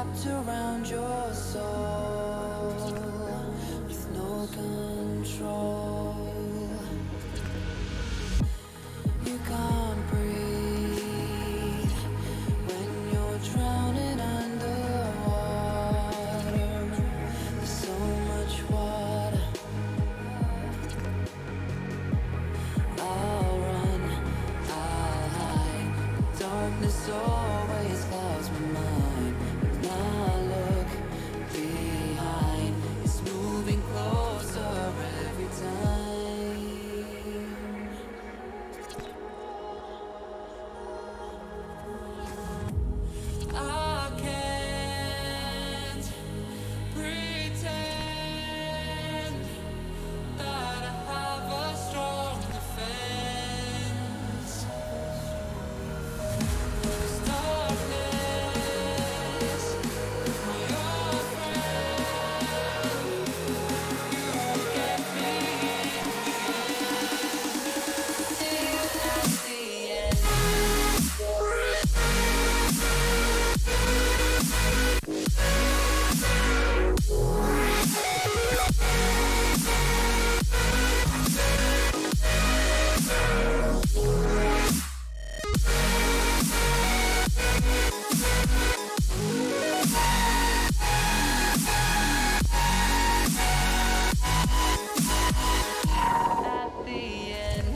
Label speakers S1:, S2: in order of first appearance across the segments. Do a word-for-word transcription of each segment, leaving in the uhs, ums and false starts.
S1: wrapped around your soul with no control. You can't breathe when you're drowning underwater. There's so much water. I'll run, I'll hide. Darkness always clouds my mind. When I look behind, it's moving closer every time. I can't pretend that I have a strong defense. 'Cause darkness, my old friend, you get me till at the end. At the end.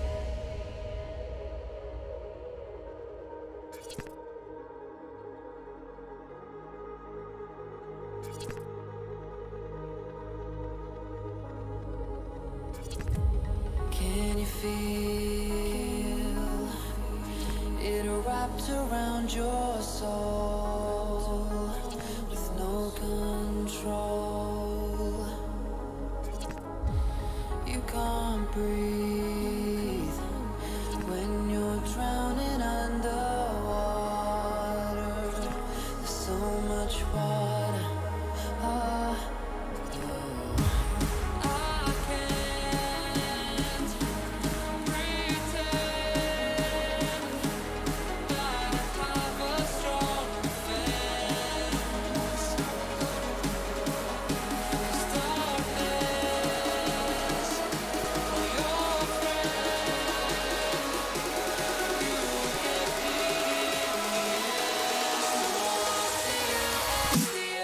S1: Can you feel it wrapped around your soul with no control? You can't breathe when you're drowning underwater. There's so much water. Ah, I can't pretend that I have a strong defense. 'Cause darkness, my old friend, you get me till at the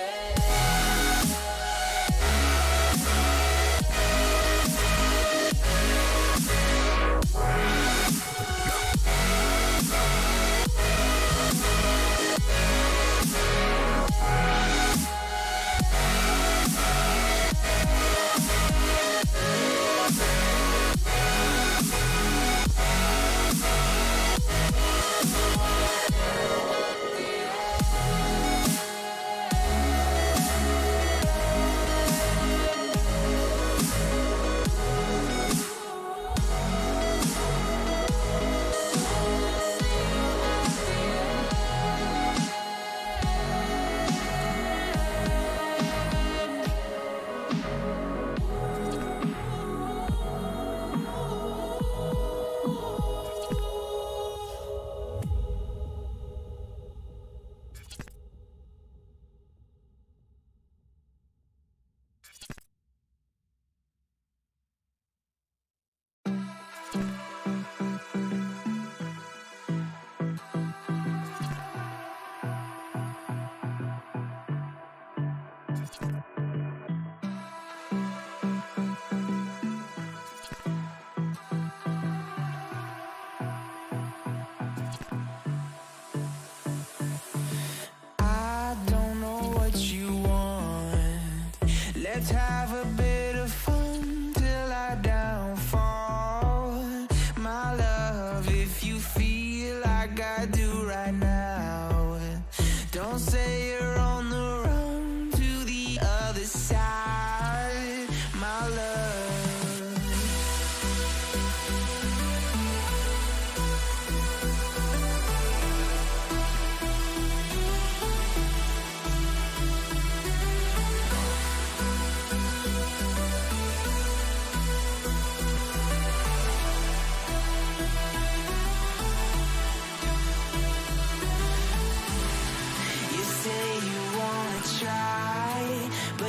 S1: I don't know what you want. Let's have a bit of fun till I downfall. My love, if you feel like I do right now, don't say you're on the run to the other side, my love.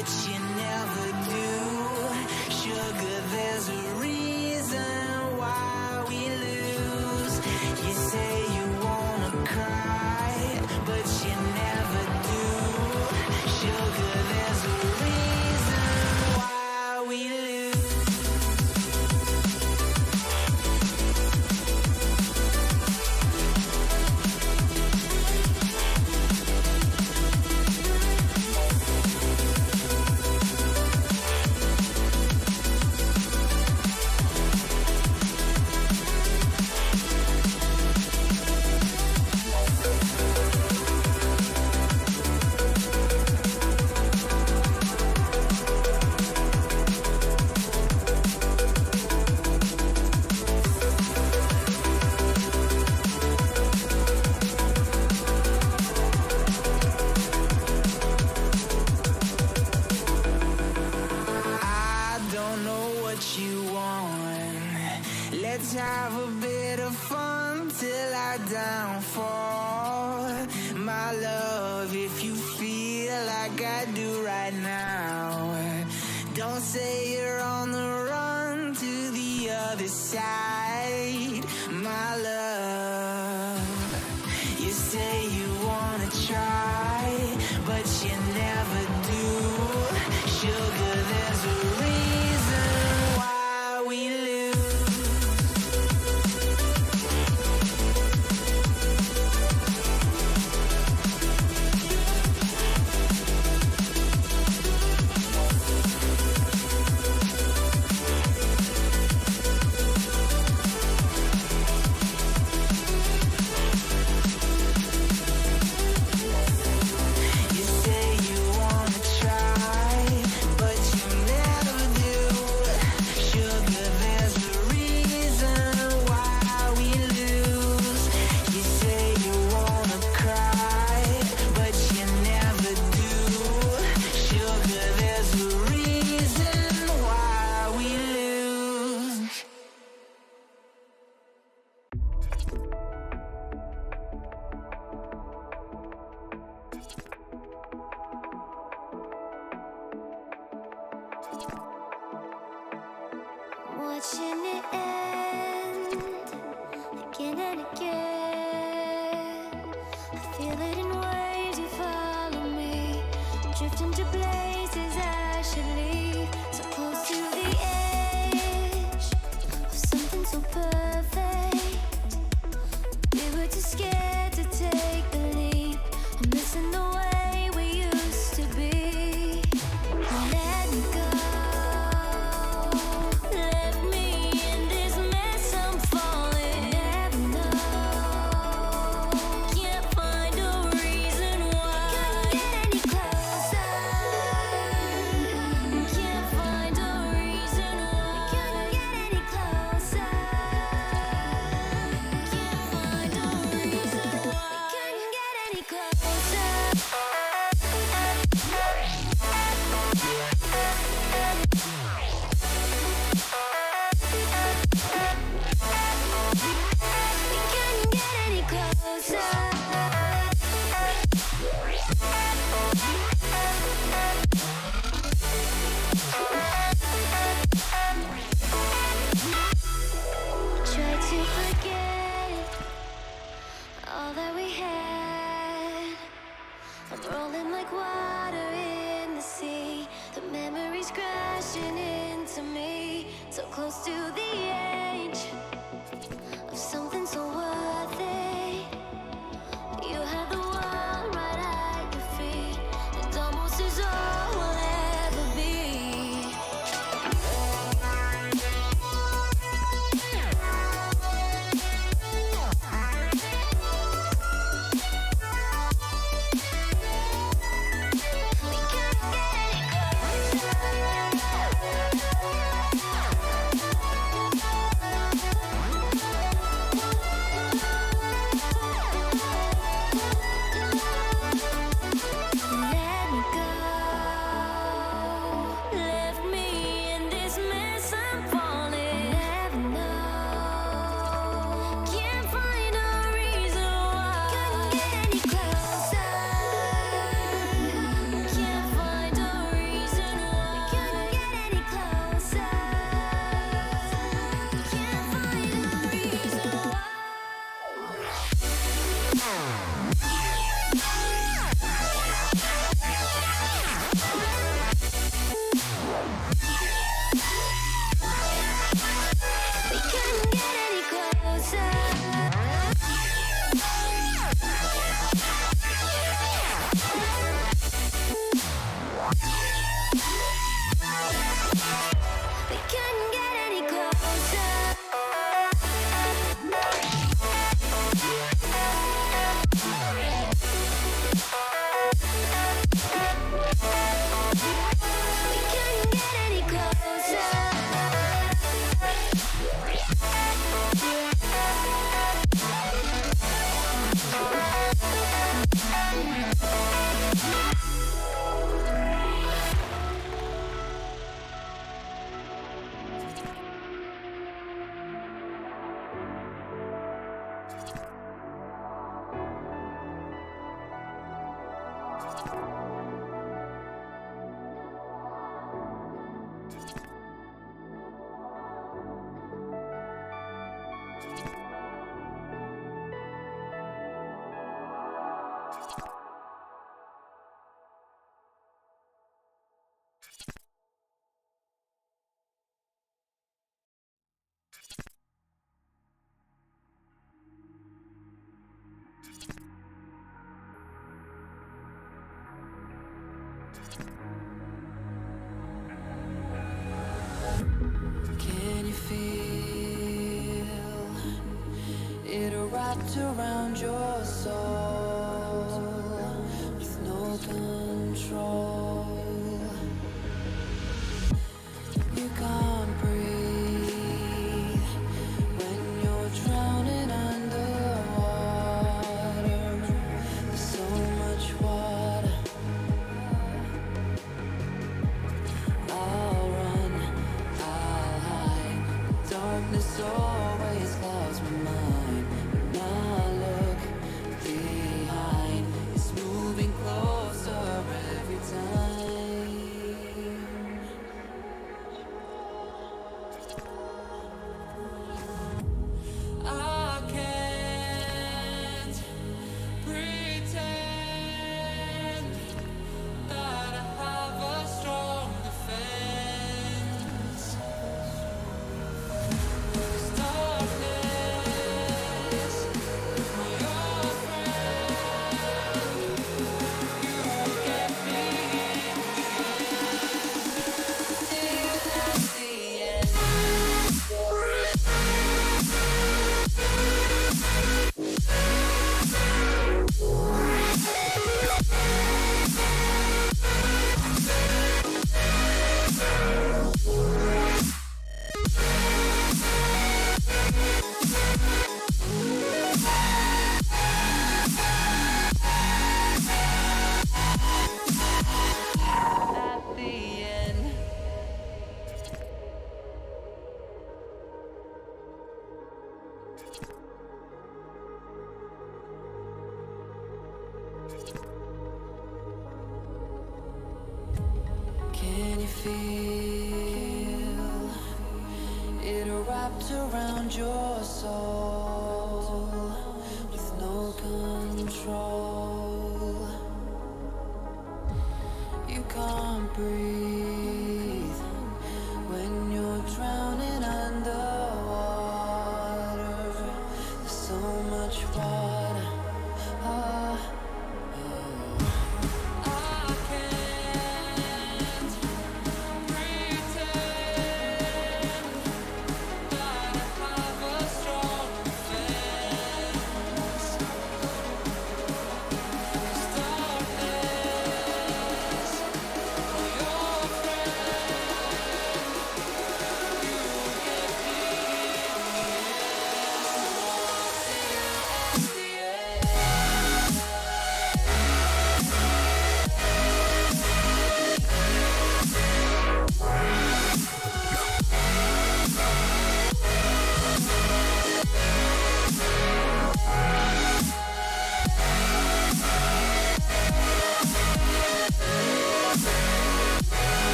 S1: but you never do. Sugar, there's a reason why we lose. You say you wanna cry, but you never do. Sugar, there's a reason why we lose. Let's have a bit of fun till I downfall. My love, if you feel like I do right now, don't say you're on the run to the other side. My love, you say you wanna try, but you never do. Sugar, there's a reason why we lose.
S2: Watching it end again and again. I feel it in waves, you follow me, drifting to places I should leave. So close to the edge of something so perfect. We were too scared to take the leap. I'm missing the way we used to be. Let me go. So close to the edge of something so worth it. You have the world right at your feet. It almost is all we'll ever be. We can't get any closer.
S1: Can you feel it wrapped around your soul with no control? You can't breathe when you're drowning underwater. There's so much water. I'll run, I'll hide. Darkness always clouds my mind. When I look behind, it's moving closer every time. I can't pretend that I have a strong defense. This darkness, my old friend, you get me till at the end. At the end. Can you feel it wrapped around your soul with no control? You can't breathe when you're drowning underwater. There's so much water. Ah, I can't pretend that I have a strong defense. This darkness, my old friend.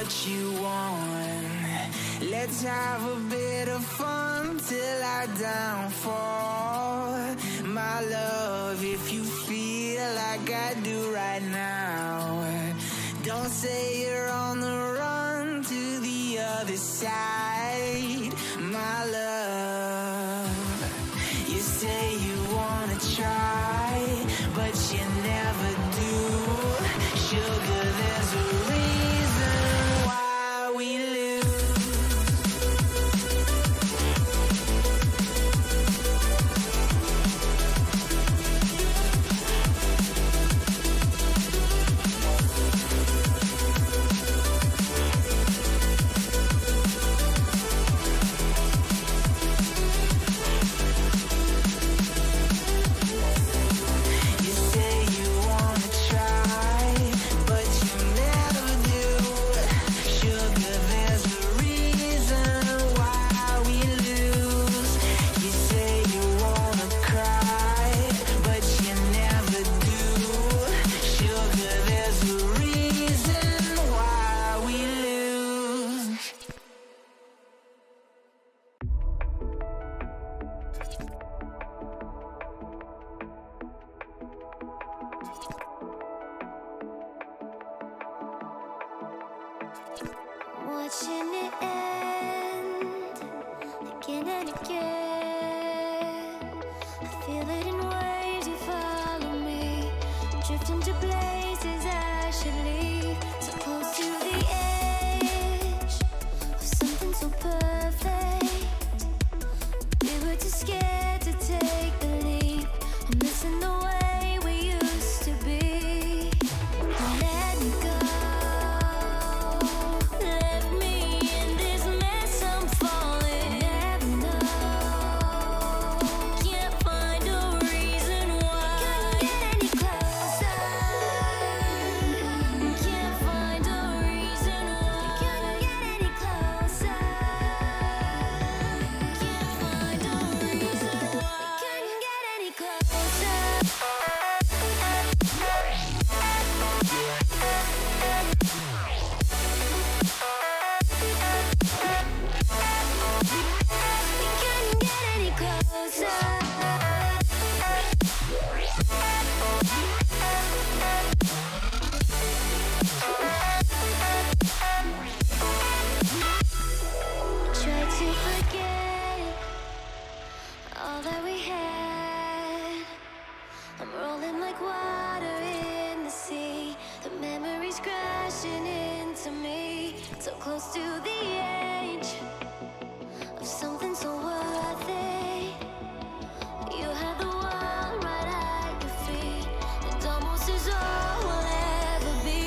S1: what you want. Let's have a bit of fun till I downfall. My love, if you feel like I do right now, don't say you're on the run to the other side. My love, you say you wanna try, but you never do. Sugar, there's a reason why we lose.
S2: Watching it end again and again. I feel it in waves, you follow me, drifting to places I should leave. So close to the edge of something so perfect. We were too scared to take the leap. I'm missing the way we used to be. Let me go. All that we had, I'm rolling like water in the sea. The memories crashing into me, so close to the edge of something so worth it. You had the world right at your feet, and almost is all we'll ever be.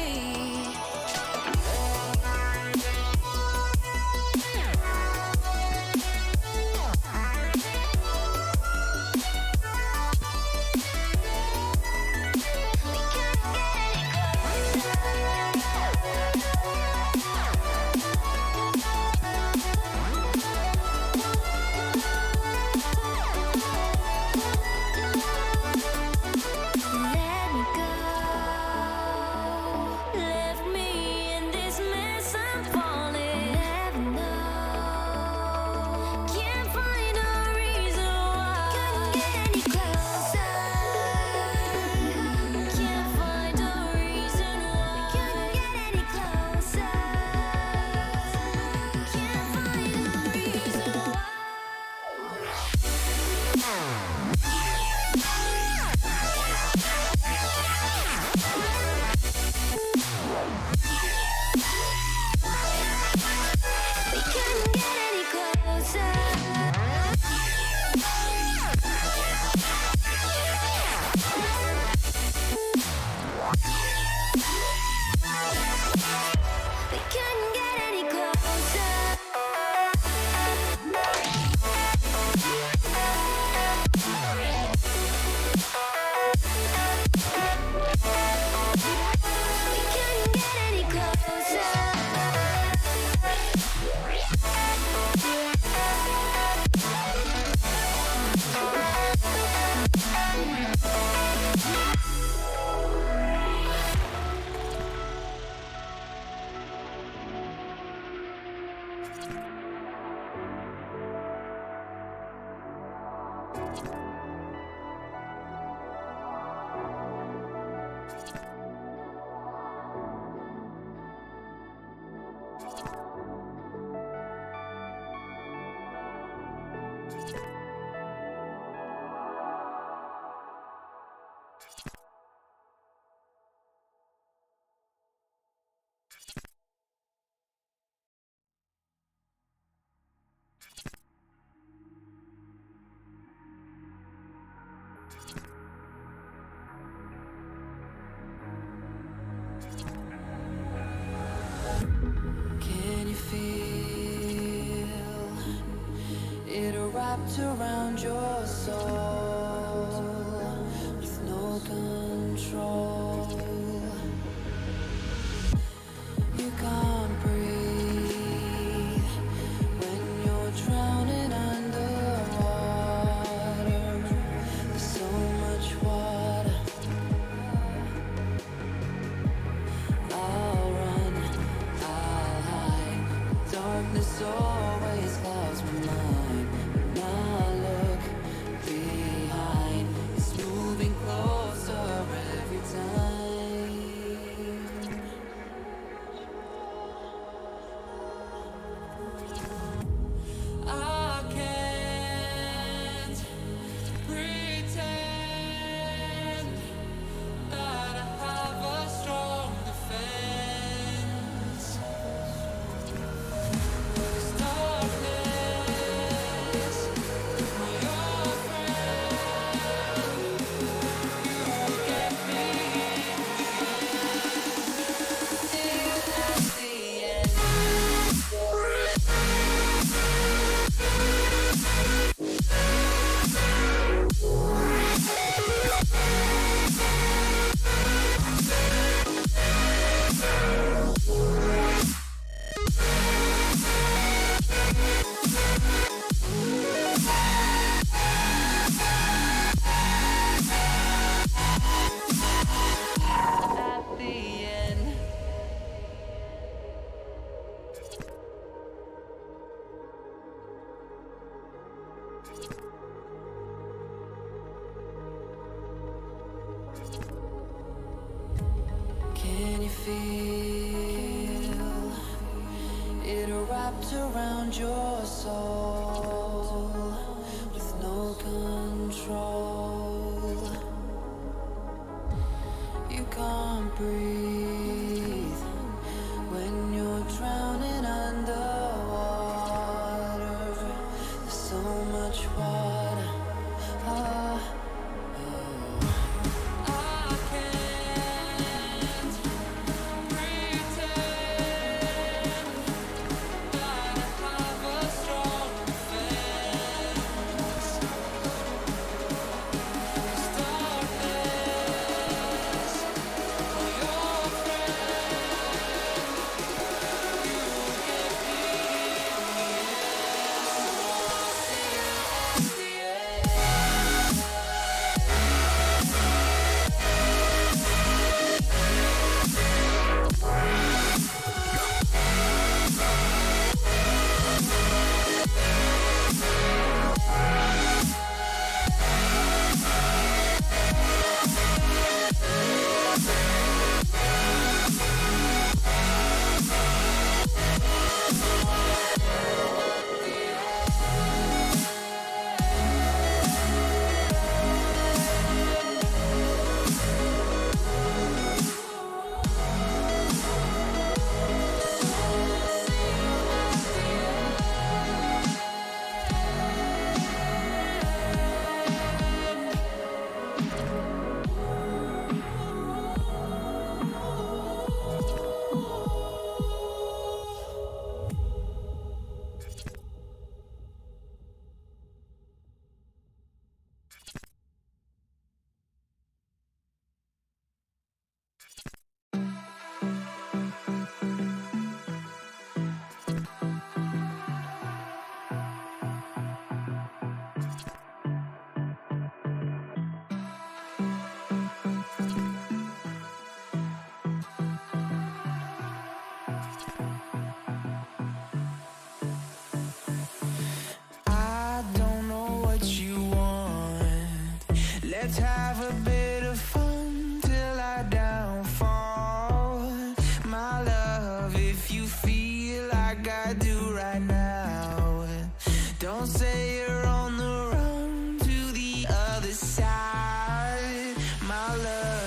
S3: wrapped around your soul with no control. You can't breathe when you're drowning underwater. There's so much water. I'll run, I'll hide. Darkness always clouds my mind. When I look behind, it's moving closer every time. I can't pretend that I have a strong defense. 'Cause darkness, my old friend, you get me till at the end. At the end. Can you feel it wrapped around your soul with no control? You can't breathe when you're drowning underwater. There's so much water. Ah, oh. I can't pretend that I have a strong defense. 'Cause darkness, my old friend, you get me in the end. So I'll see you at the end.
S1: I don't know what you want. Let's have a bit of fun till I downfall. My love, if you feel like I do right now, don't say you're on the run to the other side, my love.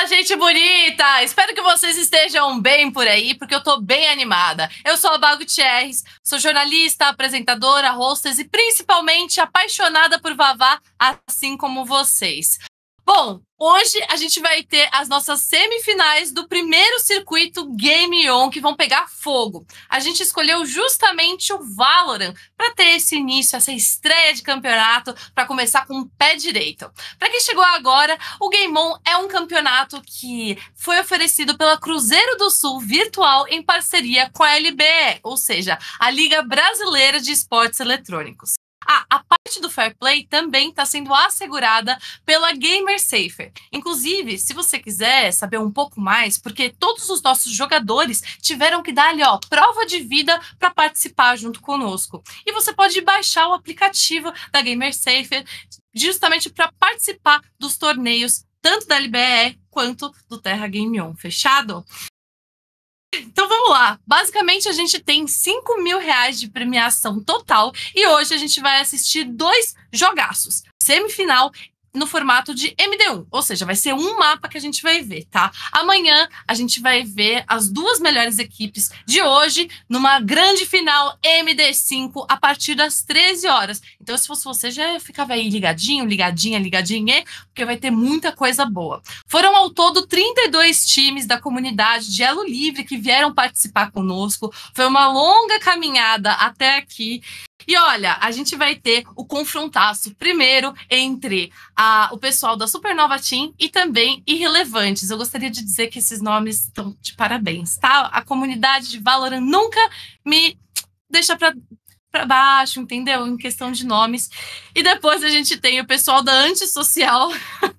S4: gente bonita! Espero que vocês estejam bem por aí, porque eu tô bem animada. Eu sou a Bá Gutierrez, sou jornalista, apresentadora, hostess e principalmente apaixonada por Vavá, assim como vocês. Bom, hoje a gente vai ter as nossas semifinais do primeiro circuito Game On, que vão pegar fogo. A gente escolheu justamente o Valorant para ter esse início, essa estreia de campeonato, para começar com o pé direito. Para quem chegou agora, o Game On é um campeonato que foi oferecido pela Cruzeiro do Sul Virtual em parceria com a L B E, ou seja, a Liga Brasileira de Esportes Eletrônicos. Ah, a parte do Fair Play também está sendo assegurada pela Gamer Safer. Inclusive, se você quiser saber um pouco mais, porque todos os nossos jogadores tiveram que dar ali, ó, prova de vida para participar junto conosco. E você pode baixar o aplicativo da Gamer Safer justamente para participar dos torneios, tanto da L B E quanto do Terra Game On. Fechado? Então vamos lá, basicamente a gente tem cinco mil reais de premiação total e hoje a gente vai assistir dois jogaços, semifinal no formato de M D um, ou seja, vai ser um mapa que a gente vai ver, tá? Amanhã a gente vai ver as duas melhores equipes de hoje numa grande final M D cinco a partir das treze horas. Então se fosse você já ficava aí ligadinho, ligadinha, ligadinha, porque vai ter muita coisa boa. Foram ao todo trinta e dois times da comunidade de Elo Livre que vieram participar conosco. Foi uma longa caminhada até aqui. E olha, a gente vai ter o confrontaço primeiro entre a, o pessoal da Supernova Team e também Irrelevantes. Eu gostaria de dizer que esses nomes estão de parabéns, tá? A comunidade de Valorant nunca me deixa pra, pra baixo, entendeu? Em questão de nomes. E depois a gente tem o pessoal da Antissocial,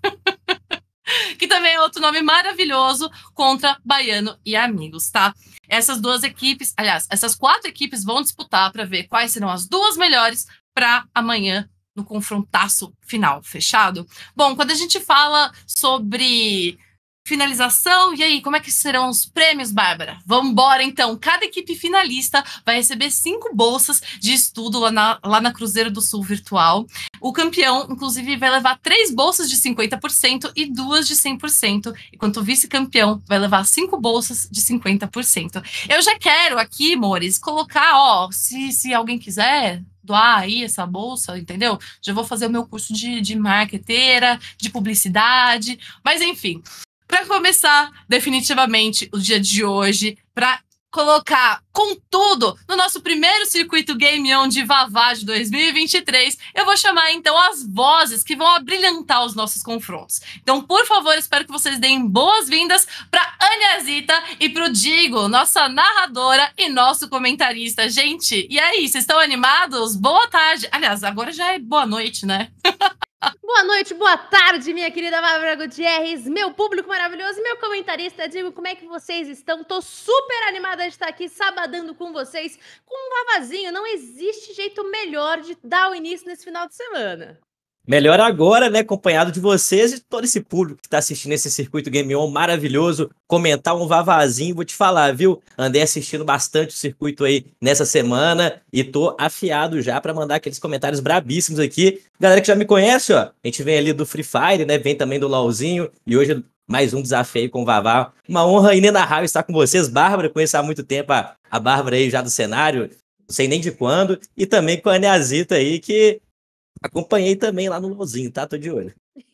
S4: que também é outro nome maravilhoso, contra Baiano e Amigos, tá? Essas duas equipes, aliás, essas quatro equipes vão disputar para ver quais serão as duas melhores para amanhã no confrontaço final, fechado? Bom, quando a gente fala sobre finalização, e aí, como é que serão os prêmios, Bárbara? Vamos embora, então. Cada equipe finalista vai receber cinco bolsas de estudo lá na, lá na Cruzeiro do Sul Virtual. O campeão, inclusive, vai levar três bolsas de cinquenta por cento e duas de cem por cento, enquanto o vice-campeão vai levar cinco bolsas de cinquenta por cento. Eu já quero aqui, amores, colocar, ó, se, se alguém quiser doar aí essa bolsa, entendeu? Já vou fazer o meu curso de, de marqueteira, de publicidade, mas enfim. Para começar definitivamente o dia de hoje, para colocar com tudo no nosso primeiro circuito Game On de Vavá de dois mil e vinte e três, eu vou chamar então as vozes que vão abrilhantar os nossos confrontos. Então, por favor, espero que vocês deem boas-vindas para Aniazita e para o Digo, nossa narradora e nosso comentarista. Gente, e aí, vocês estão animados? Boa tarde. Aliás, agora já é boa noite, né?
S5: Boa noite, boa tarde, minha querida Bárbara Gutierrez, meu público maravilhoso, meu comentarista, digo, como é que vocês estão? Tô super animada de estar aqui sabadando com vocês, com um vavazinho, não existe jeito melhor de dar o início nesse final de semana.
S6: Melhor agora, né, acompanhado de vocês e todo esse público que está assistindo esse circuito Game On maravilhoso, comentar um vavazinho, vou te falar, viu? Andei assistindo bastante o circuito aí nessa semana e tô afiado já para mandar aqueles comentários brabíssimos aqui. Galera que já me conhece, ó, a gente vem ali do Free Fire, né, vem também do LOLzinho e hoje mais um desafio aí com o Vavá. Uma honra inenarrável estar com vocês, Bárbara, conheço há muito tempo a, a Bárbara aí já do cenário, não sei nem de quando, e também com a Aniazita aí, que acompanhei também lá no LOLzinho, tá? Tô de olho.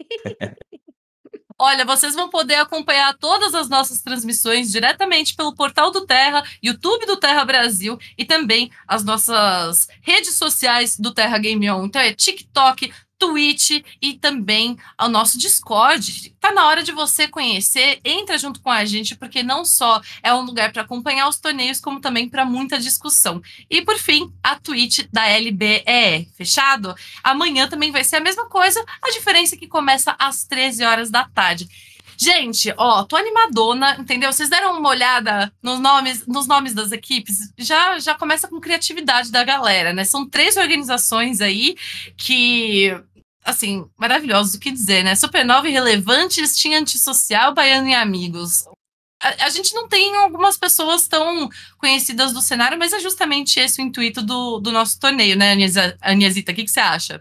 S4: Olha, vocês vão poder acompanhar todas as nossas transmissões diretamente pelo portal do Terra, YouTube do Terra Brasil e também as nossas redes sociais do Terra Game On. Então é TikTok, Twitch e também ao nosso Discord. Tá na hora de você conhecer, entra junto com a gente, porque não só é um lugar para acompanhar os torneios, como também para muita discussão. E por fim, a Twitch da L B E, fechado? Amanhã também vai ser a mesma coisa, a diferença é que começa às treze horas da tarde. Gente, ó, tô animadona, entendeu? Vocês deram uma olhada nos nomes, nos nomes das equipes? Já, já começa com criatividade da galera, né? São três organizações aí que, assim, maravilhosos, o que dizer, né? Supernova, Irrelevantes, Team Antissocial, Baiano e Amigos. A, a gente não tem algumas pessoas tão conhecidas do cenário, mas é justamente esse o intuito do, do nosso torneio, né, Aniazita? O que, que você acha?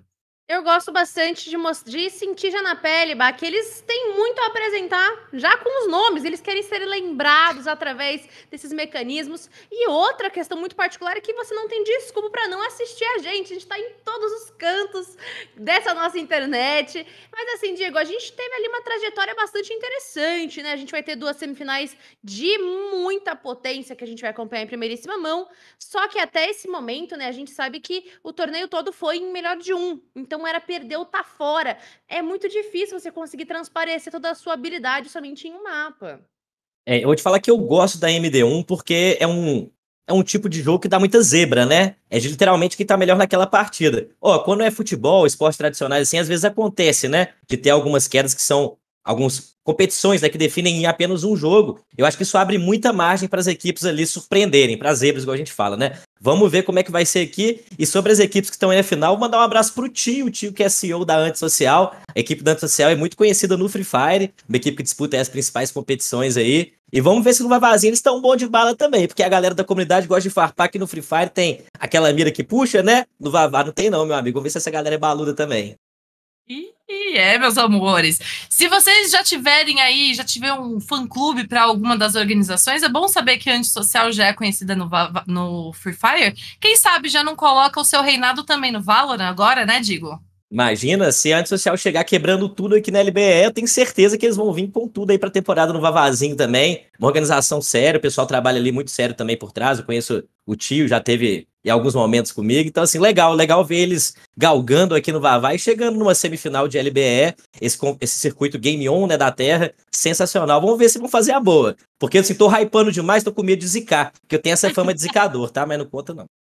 S5: Eu gosto bastante de, mos- de sentir já na pele, Bah, que eles têm muito a apresentar, já com os nomes, eles querem ser lembrados através desses mecanismos. E outra questão muito particular é que você não tem desculpa para não assistir a gente, a gente tá em todos os cantos dessa nossa internet. Mas assim, Diego, a gente teve ali uma trajetória bastante interessante, né? A gente vai ter duas semifinais de muita potência que a gente vai acompanhar em primeiríssima mão. Só que até esse momento, né, a gente sabe que o torneio todo foi em melhor de um. Então era perder ou tá fora. É muito difícil você conseguir transparecer toda a sua habilidade somente em um mapa.
S6: É, eu vou te falar que eu gosto da M D um porque é um, é um tipo de jogo que dá muita zebra, né? É de literalmente quem tá melhor naquela partida. Ó, quando é futebol, esportes tradicionais, assim, às vezes acontece, né? De ter algumas quedas que são algumas competições, né, que definem em apenas um jogo. Eu acho que isso abre muita margem para as equipes ali surpreenderem, para zebras, igual a gente fala, né? Vamos ver como é que vai ser aqui. E sobre as equipes que estão aí na final, vou mandar um abraço pro Tio, o Tio que é C E O da Antissocial. A equipe da Antissocial é muito conhecida no Free Fire, uma equipe que disputa as principais competições aí. E vamos ver se no Vavazinho eles estão bom de bala também, porque a galera da comunidade gosta de farpar que no Free Fire tem aquela mira que puxa, né? No Vavá não tem não, meu amigo. Vamos ver se essa galera é baluda também.
S4: E é, meus amores. Se vocês já tiverem aí, já tiverem um fã-clube para alguma das organizações, é bom saber que a Antissocial já é conhecida no, Va- no Free Fire. Quem sabe já não coloca o seu reinado também no Valorant agora, né, Digo?
S6: Imagina, se a Antissocial chegar quebrando tudo aqui na L B E, eu tenho certeza que eles vão vir com tudo aí pra temporada no Vavazinho também. Uma organização séria, o pessoal trabalha ali muito sério também por trás. Eu conheço o Tio, já teve em alguns momentos comigo. Então, assim, legal, legal ver eles galgando aqui no Vavá e chegando numa semifinal de L B E, esse, com- esse circuito Game On, né, da Terra, sensacional. Vamos ver se vão fazer a boa. Porque, assim, tô hypando demais, tô com medo de zicar, porque eu tenho essa fama de zicador, tá? Mas não conta, não.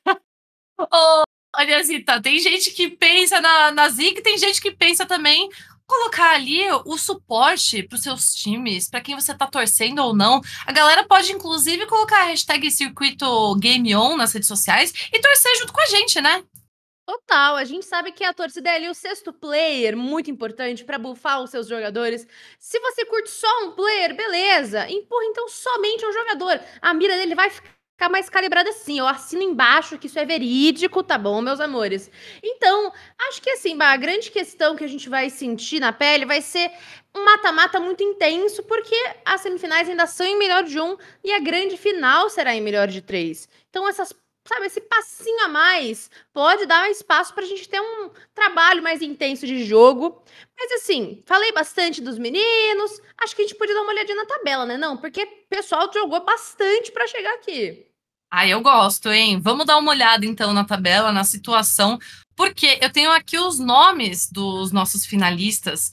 S4: Ô, olha, Zita, tem gente que pensa na, na Zica e tem gente que pensa também colocar ali o suporte para os seus times, para quem você tá torcendo ou não. A galera pode, inclusive, colocar a hashtag circuito Game On nas redes sociais e torcer junto com a gente, né?
S5: Total, a gente sabe que a torcida é ali o sexto player, muito importante para buffar os seus jogadores. Se você curte só um player, beleza, empurra então somente um jogador. A mira dele vai ficar mais calibrada assim. Eu assino embaixo que isso é verídico, tá bom, meus amores? Então, acho que assim, bah, a grande questão que a gente vai sentir na pele vai ser um mata-mata muito intenso, porque as semifinais ainda são em melhor de um e a grande final será em melhor de três. Então, essas, sabe, esse passinho a mais pode dar mais espaço para a gente ter um trabalho mais intenso de jogo. Mas assim, falei bastante dos meninos. Acho que a gente podia dar uma olhadinha na tabela, né? Não, porque o pessoal jogou bastante para chegar aqui.
S4: Ah, eu gosto, hein? Vamos dar uma olhada então na tabela, na situação, porque eu tenho aqui os nomes dos nossos finalistas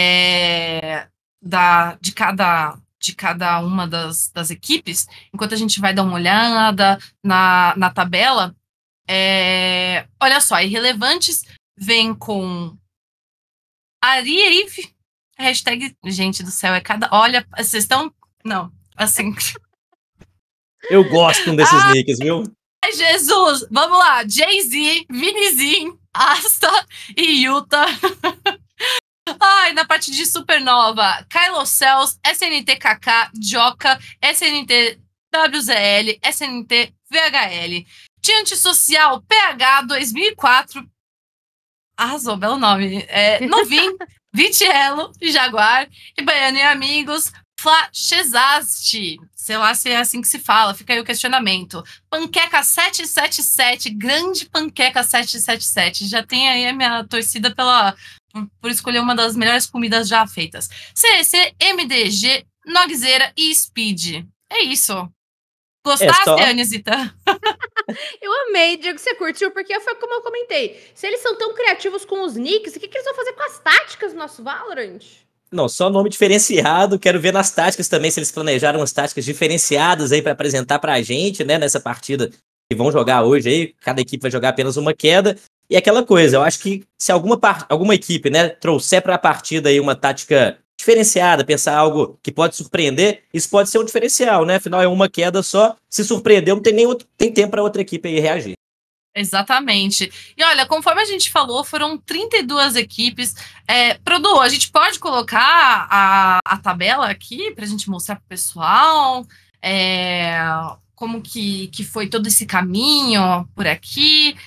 S4: é, da, de, cada, de cada uma das, das equipes, enquanto a gente vai dar uma olhada na, na tabela. É, olha só, Irrelevantes vem com Arieif, hashtag, gente do céu, é cada. Olha, vocês estão. Não, assim.
S6: Eu gosto desses nicks, viu?
S4: Ai, Jesus! Vamos lá! Jay-Z, Vinizin, Asta e Yuta. Ai, na parte de Supernova, Kylo Cells, S N T K K, Joka, S N T W Z L, S N T V H L. Tia Antissocial, P H dois mil e quatro. Arrasou, belo nome. É, Novin, Vitiello, Jaguar, e Baiano e Amigos, Flashezasti. Sei lá se é assim que se fala, fica aí o questionamento. Panqueca sete sete sete, grande Panqueca sete sete sete. Já tem aí a minha torcida pela, por escolher uma das melhores comidas já feitas. C E C, M D G, Nogzeira e Speed. É isso. Gostaste,
S6: É só-
S4: Anisita?
S5: Eu amei, Diego, você curtiu, porque foi como eu comentei. Se eles são tão criativos com os nicks, o que, que eles vão fazer com as táticas do nosso Valorant?
S6: Não, só nome diferenciado. Quero ver nas táticas também, se eles planejaram as táticas diferenciadas aí pra apresentar pra gente, né, nessa partida que vão jogar hoje aí. Cada equipe vai jogar apenas uma queda. E aquela coisa, eu acho que se alguma, par- alguma equipe, né, trouxer pra partida aí uma tática diferenciada, pensar algo que pode surpreender, isso pode ser um diferencial, né? Afinal, é uma queda só. Se surpreendeu, não tem nem outro, tem tempo pra outra equipe aí reagir.
S4: Exatamente. E olha, conforme a gente falou, foram trinta e duas equipes. É, Produ, a gente pode colocar a, a tabela aqui para a gente mostrar para o pessoal é, como que, que foi todo esse caminho por aqui.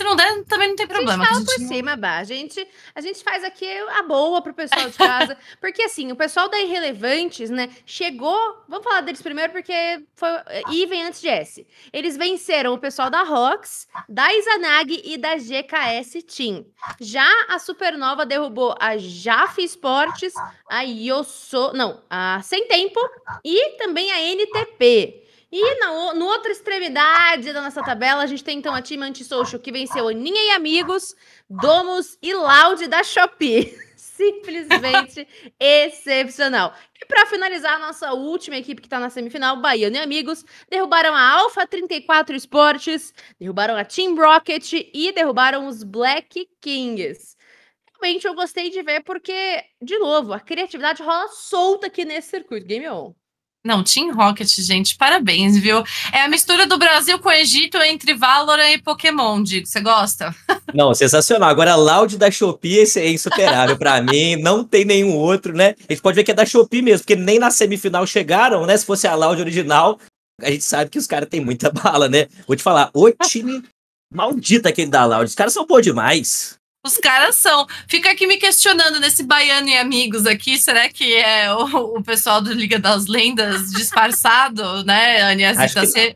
S4: Se não der, também não tem problema.
S5: A
S4: que
S5: gente fala por
S4: não-
S5: cima, Bah. A gente, a gente faz aqui a boa pro pessoal de casa. Porque, assim, o pessoal da Irrelevantes, né, chegou... Vamos falar deles primeiro, porque foi I vem antes de S. Eles venceram o pessoal da Rox, da Izanagi e da G K S Team. Já a Supernova derrubou a Jaf Esportes, a Yoso... Não, a Sem Tempo e também a N T P. E na o- no outra extremidade da nossa tabela, a gente tem então a Team Antisocial, que venceu Aninha e Amigos, Domus e Loud da Shopee. Simplesmente excepcional. E para finalizar, a nossa última equipe que tá na semifinal, Baiano e Amigos, derrubaram a Alpha trinta e quatro Esportes, derrubaram a Team Rocket e derrubaram os Black Kings. Realmente eu gostei de ver porque, de novo, a criatividade rola solta aqui nesse circuito. Game on.
S4: Não, Team Rocket, gente, parabéns, viu? É a mistura do Brasil com o Egito entre Valorant e Pokémon, Digo. Você gosta?
S6: Não, sensacional. Agora, Loud da Shopee, esse é insuperável pra mim. Não tem nenhum outro, né? A gente pode ver que é da Shopee mesmo, porque nem na semifinal chegaram, né? Se fosse a Loud original, a gente sabe que os caras têm muita bala, né? Vou te falar, o time maldito aquele da Loud. Os caras são bons demais.
S4: Os caras são. Fica aqui me questionando nesse Baiano e Amigos aqui. Será que é o, o pessoal do Liga das Lendas disfarçado, né, Aniazita?
S6: Acho que
S4: Você...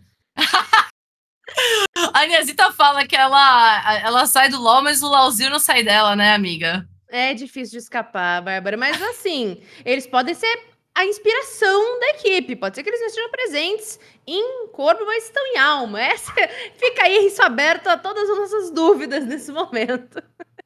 S4: A Aniazita fala que ela, ela sai do LoL, mas o LoLzinho não sai dela, né, amiga?
S5: É difícil de escapar, Bárbara, mas assim, eles podem ser a inspiração da equipe. Pode ser que eles não estejam presentes em corpo, mas estão em alma. Essa... Fica aí isso aberto a todas as nossas dúvidas nesse momento.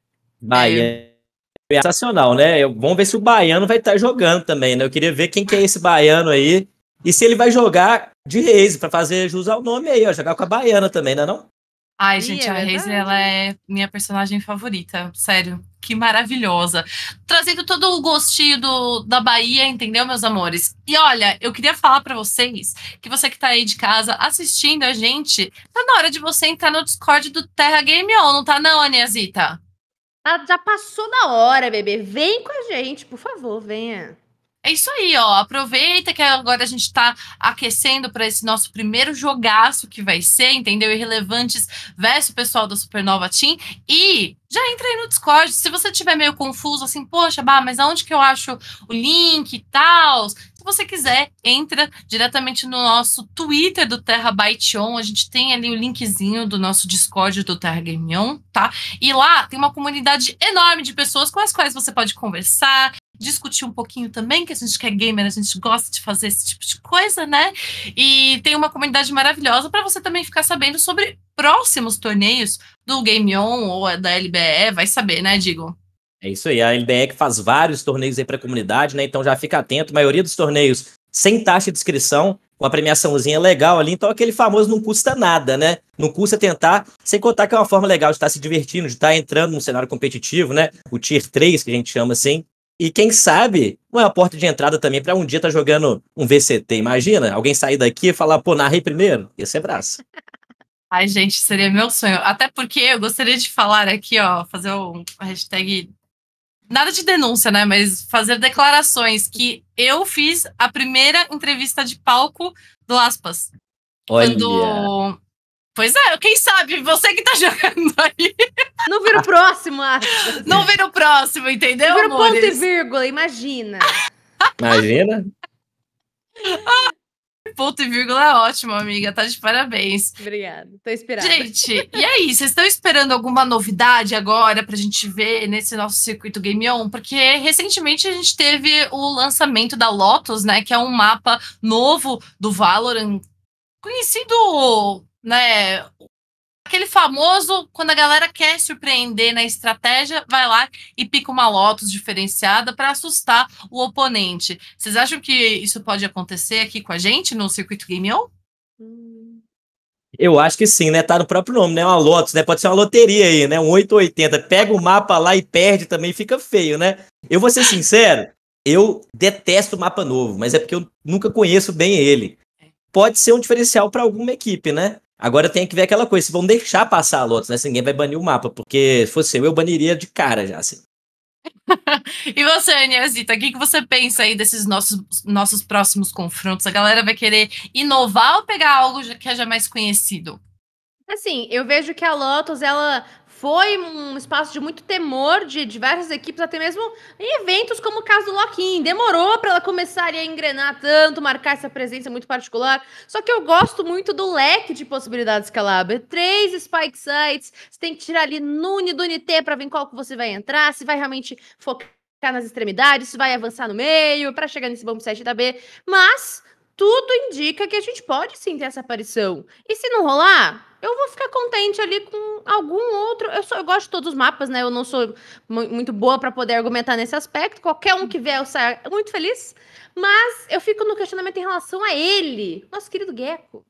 S6: Bahia é sensacional, né? Eu- Vamos ver se o Baiano vai estar jogando também, né? Eu queria ver quem que é esse Baiano aí e se ele vai jogar de Raze, pra fazer jus ao nome aí, ó. Jogar com a Baiana também, né não?
S4: Ai,
S5: Ih,
S4: gente,
S5: é
S4: a Raze,
S5: verdade.
S4: ela é minha personagem favorita. Sério, que maravilhosa. Trazendo todo o gostinho do, da Bahia, entendeu, meus amores? E olha, eu queria falar pra vocês que você que tá aí de casa assistindo a gente, tá na hora de você entrar no Discord do Terra Game On, não tá não, Aniazita?
S5: Ah, já passou da hora, bebê. Vem com a gente, por favor, venha.
S4: É isso aí, ó. Aproveita que agora a gente tá aquecendo para esse nosso primeiro jogaço que vai ser, entendeu? Irrelevantes versus o pessoal da Supernova Team. E já entra aí no Discord. Se você estiver meio confuso, assim, poxa, Bah, mas aonde que eu acho o link e tal? Se você quiser, entra diretamente no nosso Twitter do Terra Byte On. A gente tem ali o linkzinho do nosso Discord do Terra Game On, tá? E lá tem uma comunidade enorme de pessoas com as quais você pode conversar, discutir um pouquinho também, que a gente que é gamer, a gente gosta de fazer esse tipo de coisa, né? E tem uma comunidade maravilhosa para você também ficar sabendo sobre próximos torneios do Game On ou da L B E, vai saber, né, Digo?
S6: É isso aí, a L B E que faz vários torneios aí pra comunidade, né? Então já fica atento, a maioria dos torneios sem taxa de inscrição, com a premiaçãozinha legal ali, então aquele famoso não custa nada, né? Não custa tentar, sem contar que é uma forma legal de estar se divertindo, de estar entrando num cenário competitivo, né? O Tier três, que a gente chama assim. E quem sabe, não é uma porta de entrada também pra um dia estar jogando um V C T. Imagina, alguém sair daqui e falar, pô, narrei primeiro? Ia ser braço.
S4: Ai, gente, seria meu sonho. Até porque eu gostaria de falar aqui, ó, fazer um hashtag. Nada de denúncia, né? Mas fazer declarações que eu fiz a primeira entrevista de palco do Aspas.
S6: Olha,
S4: Quando. Pois é, quem sabe, você que tá jogando aí.
S5: Não vira o próximo, acho.
S4: Não vira o próximo, entendeu,
S5: Não vira o ponto e
S4: amores?
S5: vírgula, imagina.
S6: imagina.
S4: Ponto e vírgula é ótimo, amiga. Tá de parabéns.
S5: Obrigada, tô inspirada.
S4: Gente, e aí, vocês estão esperando alguma novidade agora pra gente ver nesse nosso circuito Game On? Porque recentemente a gente teve o lançamento da Lotus, né? Que é um mapa novo do Valorant, conhecido, né? Aquele famoso, quando a galera quer surpreender na estratégia, vai lá e pica uma Lotus diferenciada para assustar o oponente. Vocês acham que isso pode acontecer aqui com a gente no circuito Game On?
S5: Hum.
S6: Eu acho que sim, né? Tá no próprio nome, né? Uma Lotus, né? Pode ser uma loteria aí, né? Um oito oitenta. Pega o mapa lá e perde também, fica feio, né? Eu vou ser sincero, eu detesto mapa novo, mas é porque eu nunca conheço bem ele. Pode ser um diferencial para alguma equipe, né? Agora tem que ver aquela coisa, se vão deixar passar a Lotus, né? Se ninguém vai banir o mapa, porque se fosse eu, eu baniria de cara já, assim.
S4: E você, Aniazita, o que, que você pensa aí desses nossos, nossos próximos confrontos? A galera vai querer inovar ou pegar algo já- que é já mais conhecido?
S5: Assim, eu vejo que a Lotus, ela foi um espaço de muito temor de diversas equipes, até mesmo em eventos como o caso do Lock-in. Demorou para ela começar ali a engrenar tanto, marcar essa presença muito particular. Só que eu gosto muito do leque de possibilidades que ela abre. Três spike sites, você tem que tirar ali Nune do N T para ver em qual que você vai entrar, se vai realmente focar nas extremidades, se vai avançar no meio, para chegar nesse bomb set da B. Mas tudo indica que a gente pode sim ter essa aparição. E se não rolar, eu vou ficar contente ali com algum outro. Eu, sou, eu gosto de todos os mapas, né? Eu não sou mu- muito boa para poder argumentar nesse aspecto. Qualquer um que vier, eu saio muito feliz. Mas eu fico no questionamento em relação a ele, nosso querido Gecko.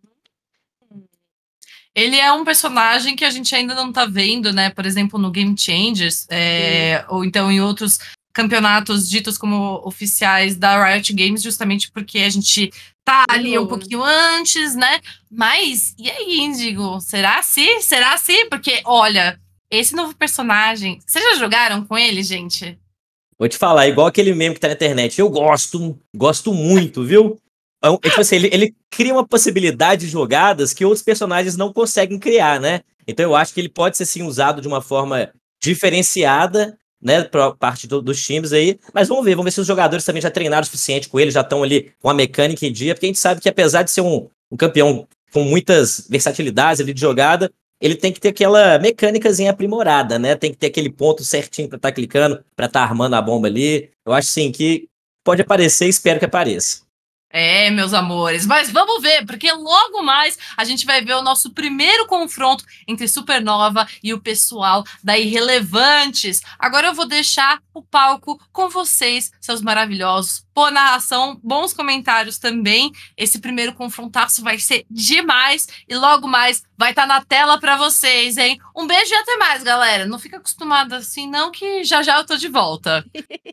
S4: Ele é um personagem que a gente ainda não tá vendo, né? Por exemplo, no Game Changers, é, ou então em outros campeonatos ditos como oficiais da Riot Games, justamente porque a gente tá ali um
S5: Uhum.
S4: pouquinho antes, né? Mas, e aí, Índigo? Será assim? Será assim? Porque, olha, esse novo personagem. Vocês já jogaram com ele, gente?
S6: Vou te falar, igual aquele meme que tá na internet. Eu gosto, gosto muito, viu? É, um- é tipo assim, ele, ele cria uma possibilidade de jogadas que outros personagens não conseguem criar, né? Então eu acho que ele pode ser sim usado de uma forma diferenciada, né, pra parte do- dos times aí. Mas vamos ver, vamos ver se os jogadores também já treinaram o suficiente com ele, já estão ali com a mecânica em dia, porque a gente sabe que apesar de ser um, um campeão com muitas versatilidades ali de jogada, ele tem que ter aquela mecânicazinha aprimorada, né? Tem que ter aquele ponto certinho pra estar clicando, pra estar armando a bomba ali. Eu acho sim que pode aparecer, espero que apareça.
S4: É, meus amores, mas vamos ver, porque logo mais a gente vai ver o nosso primeiro confronto entre Supernova e o pessoal da Irrelevantes. Agora eu vou deixar o palco com vocês, seus maravilhosos. Boa narração, bons comentários também. Esse primeiro confrontaço vai ser demais e logo mais vai estar na tela pra vocês, hein? Um beijo e até mais, galera. Não fica acostumado assim, não, que já já eu tô de volta.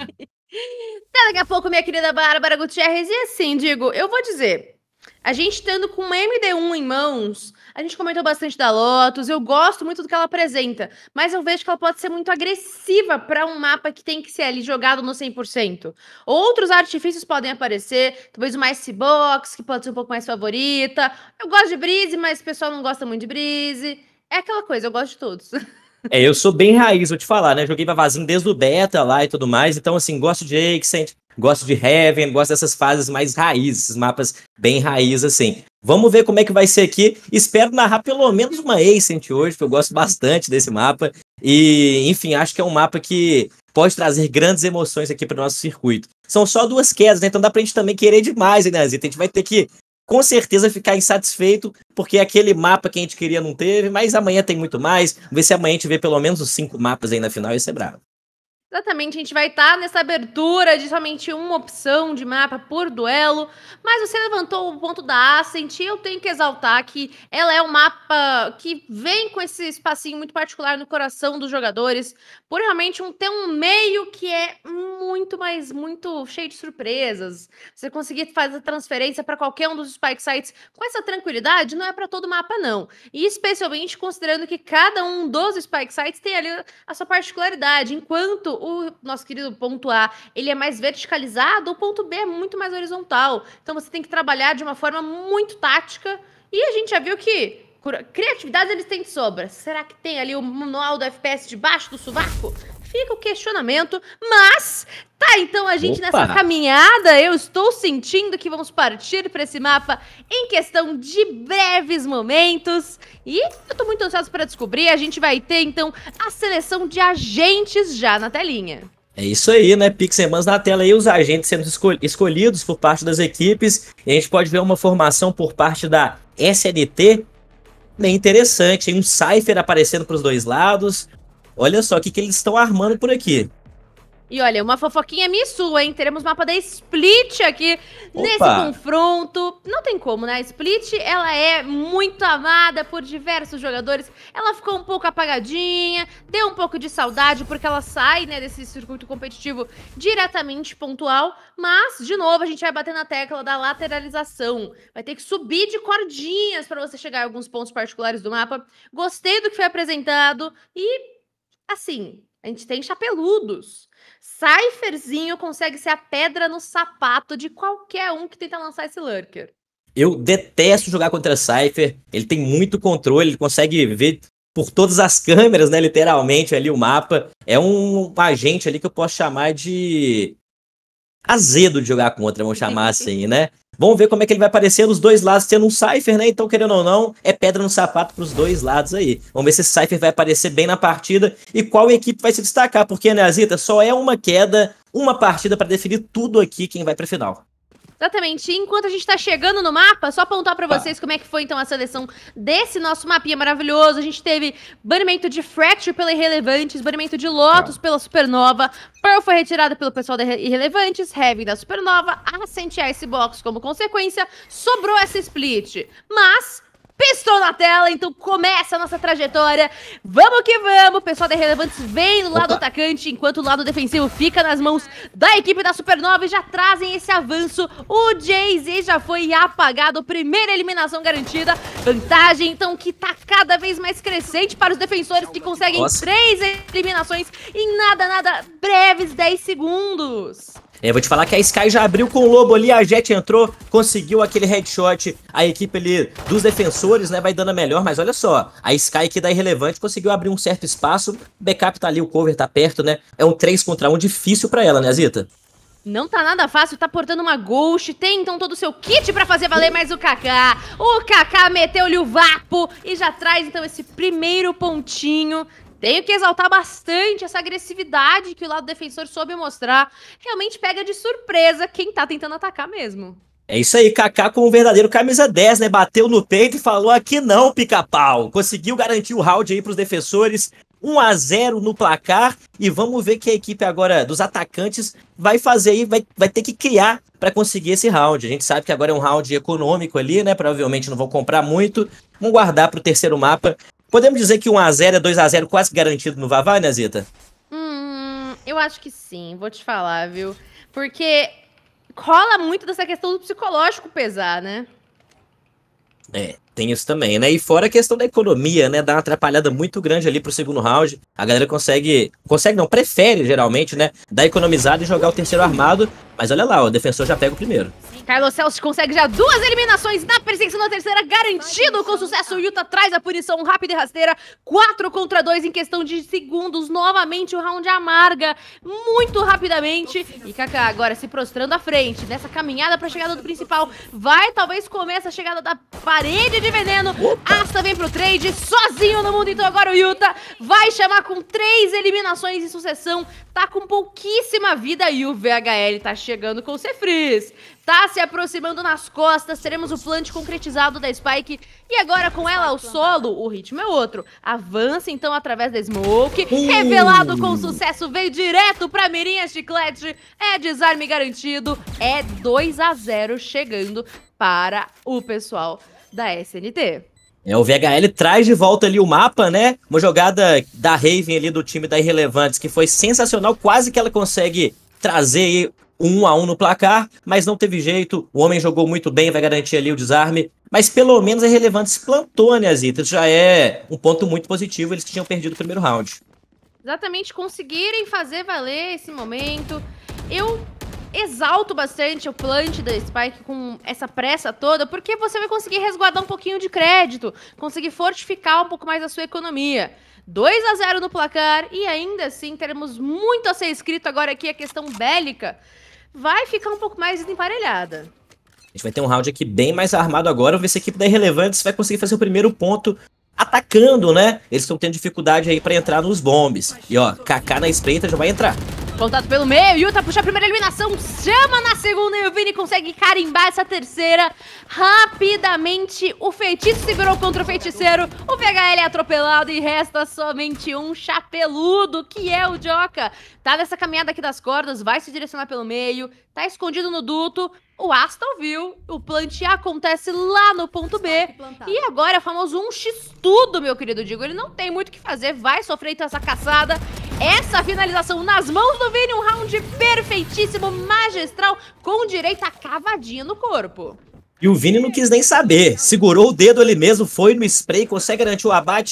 S5: Até daqui a pouco, minha querida Bárbara Gutierrez. E assim, digo, eu vou dizer, a gente estando com uma M D um em mãos, a gente comentou bastante da Lotus, eu gosto muito do que ela apresenta, mas eu vejo que ela pode ser muito agressiva para um mapa que tem que ser ali jogado no cem por cento. Outros artifícios podem aparecer, talvez uma Icebox, que pode ser um pouco mais favorita. Eu gosto de Breeze, mas o pessoal não gosta muito de Breeze. É aquela coisa, eu gosto de todos.
S6: É, eu sou bem raiz, vou te falar, né? Joguei Vavazinho desde o beta lá e tudo mais. Então, assim, gosto de Accent, gosto de Heaven, gosto dessas fases mais raízes, esses mapas bem raiz, assim. Vamos ver como é que vai ser aqui. Espero narrar pelo menos uma Accent hoje, porque eu gosto bastante desse mapa. E, enfim, acho que é um mapa que pode trazer grandes emoções aqui para o nosso circuito. São só duas quedas, né? Então dá pra gente também querer demais, hein, Nazita? A gente vai ter que com certeza ficar insatisfeito, porque aquele mapa que a gente queria não teve, mas amanhã tem muito mais. Vamos ver se amanhã a gente vê pelo menos os cinco mapas aí na final, isso é bravo.
S5: Exatamente, a gente vai estar nessa abertura de somente uma opção de mapa por duelo, mas você levantou o ponto da Ascent e eu tenho que exaltar que ela é um mapa que vem com esse espacinho muito particular no coração dos jogadores, por realmente um, ter um meio que é muito, mas muito cheio de surpresas. Você conseguir fazer a transferência para qualquer um dos spike sites com essa tranquilidade não é para todo mapa não, e especialmente considerando que cada um dos spike sites tem ali a sua particularidade, enquanto o nosso querido ponto A, ele é mais verticalizado, o ponto B é muito mais horizontal. Então você tem que trabalhar de uma forma muito tática. E a gente já viu que criatividade eles têm de sobra. Será que tem ali o manual do F P S debaixo do sovaco? Fica o questionamento, mas tá, então a gente
S6: Opa!
S5: nessa caminhada, eu estou sentindo que vamos partir para esse mapa em questão de breves momentos. E eu tô muito ansiosa para descobrir, a gente vai ter então a seleção de agentes já na telinha.
S6: É isso aí, né? Pixelmans na tela aí, os agentes sendo escol- escolhidos por parte das equipes. E a gente pode ver uma formação por parte da S N T bem interessante. Tem um Cypher aparecendo para os dois lados. Olha só o que, que eles estão armando por aqui.
S5: E olha, uma fofoquinha minha e sua, hein? Teremos mapa da Split aqui
S6: Opa!
S5: nesse confronto. Não tem como, né? A Split, ela é muito amada por diversos jogadores. Ela ficou um pouco apagadinha, deu um pouco de saudade porque ela sai, né, desse circuito competitivo diretamente pontual. Mas, de novo, a gente vai bater na tecla da lateralização. Vai ter que subir de cordinhas para você chegar a alguns pontos particulares do mapa. Gostei do que foi apresentado e, assim, a gente tem chapeludos. Cypherzinho consegue ser a pedra no sapato de qualquer um que tenta lançar esse Lurker.
S6: Eu detesto jogar contra Cypher, ele tem muito controle, ele consegue ver por todas as câmeras, né, literalmente, ali o mapa. É um agente ali que eu posso chamar de azedo de jogar contra, vamos chamar assim, né? Vamos ver como é que ele vai aparecer nos dois lados, tendo um Cypher, né? Então, querendo ou não, é pedra no sapato pros dois lados aí. Vamos ver se esse Cypher vai aparecer bem na partida e qual equipe vai se destacar, porque, né, Azita, só é uma queda, uma partida para definir tudo aqui quem vai pra final.
S5: Exatamente. Enquanto a gente tá chegando no mapa, só apontar pra
S6: Tá.
S5: vocês como é que foi, então, a seleção desse nosso mapinha maravilhoso. A gente teve banimento de Fracture pela Irrelevantes, banimento de Lotus pela Supernova, Pearl foi retirada pelo pessoal da Irre- Irrelevantes, Heavy da Supernova, Ascent e Icebox como consequência, sobrou essa split. Mas pistol na tela, então começa a nossa trajetória. Vamos que vamos, o pessoal da Irrelevantes vem do lado
S6: Opa.
S5: atacante, enquanto o lado defensivo fica nas mãos da equipe da Supernova e já trazem esse avanço. O Jay-Z já foi apagado, primeira eliminação garantida. Vantagem, então, que tá cada vez mais crescente para os defensores que conseguem
S6: Nossa.
S5: três eliminações em nada, nada, breves dez segundos.
S6: É, vou te falar que a Sky já abriu com o Lobo ali, a Jet entrou, conseguiu aquele headshot, a equipe ali dos defensores, né, vai dando a melhor, mas olha só, a Sky aqui da Irrelevante conseguiu abrir um certo espaço, o backup tá ali, o cover tá perto, né, é um três contra um difícil pra ela, né, Zita?
S5: Não tá nada fácil, tá portando uma Ghost, tem então todo o seu kit pra fazer valer mais o Kaká. O Kaká meteu-lhe o vapo e já traz então esse primeiro pontinho. Tenho que exaltar bastante essa agressividade que o lado defensor soube mostrar. Realmente pega de surpresa quem tá tentando atacar mesmo.
S6: É isso aí, Kaká com o verdadeiro camisa dez, né, bateu no peito e falou aqui não, pica-pau. Conseguiu garantir o round aí pros defensores, um a zero no placar, e vamos ver que a equipe agora dos atacantes vai fazer aí, vai, vai ter que criar pra conseguir esse round. A gente sabe que agora é um round econômico ali, né, provavelmente não vão comprar muito, vamos guardar pro terceiro mapa. Podemos dizer que um a zero é dois a zero quase garantido no Vavá, né, Zita?
S5: Hum, eu acho que sim, vou te falar, viu? Porque rola muito dessa questão do psicológico pesar, né?
S6: É, tem isso também, né? E fora a questão da economia, né? Dá uma atrapalhada muito grande ali pro segundo round. A galera consegue, consegue não, prefere geralmente, né? Dar economizada e jogar o terceiro armado. Mas olha lá, o defensor já pega o primeiro.
S5: Carlos Celso consegue já duas eliminações na perseguição da terceira, garantido com sucesso. O Yuta traz a punição rápida e rasteira, quatro contra dois em questão de segundos. Novamente o round amarga, muito rapidamente. E Kaká agora se prostrando à frente, nessa caminhada pra chegada do principal. Vai talvez começa a chegada da parede de veneno. Asta vem pro trade, sozinho no mundo. Então agora o Yuta vai chamar com três eliminações em sucessão. Tá com pouquíssima vida e o V H L tá chegando com o Cefris. Tá se aproximando nas costas, teremos o plant concretizado da Spike. E agora com ela ao solo, o ritmo é outro. Avança então através da Smoke. Revelado com sucesso, veio direto pra mirinha chiclete. É desarme garantido, é dois a zero chegando para o pessoal da S N T.
S6: É, o V H L traz de volta ali o mapa, né? Uma jogada da Raven ali do time da Irrelevantes que foi sensacional. Quase que ela consegue trazer aí um a um no placar, mas não teve jeito. O homem jogou muito bem, vai garantir ali o desarme. Mas pelo menos a Irrelevantes plantou, né, Zita? Isso já é um ponto muito positivo. Eles que tinham perdido o primeiro round.
S5: Exatamente, conseguirem fazer valer esse momento. Eu exalto bastante o plant da Spike com essa pressa toda, porque você vai conseguir resguardar um pouquinho de crédito, conseguir fortificar um pouco mais a sua economia. dois a zero no placar e ainda assim teremos muito a ser escrito agora aqui, a questão bélica vai ficar um pouco mais emparelhada.
S6: A gente vai ter um round aqui bem mais armado agora. Vamos ver se a equipe da Irrelevantes vai conseguir fazer o primeiro ponto atacando, né? Eles estão tendo dificuldade aí pra entrar nos bombes. E ó, Kaká na espreita já vai entrar.
S5: Contato pelo meio, Yuta puxa a primeira eliminação, chama na segunda e o Vini consegue carimbar essa terceira. Rapidamente, o feitiço se virou contra o feiticeiro, o V H L é atropelado e resta somente um chapeludo, que é o Joka. Tá nessa caminhada aqui das cordas, vai se direcionar pelo meio, tá escondido no duto, o Aston viu, o plant acontece lá no ponto B. E agora é o famoso um x tudo, meu querido Digo, ele não tem muito o que fazer, vai sofrer então essa caçada. Essa finalização nas mãos do Vini, um round perfeitíssimo, magistral, com direito a cavadinha no corpo.
S6: E o Vini não quis nem saber, segurou o dedo ali mesmo, foi no spray, consegue garantir o abate.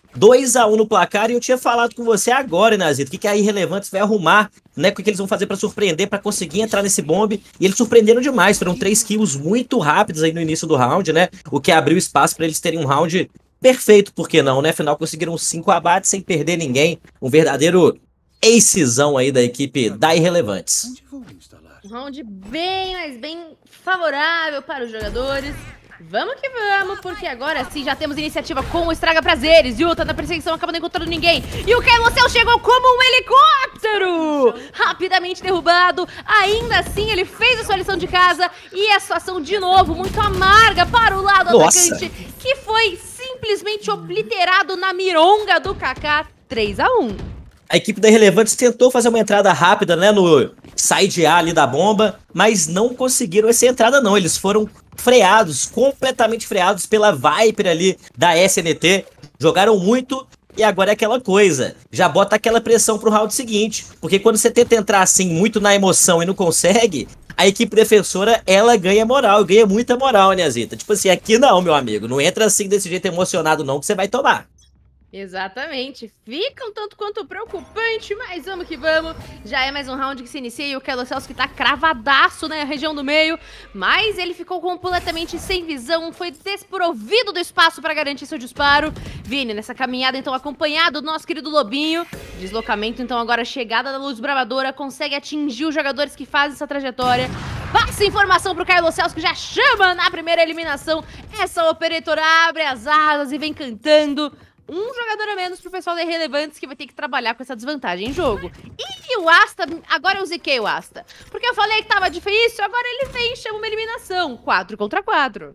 S6: dois a um no placar, e eu tinha falado com você agora, Inazito, o que, que a Irrelevantes vai arrumar, né? O que, que eles vão fazer pra surpreender, pra conseguir entrar nesse bombe. E eles surpreenderam demais, foram três kills muito rápidos aí no início do round, né? O que abriu espaço pra eles terem um round perfeito, por que não, né? Afinal, conseguiram cinco abates sem perder ninguém. Um verdadeiro acezão aí da equipe da Irrelevantes.
S5: Um round bem, mas bem favorável para os jogadores. Vamos que vamos, porque agora sim já temos iniciativa com o Estraga Prazeres. Yuta na perseguição, acaba não encontrando ninguém. E o Kailocel chegou como um helicóptero! Rapidamente derrubado. Ainda assim, ele fez a sua lição de casa. E a situação, de novo, muito amarga para o lado
S6: Nossa.
S5: atacante, que foi simplesmente obliterado na mironga do Kaká. três a um.
S6: A equipe da Irrelevantes tentou fazer uma entrada rápida, né, no side A ali da bomba, mas não conseguiram essa entrada não, eles foram freados, completamente freados pela Viper ali da S N T, jogaram muito e agora é aquela coisa, já bota aquela pressão pro round seguinte, porque quando você tenta entrar assim muito na emoção e não consegue, a equipe defensora, ela ganha moral, ganha muita moral, né, Zita? Tipo assim, aqui não, meu amigo, não entra assim desse jeito emocionado não que você vai tomar.
S5: Exatamente, fica um tanto quanto preocupante, mas vamos que vamos. Já é mais um round que se inicia e o Kailocel que tá cravadaço na região do meio, mas ele ficou completamente sem visão, foi desprovido do espaço para garantir seu disparo. Vini, nessa caminhada então acompanhado do nosso querido Lobinho, deslocamento então agora, chegada da luz bravadora, consegue atingir os jogadores que fazem essa trajetória. Passa informação pro Kailocel que já chama na primeira eliminação. Essa Operator abre as asas e vem cantando. Um jogador a menos pro pessoal da Irrelevantes que vai ter que trabalhar com essa desvantagem em jogo. E o Asta, agora eu ziquei o Asta. Porque eu falei que tava difícil, agora ele vem e chama uma eliminação. quatro contra quatro.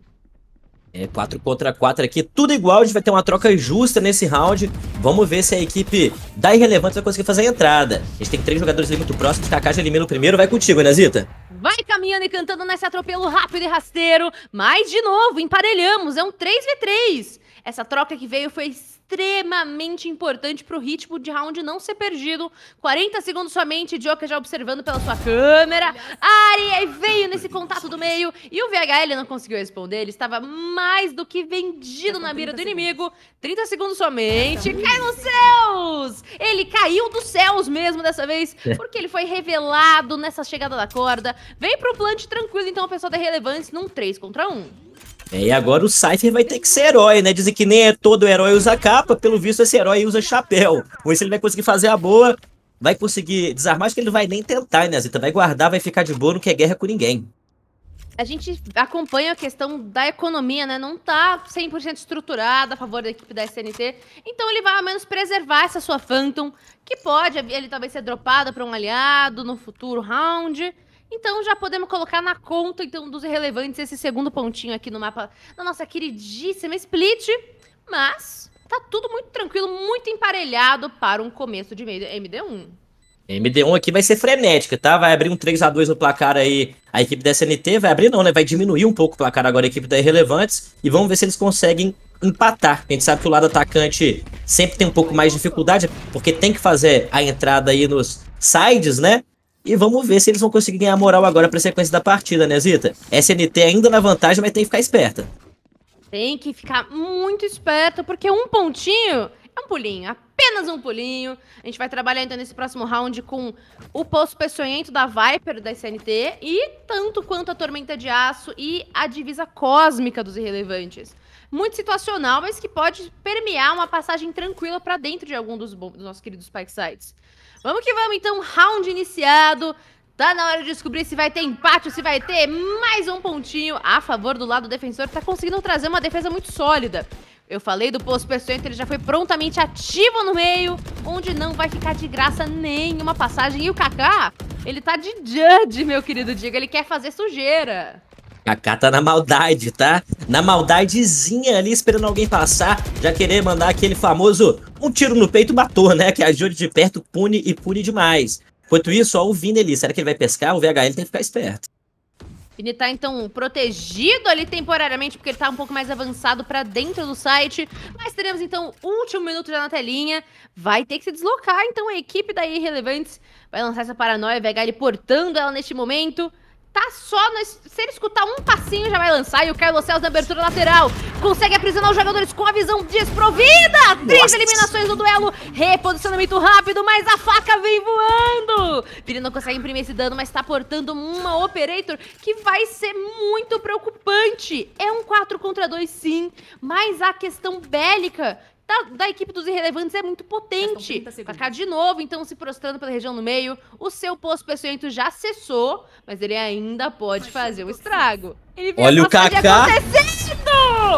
S6: É, quatro contra quatro aqui, tudo igual, a gente vai ter uma troca justa nesse round. Vamos ver se a equipe da Irrelevantes vai conseguir fazer a entrada. A gente tem três jogadores ali muito próximos, Kaká já elimina o primeiro, vai contigo, Inazita.
S5: Vai caminhando e cantando nesse atropelo rápido e rasteiro. Mas, de novo, emparelhamos, é um três a três. Essa troca que veio foi extremamente importante pro ritmo de round não ser perdido. quarenta segundos somente, Joka já observando pela sua câmera. Ari veio nesse contato do meio e o V H L não conseguiu responder. Ele estava mais do que vendido na mira do inimigo. trinta segundos somente. Cai nos céus! Ele caiu dos céus mesmo dessa vez, porque ele foi revelado nessa chegada da corda. Vem pro plant tranquilo, então, o pessoal da Irrelevantes num três contra um.
S6: É, e agora o Cypher vai ter que ser herói, né? Dizem que nem é todo herói usa capa, pelo visto esse herói usa chapéu. Ou se ele vai conseguir fazer a boa, vai conseguir desarmar, acho que ele não vai nem tentar, né, Zita? Vai guardar, vai ficar de boa, não quer guerra com ninguém.
S5: A gente acompanha a questão da economia, né? Não tá cem por cento estruturada a favor da equipe da S N T. Então ele vai ao menos preservar essa sua Phantom, que pode ele talvez ser dropada para um aliado no futuro round. Então já podemos colocar na conta então dos Irrelevantes esse segundo pontinho aqui no mapa da nossa queridíssima Split. Mas tá tudo muito tranquilo, muito emparelhado para um começo de M D um.
S6: M D um aqui vai ser frenética, tá? Vai abrir um três a dois no placar aí a equipe da S N T. Vai abrir não, né? Vai diminuir um pouco o placar agora a equipe da Irrelevantes. E vamos ver se eles conseguem empatar. A gente sabe que o lado atacante sempre tem um pouco mais de dificuldade, porque tem que fazer a entrada aí nos sides, né? E vamos ver se eles vão conseguir ganhar moral agora pra sequência da partida, né, Zita? S N T ainda na vantagem, mas tem que ficar esperta.
S5: Tem que ficar muito esperto, porque um pontinho é um pulinho, apenas um pulinho. A gente vai trabalhar então nesse próximo round com o poço peçonhento da Viper da S N T e tanto quanto a Tormenta de Aço e a divisa cósmica dos Irrelevantes. Muito situacional, mas que pode permear uma passagem tranquila pra dentro de algum dos, dos nossos queridos Spike Sites. Vamos que vamos, então, round iniciado. Tá na hora de descobrir se vai ter empate ou se vai ter mais um pontinho a favor do lado defensor, que tá conseguindo trazer uma defesa muito sólida. Eu falei do posto peçonhento, ele já foi prontamente ativo no meio, onde não vai ficar de graça nenhuma passagem. E o Kaká, ele tá de judge, meu querido Diego, ele quer fazer sujeira.
S6: Kaká tá na maldade, tá? Na maldadezinha ali, esperando alguém passar, já querer mandar aquele famoso um tiro no peito matou, né? Que ajude de perto, pune e pune demais. Enquanto isso, ó, o Vini ali, será que ele vai pescar? O V H L tem que ficar esperto.
S5: Vini tá, então, protegido ali temporariamente, porque ele tá um pouco mais avançado pra dentro do site. Mas teremos, então, último minuto já na telinha. Vai ter que se deslocar, então, a equipe da Irrelevantes vai lançar essa paranoia, V H L portando ela neste momento. tá só... No, se ele escutar um passinho, já vai lançar. E o Carlos Céus na abertura lateral consegue aprisionar os jogadores com a visão desprovida. Três
S6: Nossa.
S5: eliminações no duelo. Reposicionamento rápido, mas a faca vem voando. Vini não consegue imprimir esse dano, mas tá portando uma Operator que vai ser muito preocupante. É um quatro contra dois, sim, mas a questão bélica Da, da equipe dos irrelevantes é muito potente. Kaká de novo, então, se prostrando pela região no meio. O seu poço peçonhento já cessou, mas ele ainda pode fazer um estrago. Ele viu
S6: Olha
S5: a
S6: o Kaká
S5: acontecendo!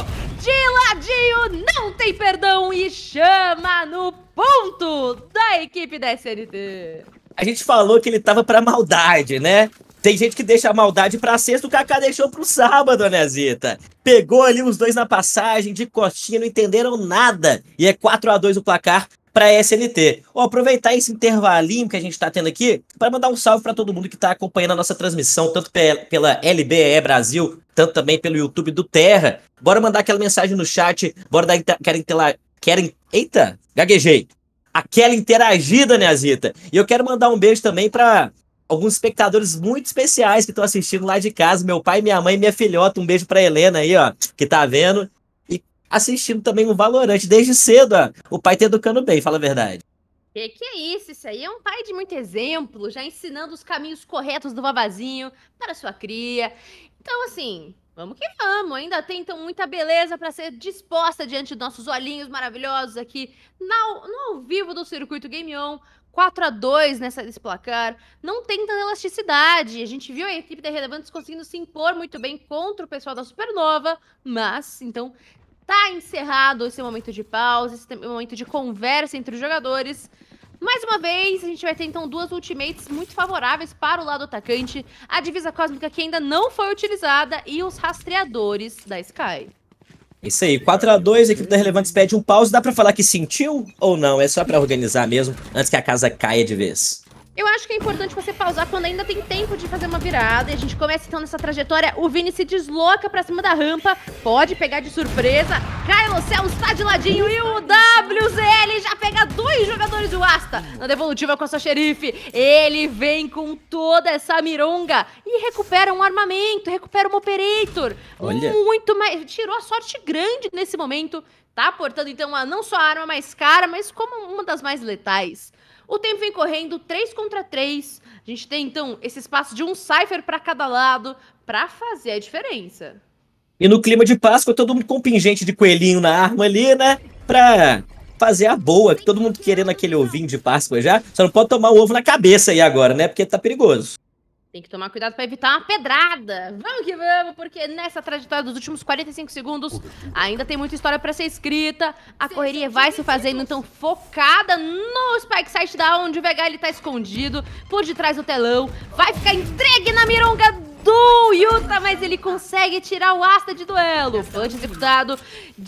S5: De ladinho, não tem perdão e chama no ponto da equipe da S N T.
S6: A gente falou que ele tava pra maldade, né? Tem gente que deixa a maldade pra sexta, o Kaká deixou pro sábado, né, Zita? Pegou ali os dois na passagem, de costinha, não entenderam nada. E é quatro a dois o placar pra S N T. Ó, aproveitar esse intervalinho que a gente tá tendo aqui para mandar um salve pra todo mundo que tá acompanhando a nossa transmissão, tanto pe pela L B E Brasil, tanto também pelo YouTube do Terra. Bora mandar aquela mensagem no chat, bora dar... Querem... Querem... Eita, gaguejei. Aquela interagida, né, Zita? E eu quero mandar um beijo também pra alguns espectadores muito especiais que estão assistindo lá de casa. Meu pai, minha mãe e minha filhota. Um beijo pra Helena aí, ó, que tá vendo. E assistindo também o Valorant desde cedo, ó. O pai tá educando bem, fala a verdade.
S5: Que que é isso? Isso aí é um pai de muito exemplo, já ensinando os caminhos corretos do vavazinho para sua cria. Então, assim, vamos que vamos. Ainda tem, então, muita beleza para ser disposta diante dos nossos olhinhos maravilhosos aqui no, no ao vivo do Circuito Game On. quatro a dois nessa, nesse placar, não tem tanta elasticidade. A gente viu a equipe da Irrelevantes conseguindo se impor muito bem contra o pessoal da Supernova, mas, então, tá encerrado esse momento de pausa, esse momento de conversa entre os jogadores. Mais uma vez, a gente vai ter, então, duas ultimates muito favoráveis para o lado atacante, a divisa cósmica que ainda não foi utilizada e os rastreadores da Sky.
S6: Isso aí, quatro a dois, a equipe da Relevantes pede um pause. Dá pra falar que sentiu ou não? É só pra organizar mesmo, antes que a casa caia de vez.
S5: Eu acho que é importante você pausar quando ainda tem tempo de fazer uma virada. E a gente começa então nessa trajetória. O Vini se desloca pra cima da rampa. Pode pegar de surpresa. Kylo Cell está de ladinho. E o W Z L já pega dois jogadores do Asta. Na devolutiva com a sua xerife. Ele vem com toda essa mironga. E recupera um armamento. Recupera um Operator.
S6: Olha.
S5: Muito mais. Tirou a sorte grande nesse momento. Tá portando então a, não só a arma mais cara, mas como uma das mais letais. O tempo vem correndo, três contra três. A gente tem, então, esse espaço de um Cypher para cada lado para fazer a diferença.
S6: E no clima de Páscoa, todo mundo com um pingente de coelhinho na arma ali, né? Pra fazer a boa, que todo mundo querendo aquele ovinho de Páscoa já. Só não pode tomar o ovo na cabeça aí agora, né? Porque tá perigoso.
S5: Tem que tomar cuidado para evitar uma pedrada. Vamos que vamos, porque nessa trajetória dos últimos quarenta e cinco segundos ainda tem muita história para ser escrita. A correria vai se fazendo, então, focada no Spike Site da onde o V H ele tá escondido, por detrás do telão. Vai ficar entregue na mironga do Yuta, mas ele consegue tirar o Asta de duelo. Punch executado.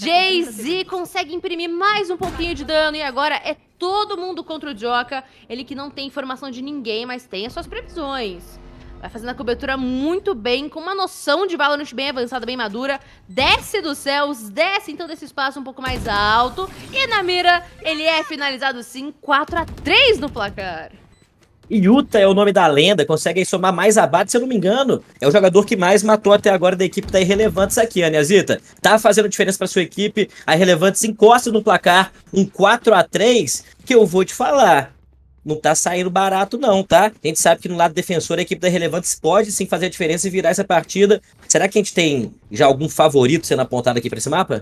S5: Jay-Z consegue imprimir mais um pouquinho de dano e agora é todo mundo contra o Joka. Ele que não tem informação de ninguém, mas tem as suas previsões. Vai fazendo a cobertura muito bem, com uma noção de Valorant bem avançada, bem madura. Desce dos céus, desce então desse espaço um pouco mais alto. E na mira, ele é finalizado sim, quatro a três no placar.
S6: Yuta é o nome da lenda, consegue aí somar mais abate, se eu não me engano. É o jogador que mais matou até agora da equipe da Irrelevantes aqui, né, Zita? Tá fazendo diferença pra sua equipe. A Irrelevantes encosta no placar, um quatro a três, que eu vou te falar. Não tá saindo barato não, tá? A gente sabe que no lado defensor a equipe da Irrelevantes pode sim fazer a diferença e virar essa partida. Será que a gente tem já algum favorito sendo apontado aqui pra esse mapa?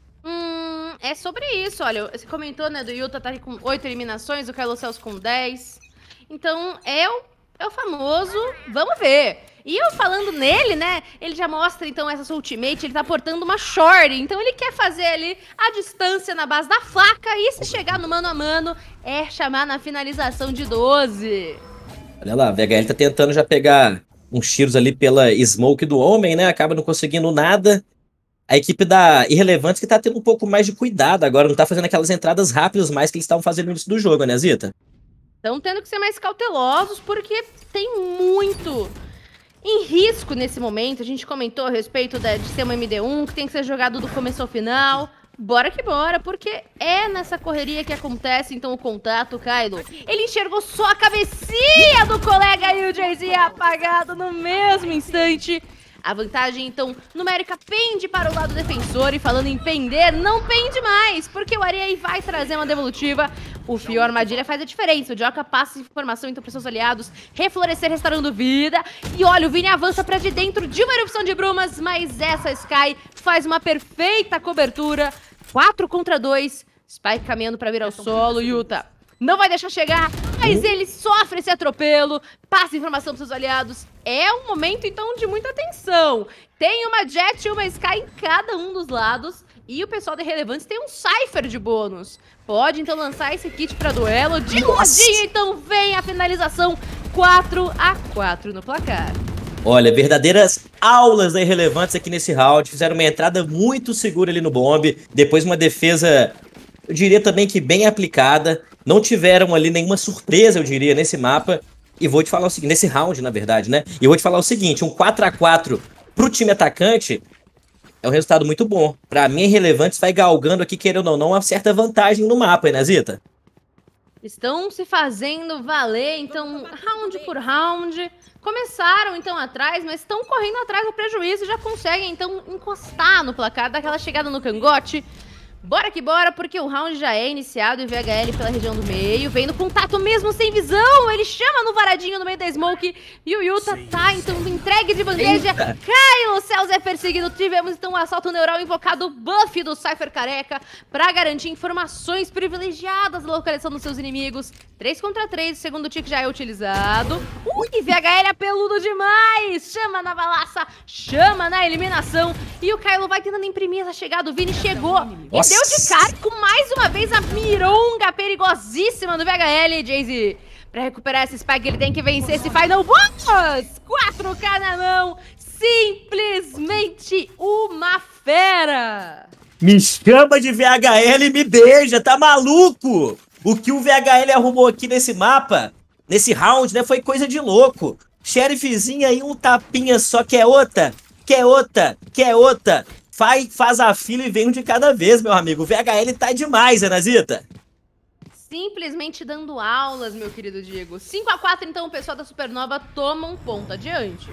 S5: Hum, é sobre isso, olha. Você comentou, né, do Yuta tá aqui com oito eliminações, o Carlos Celso com dez. Então, é o, é o famoso, vamos ver. E eu falando nele, né, ele já mostra, então, essa sua ultimate, ele tá portando uma short. Então, ele quer fazer ali a distância na base da faca. E se chegar no mano a mano, é chamar na finalização de doze.
S6: Olha lá, o V H L tá tentando já pegar uns tiros ali pela smoke do homem, né? Acaba não conseguindo nada. A equipe da Irrelevantes que tá tendo um pouco mais de cuidado agora. Não tá fazendo aquelas entradas rápidas mais que eles estavam fazendo no início do jogo, né, Zita?
S5: Estão tendo que ser mais cautelosos, porque tem muito em risco nesse momento. A gente comentou a respeito de, de ser uma M D um, que tem que ser jogado do começo ao final. bora que bora, porque é nessa correria que acontece, então, o contato, Kylo. Ele enxergou só a cabecinha do colega e o Jay-Z é apagado no mesmo instante. A vantagem, então, numérica pende para o lado defensor. E falando em pender, não pende mais, porque o Areia vai trazer uma devolutiva. O Fio Armadilha faz a diferença. O Joka passa informação, então, para seus aliados. Reflorescer, restaurando vida. E olha, o Vini avança para de dentro de uma erupção de brumas. Mas essa Skye faz uma perfeita cobertura. quatro contra dois. Spike caminhando para vir ao solo. Yuta não vai deixar chegar, mas ele sofre esse atropelo, passa informação para seus aliados. É um momento, então, de muita tensão. Tem uma Jet e uma Skye em cada um dos lados. E o pessoal da Irrelevantes tem um Cypher de bônus. Pode, então, lançar esse kit para duelo. De um ladinho, então, vem a finalização. quatro a quatro no placar.
S6: Olha, verdadeiras aulas da Irrelevantes aqui nesse round. Fizeram uma entrada muito segura ali no bombe. Depois uma defesa, eu diria também que bem aplicada. Não tiveram ali nenhuma surpresa, eu diria, nesse mapa. E vou te falar o seguinte, nesse round, na verdade, né? E eu vou te falar o seguinte, um quatro a quatro pro time atacante é um resultado muito bom. Pra mim, Irrelevantes vai galgando aqui, querendo ou não, uma certa vantagem no mapa, hein, Nazita?
S5: Estão se fazendo valer, então, round por round. Começaram, então, atrás, mas estão correndo atrás do prejuízo e já conseguem, então, encostar no placar, dar aquela chegada no cangote. Bora que bora, porque o round já é iniciado e V H L pela região do meio. Vem no contato mesmo, sem visão. Ele chama no varadinho no meio da smoke. E o Yuta tá, então, entregue de bandeja.
S6: Eita.
S5: Kylo, Cells é perseguido. Tivemos, então, o assalto neural invocado. O buff do Cypher Careca pra garantir informações privilegiadas da localização dos seus inimigos. três contra três, o segundo tick já é utilizado. Ui, V H L apeludo demais. Chama na balaça, chama na eliminação. E o Kylo vai tentando imprimir essa chegada. O Vini chegou.
S6: Nossa.
S5: Deu de cara com mais uma vez a mironga perigosíssima do V H L, Jay-Z. Pra recuperar esse spike, ele tem que vencer esse Final Boss! quatro K na mão, simplesmente uma fera!
S6: Me chama de V H L e me beija, tá maluco? O que o V H L arrumou aqui nesse mapa, nesse round, né, foi coisa de louco. Sheriffzinho aí, um tapinha só, quer outra, quer outra, quer outra. Faz, faz a fila e vem um de cada vez, meu amigo. O V H L tá demais, né, Nazita?
S5: Simplesmente dando aulas, meu querido Diego. cinco a quatro, então, o pessoal da Supernova toma um ponto adiante.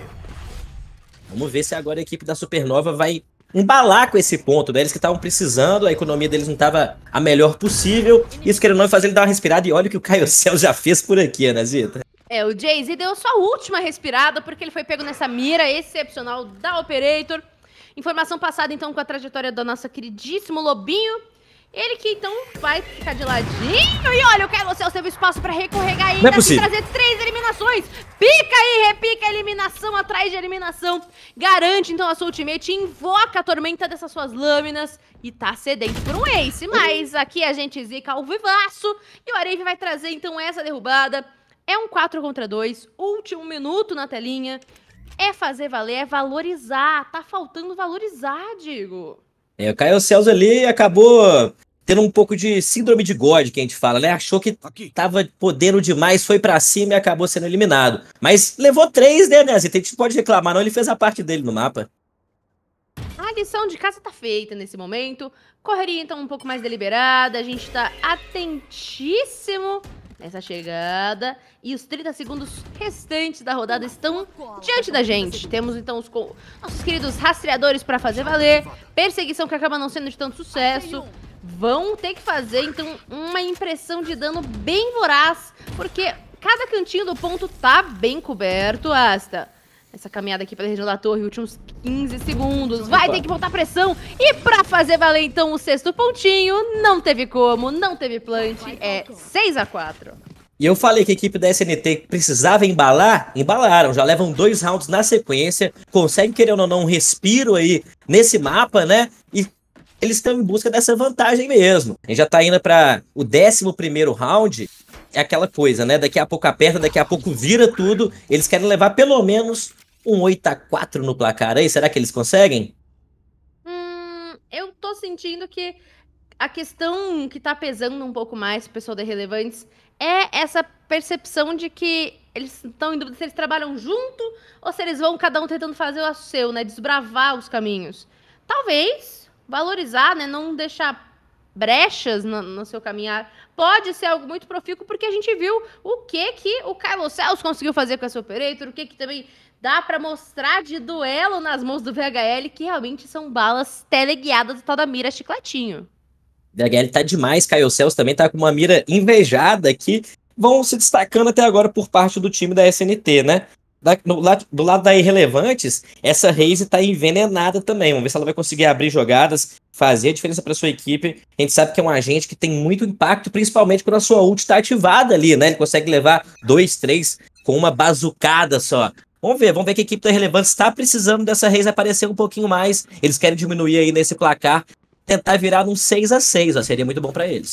S6: Vamos ver se agora a equipe da Supernova vai embalar com esse ponto, né? Eles que estavam precisando, a economia deles não estava a melhor possível. Isso querendo não fazer ele dar uma respirada. E olha o que o Caio Cel já fez por aqui, né, Nazita?
S5: É, o Jay-Z deu sua última respirada porque ele foi pego nessa mira excepcional da Operator. Informação passada, então, com a trajetória do nosso queridíssimo Lobinho. Ele que, então, vai ficar de ladinho. E olha, o Kylo Cells teve espaço pra recorregar ainda.
S6: Não é possível.
S5: Trazer três eliminações. Pica e repica a eliminação atrás de eliminação. Garante, então, a sua ultimate. Invoca a tormenta dessas suas lâminas. E tá sedento por um ace. Mas aqui a gente zica ao vivaço. E o Arave vai trazer, então, essa derrubada. É um quatro contra dois. Último minuto na telinha. É fazer valer, é valorizar. Tá faltando valorizar, Diego.
S6: É, o Caio Cells ali acabou tendo um pouco de síndrome de God, que a gente fala, né? Achou que tava podendo demais, foi pra cima e acabou sendo eliminado. Mas levou três, né, Nazita? A gente pode reclamar, não. Ele fez a parte dele no mapa.
S5: A lição de casa tá feita nesse momento. Correria, então, um pouco mais deliberada. A gente tá atentíssimo nessa chegada. E os trinta segundos restantes da rodada estão diante da gente. Temos, então, os co- nossos queridos rastreadores pra fazer valer. Perseguição que acaba não sendo de tanto sucesso. Vão ter que fazer, então, uma impressão de dano bem voraz. Porque cada cantinho do ponto tá bem coberto, Asta. Essa caminhada aqui pela região da torre, últimos quinze segundos. Vai ter que botar pressão. E pra fazer valer, então, o sexto pontinho, não teve como, não teve plant. É seis a quatro.
S6: E eu falei que a equipe da S N T precisava embalar, embalaram. Já levam dois rounds na sequência, conseguem, querendo ou não, um respiro aí nesse mapa, né? E eles estão em busca dessa vantagem mesmo. A gente já tá indo para o décimo primeiro round. É aquela coisa, né? Daqui a pouco aperta, daqui a pouco vira tudo. Eles querem levar pelo menos um oito a quatro no placar aí. Será que eles conseguem?
S5: Hum, eu tô sentindo que a questão que tá pesando um pouco mais pro pessoal da Irrelevantes é essa percepção de que eles estão em dúvida se eles trabalham junto ou se eles vão cada um tentando fazer o seu, né? Desbravar os caminhos. Talvez valorizar, né? Não deixar brechas no, no seu caminhar. Pode ser algo muito profícuo, porque a gente viu o que que o Kylo Cells conseguiu fazer com essa Operator, o que que também dá pra mostrar de duelo nas mãos do V H L, que realmente são balas teleguiadas do tal da mira chicletinho.
S6: V H L tá demais, Caio Cells também tá com uma mira invejada que vão se destacando até agora por parte do time da S N T, né? Da, no, lado, do lado da Irrelevantes, essa Raze tá envenenada também. Vamos ver se ela vai conseguir abrir jogadas, fazer a diferença para sua equipe. A gente sabe que é um agente que tem muito impacto, principalmente quando a sua ult tá ativada ali, né? Ele consegue levar dois, três com uma bazucada só. Vamos ver, vamos ver que a equipe da Irrelevantes está precisando dessa Raze aparecer um pouquinho mais. Eles querem diminuir aí nesse placar, tentar virar num seis a seis, ó, seria muito bom para eles.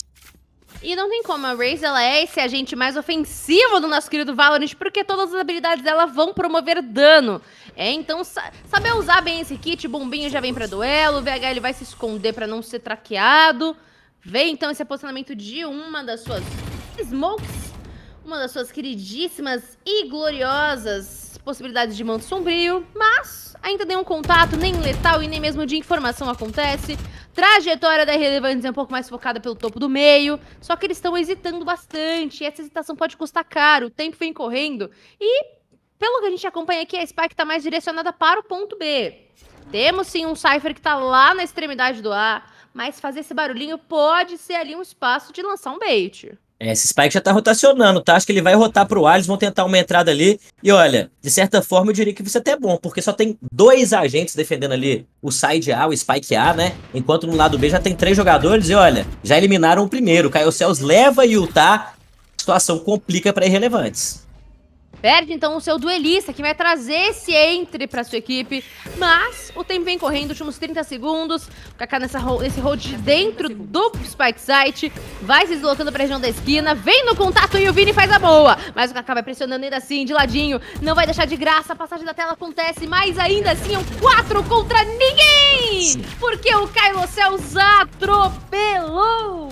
S5: E não tem como, a Raze, ela é esse agente mais ofensivo do nosso querido Valorant, porque todas as habilidades dela vão promover dano. É, então, sa saber usar bem esse kit, bombinho já vem pra duelo, o V H L vai se esconder pra não ser traqueado. Vem, então, esse posicionamento de uma das suas smokes, uma das suas queridíssimas e gloriosas possibilidades de manto sombrio, mas ainda nenhum contato, nem letal e nem mesmo de informação acontece. Trajetória da Irrelevantes é um pouco mais focada pelo topo do meio, só que eles estão hesitando bastante, e essa hesitação pode custar caro, o tempo vem correndo, e pelo que a gente acompanha aqui, a Spike está mais direcionada para o ponto B. Temos sim um Cypher que está lá na extremidade do A, mas fazer esse barulhinho pode ser ali um espaço de lançar um bait.
S6: É, esse Spike já tá rotacionando, tá? Acho que ele vai rotar pro A, eles vão tentar uma entrada ali. E olha, de certa forma eu diria que isso é até bom, porque só tem dois agentes defendendo ali o side A, o Spike A, né? Enquanto no lado B já tem três jogadores e olha, já eliminaram o primeiro. O Caio Cells leva e o Tá. A situação complica para Irrelevantes.
S5: Perde então o seu duelista, que vai trazer esse entre pra sua equipe. Mas o tempo vem correndo, últimos trinta segundos. O Kaká nessa ro nesse hold de dentro do Spike Site. Vai se deslocando pra região da esquina. Vem no contato e o Vini faz a boa. Mas o Kaká vai pressionando ainda assim, de ladinho. Não vai deixar de graça, a passagem da tela acontece. Mas ainda assim é um quatro contra ninguém. Porque o Kylo Cells atropelou.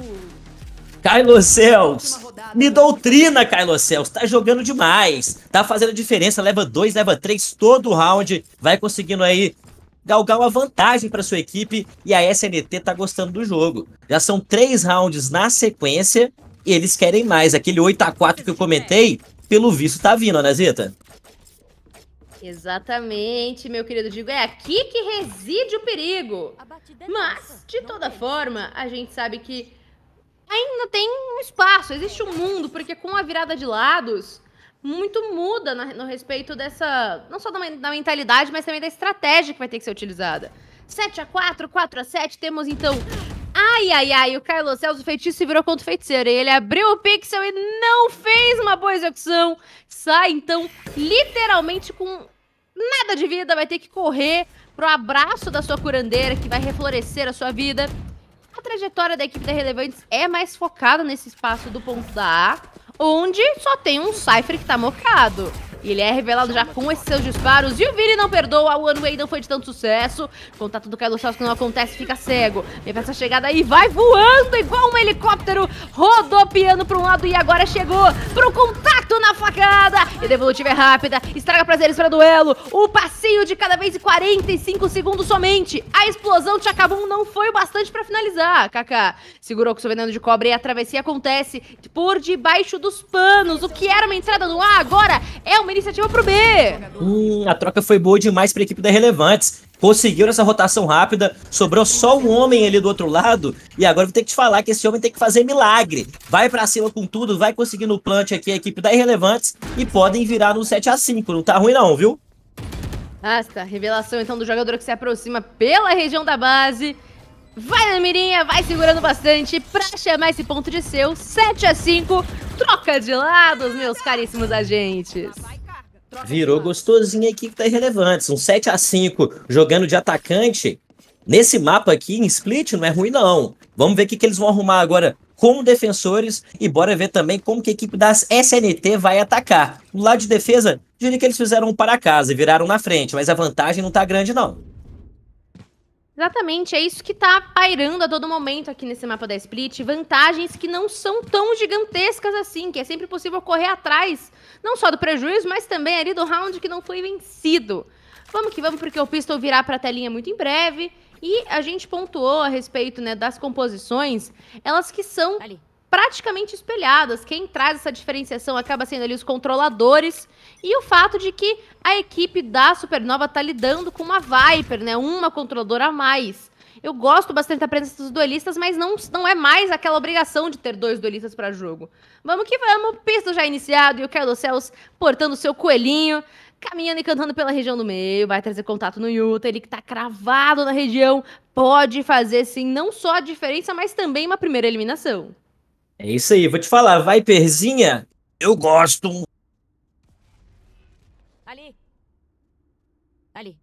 S6: Kylo Cells, me doutrina, Kylo Cells, tá jogando demais, tá fazendo diferença, leva dois, leva três todo round, vai conseguindo aí galgar uma vantagem para sua equipe e a S N T tá gostando do jogo. Já são três rounds na sequência e eles querem mais, aquele oito a quatro que eu comentei, pelo visto tá vindo, né, Zita?
S5: Exatamente, meu querido Digo, é aqui que reside o perigo. Mas, de toda forma, a gente sabe que ainda tem um espaço, existe um mundo, porque com a virada de lados, muito muda na, no respeito dessa, não só da, da mentalidade, mas também da estratégia que vai ter que ser utilizada. sete a quatro, quatro a sete, temos então, ai, ai, ai, o Kylo Cells, o feitiço se virou contra o feiticeiro, ele abriu o pixel e não fez uma boa execução, sai então literalmente com nada de vida, vai ter que correr pro abraço da sua curandeira, que vai reflorescer a sua vida. A trajetória da equipe da Irrelevantes é mais focada nesse espaço do ponto da A, onde só tem um Cypher que tá mocado. E ele é revelado já com esses seus disparos. E o Vini não perdoa, o One Way não foi de tanto sucesso. O contato do Kylo Cells que não acontece, fica cego. Vem pra essa chegada aí, vai voando igual um helicóptero, rodopiando pra um lado e agora chegou pro contato na facada. E a devolutiva é rápida, estraga prazeres pra duelo. O passeio de cada vez em quarenta e cinco segundos somente. A explosão de Chacabum não foi o bastante pra finalizar. Kaká segurou com seu veneno de cobra e a travessia acontece por debaixo dos panos. O que era uma entrada no A agora é uma iniciativa pro B.
S6: Hum, a troca foi boa demais pra equipe da Irrelevantes. Conseguiram essa rotação rápida, sobrou só um homem ali do outro lado, e agora vou ter que te falar que esse homem tem que fazer milagre. Vai pra cima com tudo, vai conseguir no plant aqui a equipe da Irrelevantes, e podem virar no sete a cinco, não tá ruim não, viu?
S5: Basta, revelação então do jogador que se aproxima pela região da base. Vai na mirinha, vai segurando bastante pra chamar esse ponto de seu. sete a cinco, troca de lados, meus caríssimos agentes.
S6: Virou gostosinho a equipe da Irrelevantes, um sete a cinco, jogando de atacante. Nesse mapa aqui, em split, não é ruim não. Vamos ver o que, que eles vão arrumar agora como defensores e bora ver também como que a equipe das S N T vai atacar. No lado de defesa, diria que eles fizeram um para casa e viraram na frente, mas a vantagem não tá grande não.
S5: Exatamente, é isso que tá pairando a todo momento aqui nesse mapa da Split. Vantagens que não são tão gigantescas assim, que é sempre possível correr atrás, não só do prejuízo, mas também ali do round que não foi vencido. Vamos que vamos, porque o Pistol virá pra telinha muito em breve. E a gente pontuou a respeito, né, das composições, elas que são praticamente espelhadas. Quem traz essa diferenciação acaba sendo ali os controladores e o fato de que a equipe da Supernova tá lidando com uma Viper, né, uma controladora a mais. Eu gosto bastante da presença dos duelistas, mas não, não é mais aquela obrigação de ter dois duelistas para jogo. Vamos que vamos, pista já iniciado e o Carlos Cels portando seu coelhinho, caminhando e cantando pela região do meio, vai trazer contato no Yuta, ele que tá cravado na região, pode fazer sim, não só a diferença, mas também uma primeira eliminação.
S6: É isso aí, vou te falar, Viperzinha, eu gosto.
S7: Ali. Ali.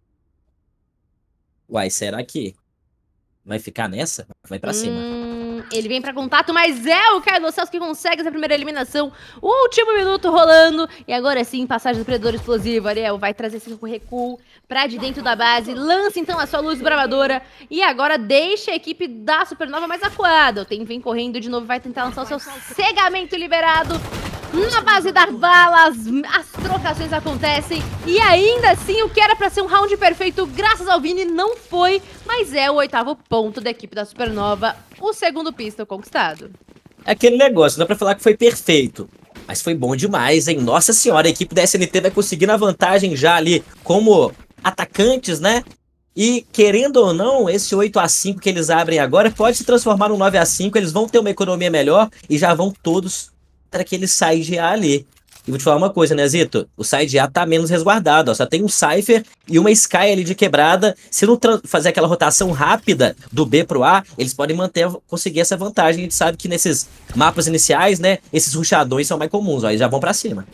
S6: Uai, será que vai ficar nessa? Vai pra
S5: hum,
S6: cima.
S5: Ele vem pra contato, mas é o Carlos Cels que consegue essa primeira eliminação. O último minuto rolando. E agora sim, passagem do Predador Explosivo. Ariel vai trazer esse recuo pra de dentro da base. Lança então a sua luz bravadora. E agora deixa a equipe da Supernova mais acuada. O Tem vem correndo de novo, vai tentar lançar o seu cegamento liberado. Na base das balas, as trocações acontecem. E ainda assim, o que era pra ser um round perfeito, graças ao Vini, não foi. Mas é o oitavo ponto da equipe da Supernova. O segundo pistol conquistado.
S6: É aquele negócio, não dá pra falar que foi perfeito. Mas foi bom demais, hein? Nossa senhora, a equipe da S N T vai conseguindo a vantagem já ali como atacantes, né? E, querendo ou não, esse oito a cinco que eles abrem agora pode se transformar num nove a cinco. Eles vão ter uma economia melhor e já vão todos para aquele side A ali. E vou te falar uma coisa, né, Zito? O side A tá menos resguardado, ó. Só tem um Cypher e uma Sky ali de quebrada. Se não fazer aquela rotação rápida do B pro A, eles podem manter, conseguir essa vantagem. A gente sabe que nesses mapas iniciais, né, esses rushadões são mais comuns, ó. Eles já vão pra cima.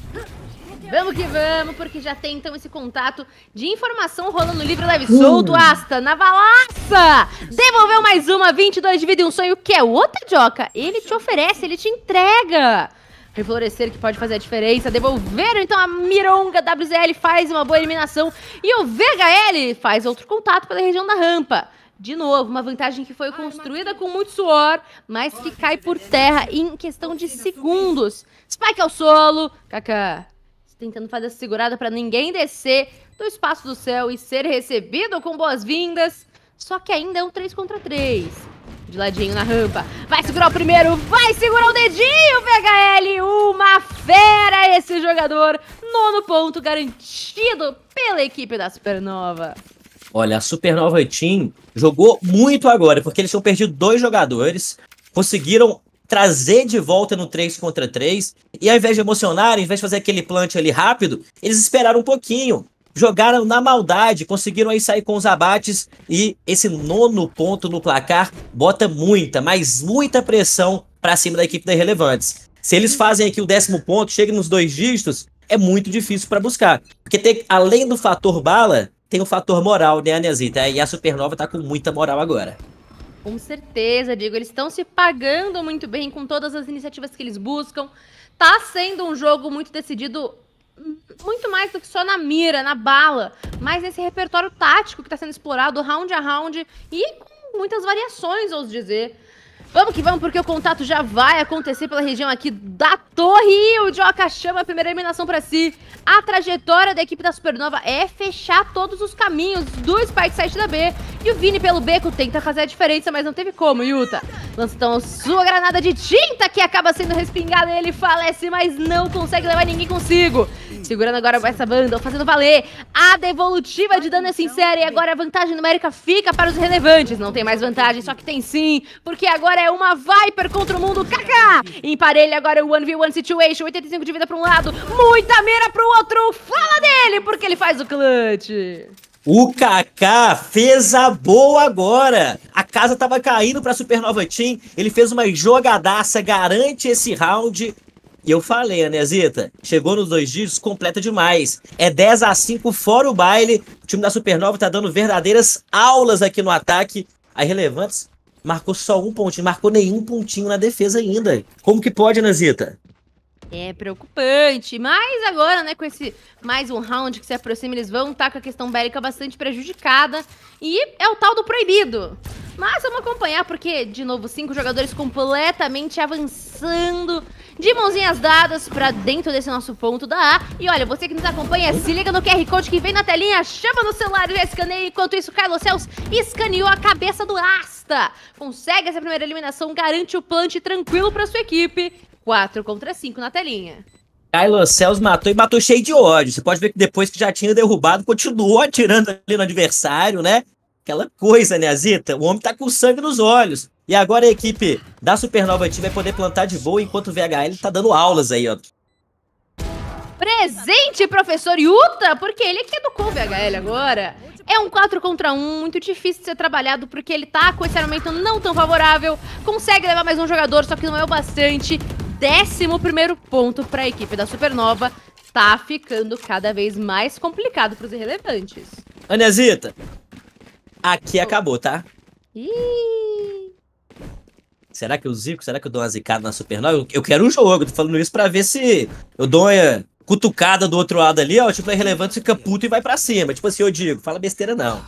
S5: Vamos que vamos, porque já tem então esse contato de informação rolando livre, leve solto. Asta na balaça! Devolveu mais uma, vinte e dois de vida e um sonho, que é outra Joca. Ele te oferece, ele te entrega. Reflorescer que pode fazer a diferença. Devolveram então a Mironga, W Z L faz uma boa eliminação. E o V H L faz outro contato pela região da rampa. De novo, uma vantagem que foi construída com muito suor, mas que cai por terra em questão de segundos. Spike ao solo, Kaká tentando fazer essa segurada pra ninguém descer do espaço do céu e ser recebido com boas-vindas. Só que ainda é um três contra três. De ladinho na rampa. Vai segurar o primeiro, vai segurar o dedinho, V H L. Uma fera esse jogador. Nono ponto garantido pela equipe da Supernova.
S6: Olha, a Supernova Team jogou muito agora, porque eles tinham perdido dois jogadores. Conseguiram trazer de volta no três contra três, e ao invés de emocionar, ao invés de fazer aquele plant ali rápido, eles esperaram um pouquinho, jogaram na maldade, conseguiram aí sair com os abates, e esse nono ponto no placar bota muita, mas muita pressão pra cima da equipe da Irrelevantes. Se eles fazem aqui o décimo ponto, chegam nos dois dígitos, é muito difícil pra buscar, porque tem, além do fator bala, tem o fator moral, né, Anesita? E a Supernova tá com muita moral agora.
S5: Com certeza, Diego. Eles estão se pagando muito bem com todas as iniciativas que eles buscam. Tá sendo um jogo muito decidido, muito mais do que só na mira, na bala, mas nesse repertório tático que tá sendo explorado round a round e com muitas variações, ouso dizer. Vamos que vamos, porque o contato já vai acontecer pela região aqui da torre e o Joca chama a primeira eliminação pra si. A trajetória da equipe da Supernova é fechar todos os caminhos do Spike Site da B. E o Vini pelo beco tenta fazer a diferença, mas não teve como, Yuta. Lança então a sua granada de tinta que acaba sendo respingada. Ele falece, mas não consegue levar ninguém consigo. Segurando agora essa banda, fazendo valer. A devolutiva de dano é sincera e agora a vantagem numérica fica para os relevantes. Não tem mais vantagem, só que tem sim, porque agora é uma Viper contra o mundo. Kaká! Emparelha agora o um v um situation, oitenta e cinco de vida para um lado, muita mira para o outro. Fala dele, porque ele faz o clutch.
S6: O Kaká fez a boa agora. A casa tava caindo pra Supernova Team. Ele fez uma jogadaça, garante esse round. E eu falei, Anesita, chegou nos dois dígitos, completa demais. É dez a cinco fora o baile. O time da Supernova tá dando verdadeiras aulas aqui no ataque. A Irrelevantes marcou só um pontinho, marcou nenhum pontinho na defesa ainda. Como que pode, Anesita?
S5: É preocupante, mas agora, né, com esse mais um round que se aproxima, eles vão estar com a questão bélica bastante prejudicada. E é o tal do proibido. Mas vamos acompanhar, porque, de novo, cinco jogadores completamente avançando de mãozinhas dadas pra dentro desse nosso ponto da A. E olha, você que nos acompanha, se liga no Q R Code que vem na telinha, chama no celular e já escaneia. Enquanto isso, Kylo Cells escaneou a cabeça do Asta. Consegue essa primeira eliminação, garante o plant tranquilo pra sua equipe. quatro contra cinco na telinha.
S6: Kylo Cells matou e matou cheio de ódio. Você pode ver que depois que já tinha derrubado, continuou atirando ali no adversário, né? Aquela coisa, né, Azita? O homem tá com sangue nos olhos. E agora a equipe da Supernova Team vai poder plantar de boa, enquanto o V H L tá dando aulas aí, ó.
S5: Presente, professor Yuta, porque ele que educou o V H L agora. É um quatro contra um, muito difícil de ser trabalhado, porque ele tá com esse armamento não tão favorável. Consegue levar mais um jogador, só que não é o bastante. Décimo primeiro ponto para a equipe da Supernova. Tá ficando cada vez mais complicado para os irrelevantes.
S6: Anezita, aqui acabou, tá?
S5: Ih.
S6: Será que eu zico? Será que eu dou uma zicada na Supernova? Eu, eu quero um jogo, tô falando isso pra ver se eu dou uma cutucada do outro lado ali, ó. Tipo, é irrelevante, fica puto e vai pra cima. Tipo assim, eu digo, fala besteira não.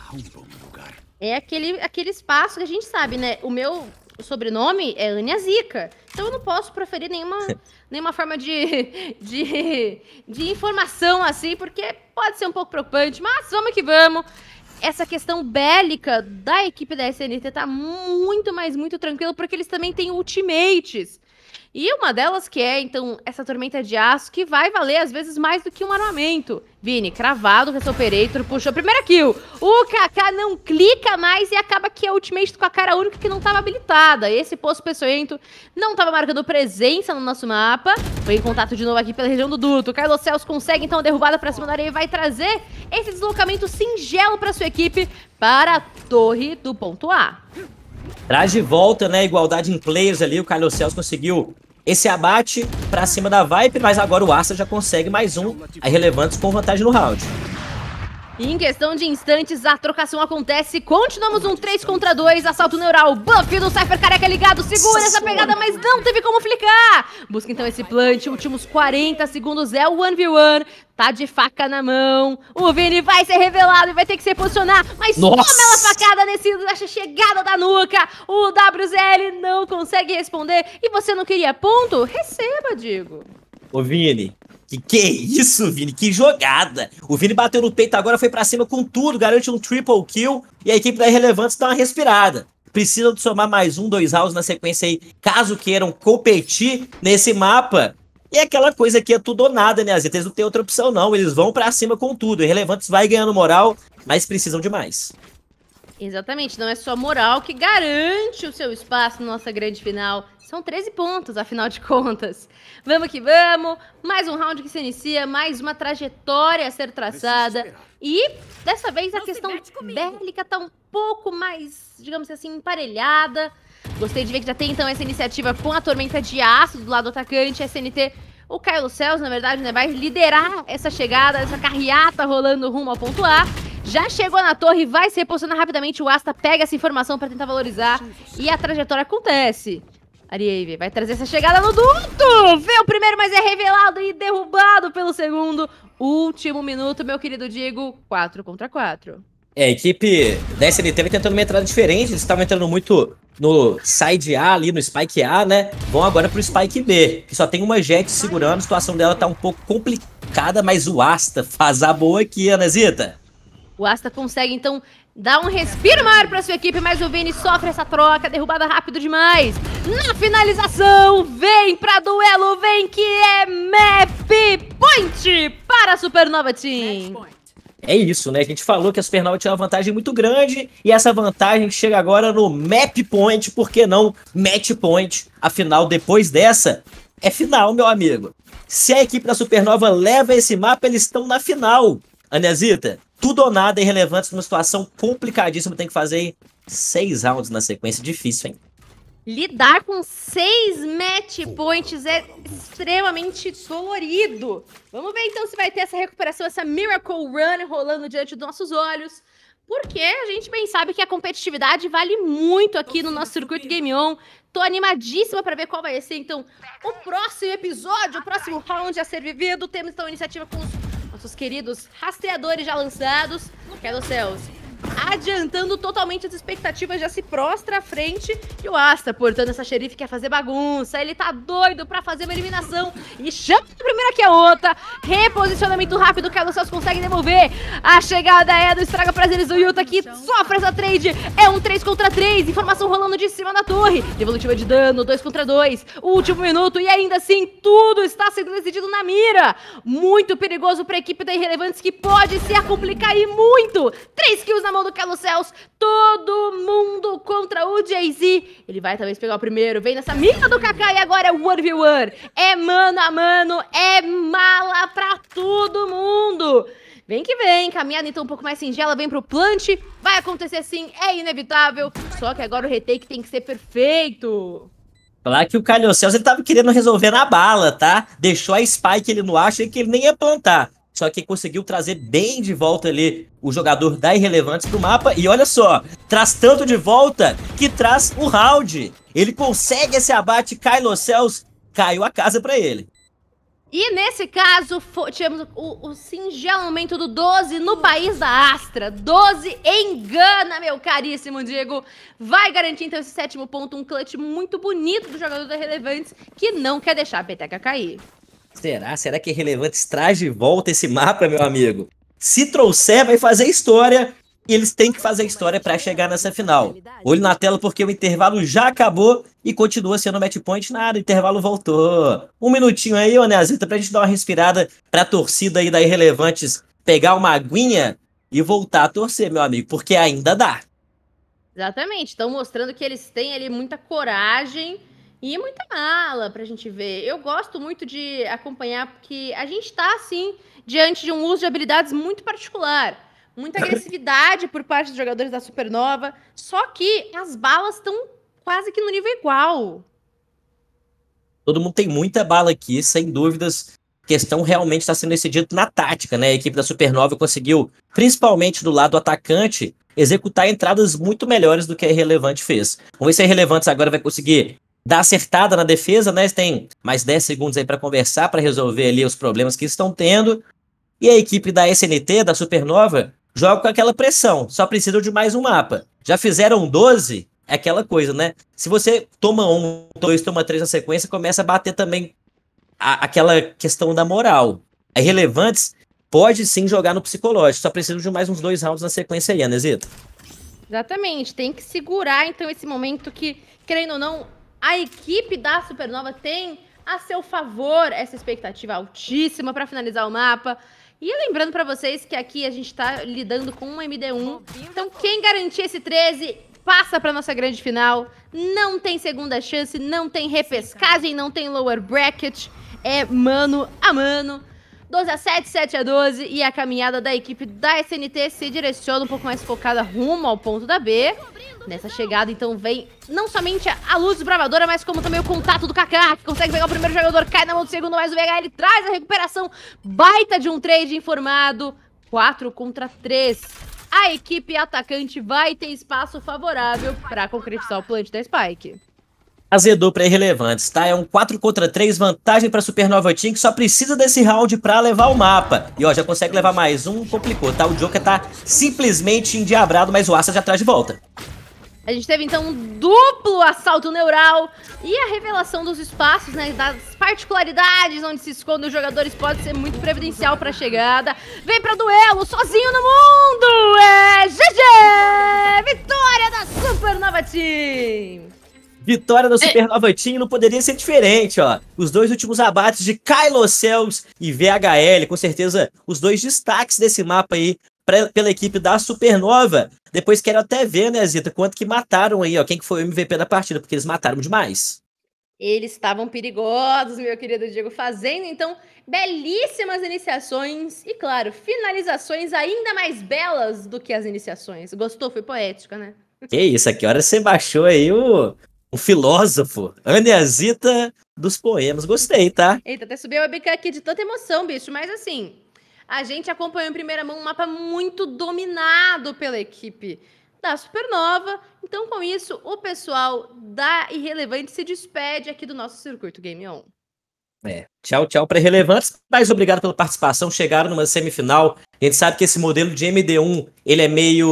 S5: É aquele, aquele espaço que a gente sabe, né? O meu sobrenome é Ania Zica. Então eu não posso proferir nenhuma, nenhuma forma de, de, de informação assim, porque pode ser um pouco preocupante. Mas vamos que vamos. Essa questão bélica da equipe da S N T tá muito, mas muito tranquila, porque eles também têm ultimates. E uma delas que é, então, essa tormenta de aço, que vai valer, às vezes, mais do que um armamento. Vini, cravado, o Operator, puxou a primeira kill. O Kaká não clica mais e acaba que a ultimate do Kaká era a única que não estava habilitada. Esse Poço Peçonhento não estava marcando presença no nosso mapa. Foi em contato de novo aqui pela região do Duto. Kylo Cells consegue, então, a derrubada pra cima da areia e vai trazer esse deslocamento singelo para sua equipe para a torre do ponto A.
S6: Traz de volta, né, igualdade em players ali, o Kylo Cells conseguiu esse abate pra cima da Vipe, mas agora o Asta já consegue mais um, a Irrelevantes com vantagem no round.
S5: Em questão de instantes, a trocação acontece. Continuamos um três contra dois, assalto neural. Buff do Cypher careca ligado, segura essa pegada, mas não teve como flicar. Busca então esse plant, últimos quarenta segundos é o um contra um. Tá de faca na mão. O Vini vai ser revelado e vai ter que se posicionar. Mas
S6: Nossa!
S5: toma ela facada nesse, nessa chegada da nuca. O W Z L não consegue responder. E você não queria ponto? Receba, digo.
S6: Ô, Vini. Que que é isso, Vini? Que jogada! O Vini bateu no peito agora, foi pra cima com tudo, garante um triple kill e a equipe da Irrelevantes dá uma respirada. Precisam de somar mais um, dois rounds na sequência aí, caso queiram competir nesse mapa. E aquela coisa que é tudo ou nada, né, Azita? Eles não tem outra opção, não. Eles vão pra cima com tudo. Irrelevantes vai ganhando moral, mas precisam de mais.
S5: Exatamente, não é só moral que garante o seu espaço na nossa grande final. São treze pontos, afinal de contas. Vamos que vamos, mais um round que se inicia, mais uma trajetória a ser traçada. E dessa vez a questão bélica tá um pouco mais, digamos assim, emparelhada. Gostei de ver que já tem então essa iniciativa com a tormenta de aço do lado do atacante, S N T. O Kylo Cells, na verdade, né, vai liderar essa chegada, essa carreata rolando rumo ao ponto A. Já chegou na torre, vai se reposicionar rapidamente. O Asta pega essa informação para tentar valorizar. E a trajetória acontece. Ariave vai trazer essa chegada no duto. Vê o primeiro, mas é revelado e derrubado pelo segundo. Último minuto, meu querido Diego. quatro contra quatro.
S6: É, a equipe da S N T vai tentando uma entrada diferente. Eles estavam entrando muito no side A ali, no Spike A, né? Vão agora pro Spike B, que só tem uma Jet segurando. A situação dela tá um pouco complicada, mas o Asta faz a boa aqui, Anezita.
S5: O Asta consegue, então, dar um respiro maior para sua equipe, mas o Vini sofre essa troca, derrubada rápido demais. Na finalização, vem pra duelo, vem que é Map Point para a Supernova Team.
S6: É isso, né? A gente falou que a Supernova tinha uma vantagem muito grande e essa vantagem chega agora no Map Point, por que não Match Point? Afinal, depois dessa, é final, meu amigo. Se a equipe da Supernova leva esse mapa, eles estão na final. Anezita, tudo ou nada, Irrelevantes numa situação complicadíssima, tem que fazer seis rounds na sequência, difícil, hein?
S5: Lidar com seis match points é extremamente dolorido. Vamos ver então se vai ter essa recuperação, essa Miracle Run rolando diante dos nossos olhos. Porque a gente bem sabe que a competitividade vale muito aqui no nosso circuito Game On. Tô animadíssima para ver qual vai ser então o próximo episódio, o próximo round a ser vivido. Temos então a iniciativa com os nossos queridos rastreadores já lançados. Kylo Cells adiantando totalmente as expectativas, já se prostra à frente. E o Astra, portanto, essa xerife quer fazer bagunça. Ele tá doido pra fazer uma eliminação. E chama a primeira que a outra. Reposicionamento rápido, o Carlos Celso consegue devolver. A chegada é do Estraga Prazeres do Yuta, que sofre essa trade. É um três contra três, informação rolando de cima da torre. Devolutiva de dano, dois contra dois. Último minuto e ainda assim tudo está sendo decidido na mira. Muito perigoso pra equipe da Irrelevantes, que pode se complicar e muito. Três kills na mão do Carlos Celso. Todo mundo contra o Jay-Z. Ele vai talvez pegar o primeiro. Vem nessa mira do Kaká e agora é one v one. É mano a mano, é mala pra todo mundo. Vem que vem, caminhada então um pouco mais singela, vem pro plant, vai acontecer sim, é inevitável, só que agora o retake tem que ser perfeito.
S6: Falar que o Calhocels, ele tava querendo resolver na bala, tá? Deixou a Spike ele no ar, achei que ele nem ia plantar. Só que conseguiu trazer bem de volta ali o jogador da Irrelevantes pro mapa. E olha só, traz tanto de volta que traz o round. Ele consegue esse abate, Calhocels, caiu a casa pra ele.
S5: E nesse caso, tivemos o, o singelo momento do doze no país da Astra. doze engana, meu caríssimo Diego. Vai garantir então esse sétimo ponto, um clutch muito bonito do jogador da Irrelevantes, que não quer deixar a peteca cair.
S6: Será? Será que Irrelevantes traz de volta esse mapa, meu amigo? Se trouxer, vai fazer história. E eles têm que fazer história para chegar nessa final. Olho na tela porque o intervalo já acabou e continua sendo match point. Nada, o intervalo voltou. Um minutinho aí, ô Neazita, pra gente dar uma respirada pra torcida aí da Irrelevantes pegar uma aguinha e voltar a torcer, meu amigo, porque ainda dá.
S5: Exatamente, estão mostrando que eles têm ali muita coragem e muita mala pra gente ver. Eu gosto muito de acompanhar porque a gente tá, assim, diante de um uso de habilidades muito particular. Muita agressividade por parte dos jogadores da Supernova, só que as balas estão quase que no nível igual.
S6: Todo mundo tem muita bala aqui, sem dúvidas. A questão realmente está sendo decidida na tática, né? A equipe da Supernova conseguiu, principalmente do lado atacante, executar entradas muito melhores do que a Irrelevante fez. Vamos ver se a Irrelevantes agora vai conseguir dar acertada na defesa, né? Tem mais dez segundos aí para conversar, para resolver ali os problemas que estão tendo. E a equipe da S N T, da Supernova, joga com aquela pressão, só precisam de mais um mapa. Já fizeram doze, é aquela coisa, né? Se você toma um, dois, toma três na sequência, começa a bater também a, aquela questão da moral. A Irrelevantes pode sim jogar no psicológico, só precisam de mais uns dois rounds na sequência aí, Anesita.
S5: Exatamente, tem que segurar então esse momento que, querendo ou não, a equipe da Supernova tem a seu favor essa expectativa altíssima para finalizar o mapa. E lembrando pra vocês que aqui a gente tá lidando com um M D um, então quem garantir esse treze passa pra nossa grande final, não tem segunda chance, não tem repescagem, não tem lower bracket, é mano a mano. doze a sete, sete a doze e a caminhada da equipe da S N T se direciona um pouco mais focada rumo ao ponto da B. Nessa chegada, então, vem não somente a luz desbravadora, mas como também o contato do Kaká, que consegue pegar o primeiro jogador, cai na mão do segundo, mas o V H L traz a recuperação. Baita de um trade informado. quatro contra três. A equipe atacante vai ter espaço favorável para concretizar o plant da Spike.
S6: Azedou para Irrelevantes, tá? É um quatro contra três, vantagem para Supernova Team, que só precisa desse round para levar o mapa. E ó, já consegue levar mais um, complicou, tá? O Joker tá simplesmente endiabrado, mas o Asa já traz de volta.
S5: A gente teve então um duplo assalto neural e a revelação dos espaços, né, das particularidades onde se escondem os jogadores pode ser muito previdencial para a chegada. Vem para duelo, sozinho no mundo, é G G! Vitória da Supernova Team!
S6: Vitória da Supernova Team não poderia ser diferente, ó. Os dois últimos abates de Calhocels e V H L, com certeza os dois destaques desse mapa aí pra, pela equipe da Supernova. Depois quero até ver, né, Zita, quanto que mataram aí, ó, quem que foi o M V P da partida, porque eles mataram demais.
S5: Eles estavam perigosos, meu querido Diego, fazendo então belíssimas iniciações e, claro, finalizações ainda mais belas do que as iniciações. Gostou? Foi poética, né?
S6: Que isso, aqui, hora você baixou aí o... O filósofo, Anesita dos poemas. Gostei, tá?
S5: Eita, até subiu a webcam aqui de tanta emoção, bicho. Mas assim, a gente acompanhou em primeira mão um mapa muito dominado pela equipe da Supernova. Então, com isso, o pessoal da Irrelevante se despede aqui do nosso circuito Game On.
S6: É, tchau, tchau para Irrelevantes. Mas obrigado pela participação. Chegaram numa semifinal. A gente sabe que esse modelo de M D um, ele é meio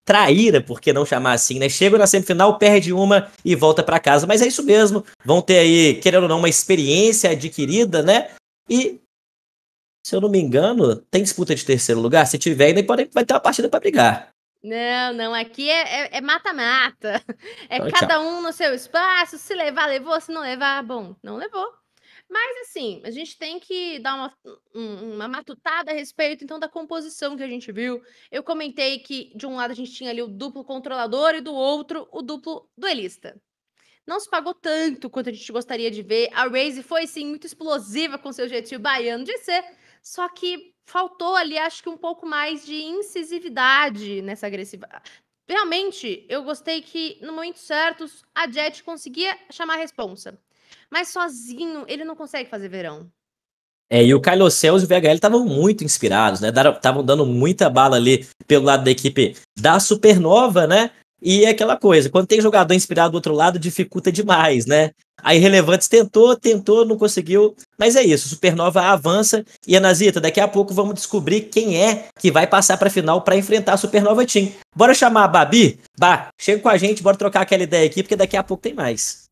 S6: traíra, por que não chamar assim, né? Chega na semifinal, perde uma e volta pra casa. Mas é isso mesmo, vão ter aí, querendo ou não, uma experiência adquirida, né? E, se eu não me engano, tem disputa de terceiro lugar? Se tiver, ainda pode, vai ter uma partida pra brigar.
S5: Não, não, aqui é é- é mata-mata. É
S6: Então,
S5: cada
S6: tchau.
S5: um no seu espaço. Se levar, levou. Se não levar, bom, não levou. Mas assim, a gente tem que dar uma, um- uma matutada a respeito então da composição que a gente viu. Eu comentei que de um lado a gente tinha ali o duplo controlador e do outro o duplo duelista. Não se pagou tanto quanto a gente gostaria de ver. A Raze foi sim muito explosiva com seu jeitinho baiano de ser, só que faltou ali, acho que um pouco mais de incisividade nessa agressiva. Realmente, eu gostei que no momento certo a Jet conseguia chamar a responsa. Mas sozinho ele não consegue fazer verão.
S6: É, e o Carlos Cels e o V H L estavam muito inspirados, né? Estavam dando muita bala ali pelo lado da equipe da Supernova, né? E é aquela coisa, quando tem jogador inspirado do outro lado, dificulta demais, né? A Irrelevantes tentou, tentou, não conseguiu. Mas é isso, Supernova avança. E, Anasita, daqui a pouco vamos descobrir quem é que vai passar para a final para enfrentar a Supernova Team. Bora chamar a Babi? Bah, chega com a gente, bora trocar aquela ideia aqui, porque daqui a pouco tem mais.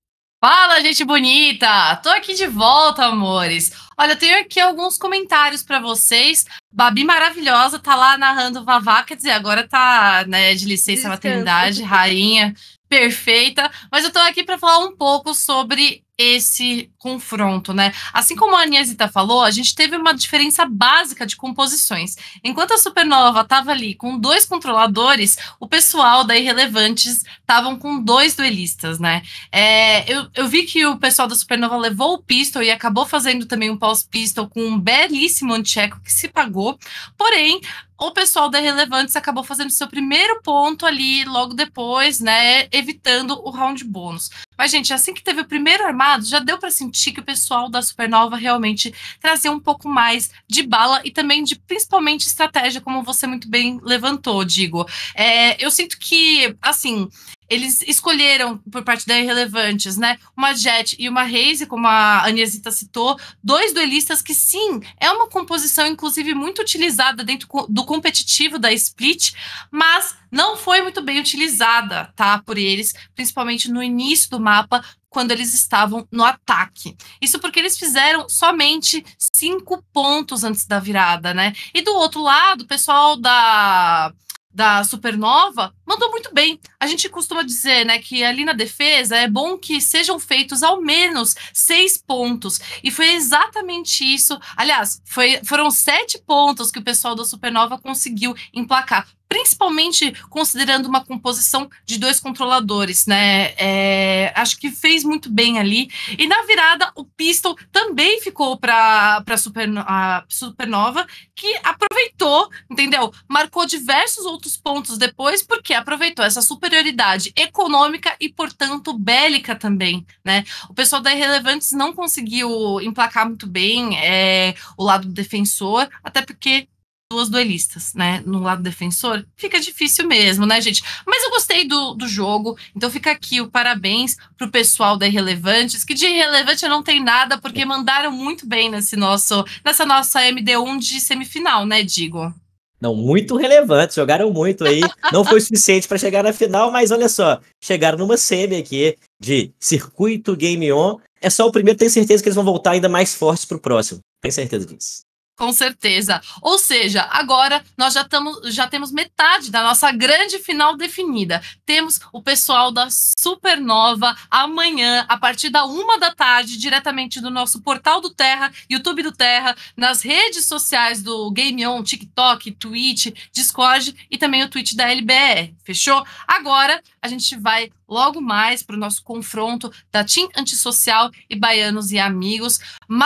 S4: Fala, gente bonita! Tô aqui de volta, amores. Olha, eu tenho aqui alguns comentários pra vocês. Babi maravilhosa, tá lá narrando Vavá, quer dizer, agora tá, né, de licença
S5: Descanso.
S4: maternidade, rainha, perfeita. Mas eu tô aqui pra falar um pouco sobre esse confronto, né? Assim como a Aniesita falou, a gente teve uma diferença básica de composições. Enquanto a Supernova tava ali com dois controladores, o pessoal da Irrelevantes estavam com dois duelistas, né? É, eu, eu vi que o pessoal da Supernova levou o pistol e acabou fazendo também um pós-pistol com um belíssimo anti-eco que se pagou. Porém, o pessoal da Irrelevantes acabou fazendo seu primeiro ponto ali logo depois, né? Evitando o round bônus. Mas, gente, assim que teve o primeiro armado, já deu para sentir que o pessoal da Supernova realmente trazia um pouco mais de bala e também de, principalmente, estratégia, como você muito bem levantou, digo. É, eu sinto que, assim, eles escolheram, por parte da Irrelevantes, né, uma Jet e uma Raze, como a Aniesita citou, dois duelistas que, sim, é uma composição, inclusive, muito utilizada dentro do competitivo da Split, mas não foi muito bem utilizada, tá, por eles, principalmente no início do mapa, quando eles estavam no ataque. Isso porque eles fizeram somente cinco pontos antes da virada, né? E do outro lado, o pessoal da... da Supernova, mandou muito bem. A gente costuma dizer, né, que ali na defesa é bom que sejam feitos ao menos seis pontos. E foi exatamente isso. Aliás, foi, foram sete pontos que o pessoal da Supernova conseguiu emplacar. Principalmente considerando uma composição de dois controladores, né? É, acho que fez muito bem ali. E na virada, o Pistol também ficou para a Superno Supernova, que aproveitou, entendeu? Marcou diversos outros pontos depois, porque aproveitou essa superioridade econômica e, portanto, bélica também, né? O pessoal da Irrelevantes não conseguiu emplacar muito bem é, o lado defensor, até porque duas duelistas, né, no lado defensor, fica difícil mesmo, né, gente? Mas eu gostei do, do jogo, então fica aqui o parabéns pro pessoal da Irrelevantes, que de irrelevante não tem nada, porque mandaram muito bem nesse nosso, nessa nossa M D um de semifinal, né, digo?
S6: Não, muito relevante, jogaram muito aí. Não foi o suficiente para chegar na final, mas olha só, chegaram numa semi aqui de circuito Game On. É só o primeiro, tenho certeza que eles vão voltar ainda mais fortes pro próximo. Tenho certeza disso.
S4: Com certeza. Ou seja, agora nós já, tamo, já temos metade da nossa grande final definida. Temos o pessoal da Supernova amanhã, a partir da uma da tarde, diretamente do nosso portal do Terra, YouTube do Terra, nas redes sociais do Game On, TikTok, Twitch, Discord e também o Twitch da L B R. Fechou? Agora a gente vai logo mais para o nosso confronto da Team Antissocial e Baianos e Amigos.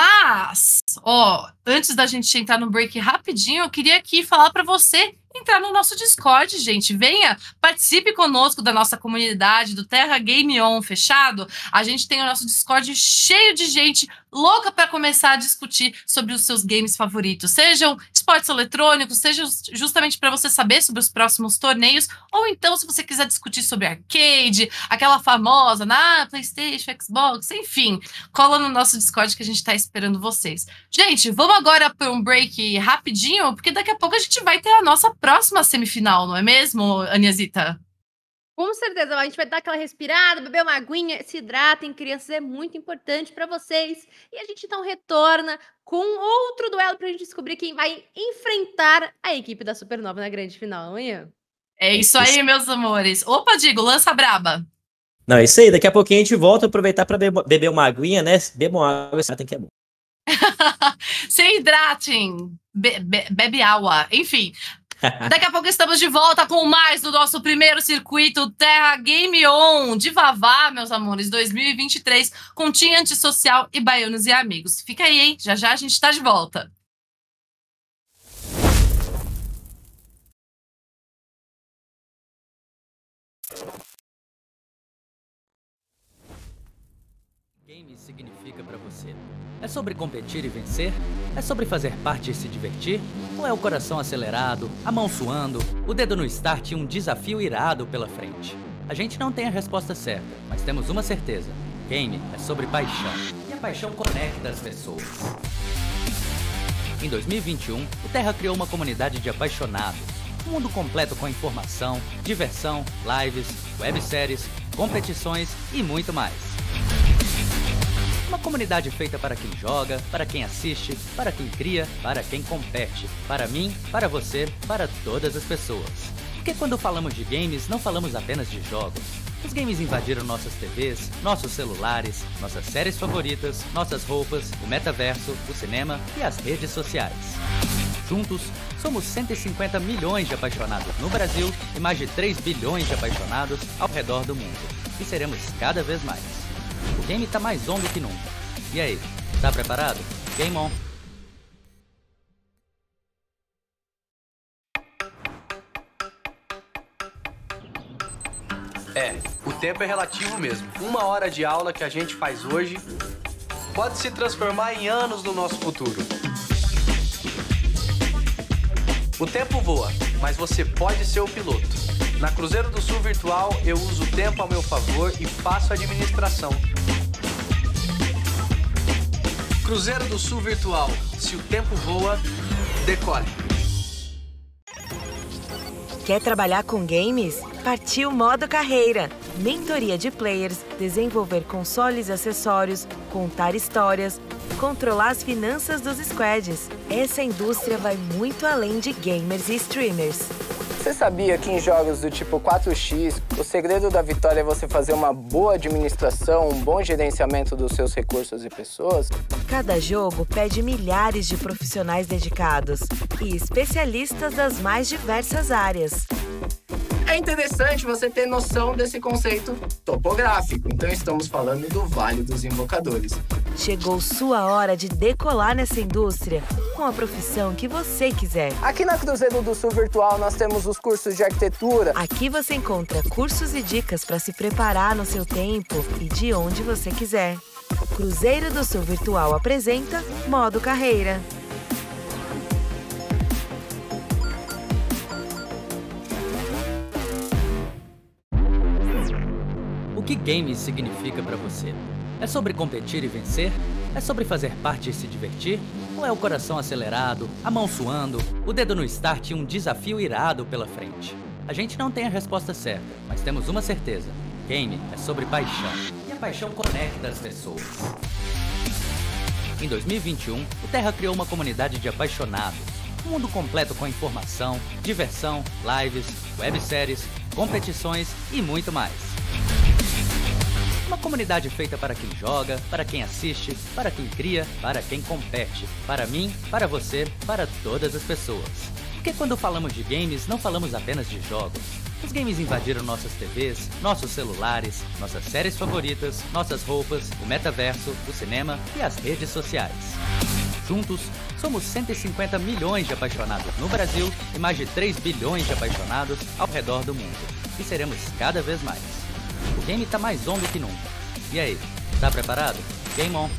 S4: Mas, ó, antes da gente entrar no break rapidinho, eu queria aqui falar para você entrar no nosso Discord, gente. Venha, participe conosco da nossa comunidade do Terra Game On, fechado? A gente tem o nosso Discord cheio de gente louca para começar a discutir sobre os seus games favoritos. Sejam esportes eletrônicos, sejam justamente para você saber sobre os próximos torneios, ou então se você quiser discutir sobre arcade, aquela famosa, na PlayStation, Xbox, enfim, cola no nosso Discord que a gente está esperando vocês. Gente, vamos agora para um break rapidinho, porque daqui a pouco a gente vai ter a nossa próxima semifinal, não é mesmo, Aniesita?
S5: Com certeza, a gente vai dar aquela respirada, beber uma aguinha, se hidratem, crianças, é muito importante para vocês. E a gente então retorna com outro duelo pra gente descobrir quem vai enfrentar a equipe da Supernova na grande final amanhã.
S4: É isso aí, meus amores. Opa, Digo, lança braba.
S6: Não, é isso aí. Daqui a pouquinho a gente volta, aproveitar para beber uma aguinha, né? Bebam água, esse tem que é bom.
S4: Se hidratem, be be bebe água, enfim. Daqui a pouco estamos de volta com mais do nosso primeiro circuito Terra Game On de Vavá, meus amores, dois mil e vinte e três, com Team Antissocial e Baianos e Amigos. Fica aí, hein? Já já a gente tá de volta.
S8: Game significa pra você? É sobre competir e vencer? É sobre fazer parte e se divertir? Ou é o coração acelerado, a mão suando, o dedo no start e um desafio irado pela frente? A gente não tem a resposta certa, mas temos uma certeza. Game é sobre paixão. E a paixão conecta as pessoas. Em dois mil e vinte e um, o Terra criou uma comunidade de apaixonados. Um mundo completo com informação, diversão, lives, webséries, competições e muito mais. Uma comunidade feita para quem joga, para quem assiste, para quem cria, para quem compete. Para mim, para você, para todas as pessoas. Porque quando falamos de games, não falamos apenas de jogos. Os games invadiram nossas T Vs, nossos celulares, nossas séries favoritas, nossas roupas, o metaverso, o cinema e as redes sociais. Juntos, somos cento e cinquenta milhões de apaixonados no Brasil e mais de três bilhões de apaixonados ao redor do mundo. E seremos cada vez mais. O game tá mais on do que nunca. E aí, tá preparado? Game on!
S9: É, o tempo é relativo mesmo. Uma hora de aula que a gente faz hoje pode se transformar em anos no nosso futuro. O tempo voa, mas você pode ser o piloto. Na Cruzeiro do Sul Virtual, eu uso o tempo a meu favor e faço administração. Cruzeiro do Sul Virtual. Se o tempo voa, decole.
S10: Quer trabalhar com games? Partiu Modo Carreira. Mentoria de players, desenvolver consoles e acessórios, contar histórias, controlar as finanças dos squads. Essa indústria vai muito além de gamers e streamers.
S11: Você sabia que em jogos do tipo quatro X, o segredo da vitória é você fazer uma boa administração, um bom gerenciamento dos seus recursos e pessoas?
S10: Cada jogo pede milhares de profissionais dedicados e especialistas das mais diversas áreas.
S11: É interessante você ter noção desse conceito topográfico. Então estamos falando do Vale dos Invocadores.
S10: Chegou sua hora de decolar nessa indústria com a profissão que você quiser.
S11: Aqui na Cruzeiro do Sul Virtual nós temos os cursos de arquitetura.
S10: Aqui você encontra cursos e dicas para se preparar no seu tempo e de onde você quiser. Cruzeiro do Sul Virtual apresenta Modo Carreira.
S8: O que games significa pra você? É sobre competir e vencer? É sobre fazer parte e se divertir? Ou é o coração acelerado, a mão suando, o dedo no start e um desafio irado pela frente? A gente não tem a resposta certa, mas temos uma certeza. Game é sobre paixão. E a paixão conecta as pessoas. Em dois mil e vinte e um, o Terra criou uma comunidade de apaixonados. Um mundo completo com informação, diversão, lives, webséries, competições e muito mais. Uma comunidade feita para quem joga, para quem assiste, para quem cria, para quem compete. Para mim, para você, para todas as pessoas. Porque quando falamos de games, não falamos apenas de jogos. Os games invadiram nossas T Vs, nossos celulares, nossas séries favoritas, nossas roupas, o metaverso, o cinema e as redes sociais. Juntos, somos cento e cinquenta milhões de apaixonados no Brasil e mais de três bilhões de apaixonados ao redor do mundo. E seremos cada vez mais. O game tá mais on do que nunca. E aí, tá preparado? Game on!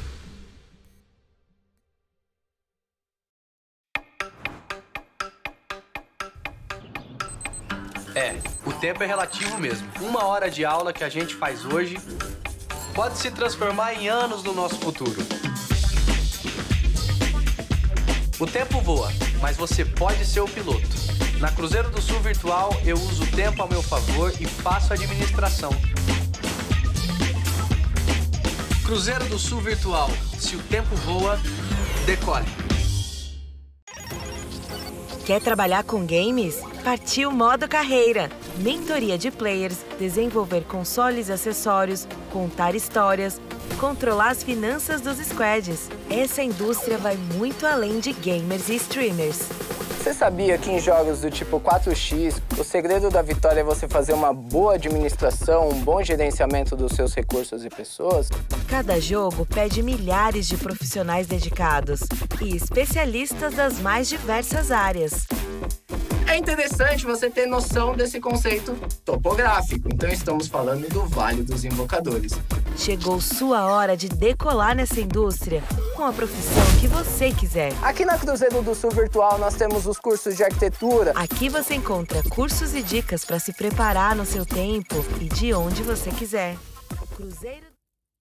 S9: É, o tempo é relativo mesmo. Uma hora de aula que a gente faz hoje pode se transformar em anos no nosso futuro. O tempo voa, mas você pode ser o piloto. Na Cruzeiro do Sul Virtual, eu uso o tempo ao meu favor e faço administração. Cruzeiro do Sul Virtual. Se o tempo voa, decole.
S10: Quer trabalhar com games? Partiu modo carreira. Mentoria de players, desenvolver consoles e acessórios, contar histórias, controlar as finanças dos squads. Essa indústria vai muito além de gamers e streamers.
S11: Você sabia que em jogos do tipo quatro x, o segredo da vitória é você fazer uma boa administração, um bom gerenciamento dos seus recursos e pessoas?
S10: Cada jogo pede milhares de profissionais dedicados e especialistas das mais diversas áreas.
S11: É interessante você ter noção desse conceito topográfico. Então estamos falando do Vale dos Invocadores.
S10: Chegou sua hora de decolar nessa indústria com a profissão que você quiser.
S11: Aqui na Cruzeiro do Sul Virtual nós temos os cursos de arquitetura.
S10: Aqui você encontra cursos e dicas para se preparar no seu tempo e de onde você quiser. Cruzeiro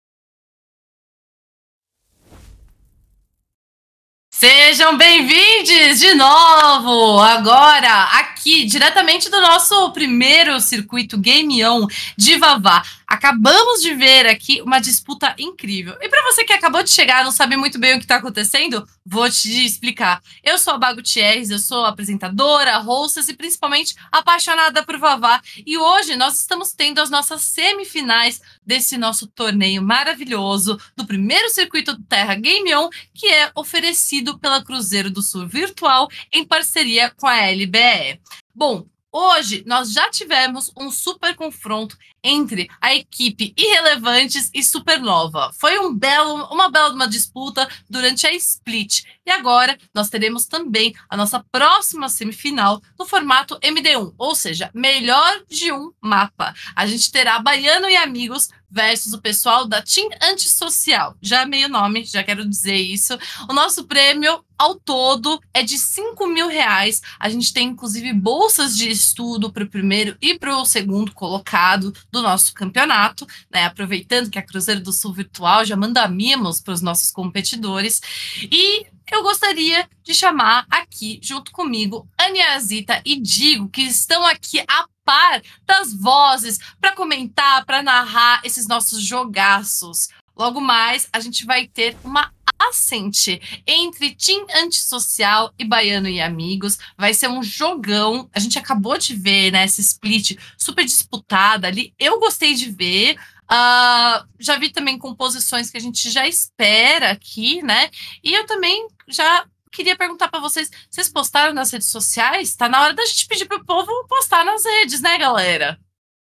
S4: Sejam bem-vindos de novo, agora aqui, diretamente do nosso primeiro circuito Game On de Vavá. Acabamos de ver aqui uma disputa incrível. E para você que acabou de chegar, não sabe muito bem o que está acontecendo, vou te explicar. Eu sou a Bá Gutierrez, eu sou apresentadora, hostess e principalmente apaixonada por Vavá. E hoje nós estamos tendo as nossas semifinais desse nosso torneio maravilhoso do primeiro circuito do Terra Game On, que é oferecido pela Cruzeiro do Sul Virtual em parceria com a L B E. Bom, hoje nós já tivemos um super confronto entre a equipe Irrelevantes e Supernova. Foi um belo, uma bela uma disputa durante a Split. E agora nós teremos também a nossa próxima semifinal no formato M D um, ou seja, melhor de um mapa. A gente terá Baiano e Amigos versus o pessoal da Team Antissocial. Já meio nome, já quero dizer isso. O nosso prêmio ao todo é de cinco mil reais. A gente tem, inclusive, bolsas de estudo para o primeiro e para o segundo colocado do nosso campeonato, né? Aproveitando que a Cruzeiro do Sul Virtual já manda mimos para os nossos competidores. E eu gostaria de chamar aqui, junto comigo, Aniazita e Digo, que estão aqui a par das vozes para comentar, para narrar esses nossos jogaços. Logo mais, a gente vai ter uma Ascent entre Team Antissocial e Baiano e Amigos. Vai ser um jogão. A gente acabou de ver, né, essa split super disputada ali. Eu gostei de ver. Uh, já vi também composições que a gente já espera aqui, né? E eu também já queria perguntar para vocês, vocês postaram nas redes sociais? Tá na hora da gente pedir pro povo postar nas redes, né, galera?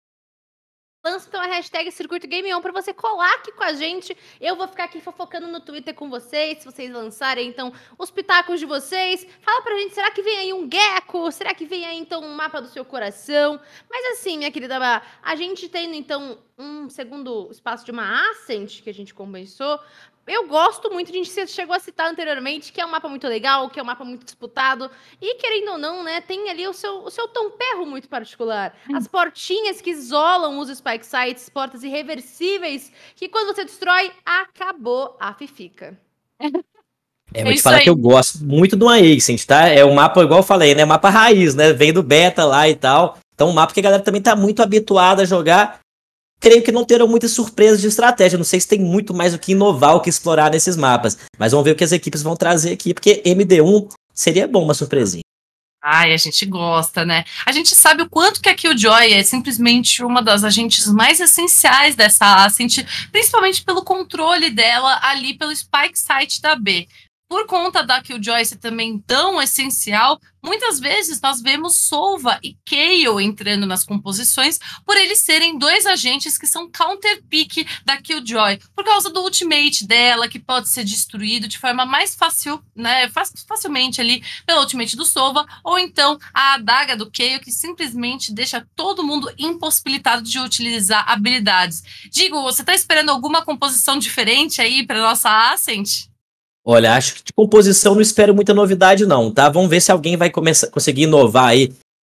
S5: Lança então a hashtag Circuito Game On para você colar aqui com a gente. Eu vou ficar aqui fofocando no Twitter com vocês, se vocês lançarem então os pitacos de vocês. Fala pra gente, será que vem aí um Gecko? Será que vem aí então um mapa do seu coração? Mas assim, minha querida Bá, a gente tendo então um segundo espaço de uma Ascent que a gente compensou. Eu gosto muito, a gente chegou a citar anteriormente, que é um mapa muito legal, que é um mapa muito disputado. E, querendo ou não, né, tem ali o seu, o seu tom perro muito particular. Hum. As portinhas que isolam os spike sites, portas irreversíveis, que quando você destrói, acabou a fifica.
S6: É, vou te falar aí. Que eu gosto muito do Ascent, tá? É um mapa, igual eu falei, né? Mapa raiz, né? Vem do beta lá e tal. Então, um mapa que a galera também tá muito habituada a jogar. Creio que não terão muitas surpresas de estratégia. Não sei se tem muito mais o que inovar, o que explorar nesses mapas. Mas vamos ver o que as equipes vão trazer aqui, porque M D um seria bom uma surpresinha.
S4: Ai, a gente gosta, né? A gente sabe o quanto que a Killjoy é simplesmente uma das agentes mais essenciais dessa Ascent, principalmente pelo controle dela ali pelo Spike Site da B. Por conta da Killjoy ser também tão essencial, muitas vezes nós vemos Sova e Kayle entrando nas composições por eles serem dois agentes que são counter-pick da Killjoy, por causa do ultimate dela, que pode ser destruído de forma mais fácil, né, facilmente ali pelo ultimate do Sova, ou então a adaga do Kayle, que simplesmente deixa todo mundo impossibilitado de utilizar habilidades. Digo, você tá esperando alguma composição diferente aí para nossa Ascent?
S6: Olha, acho que de composição não espero muita novidade não, tá? Vamos ver se alguém vai começar, conseguir inovar aí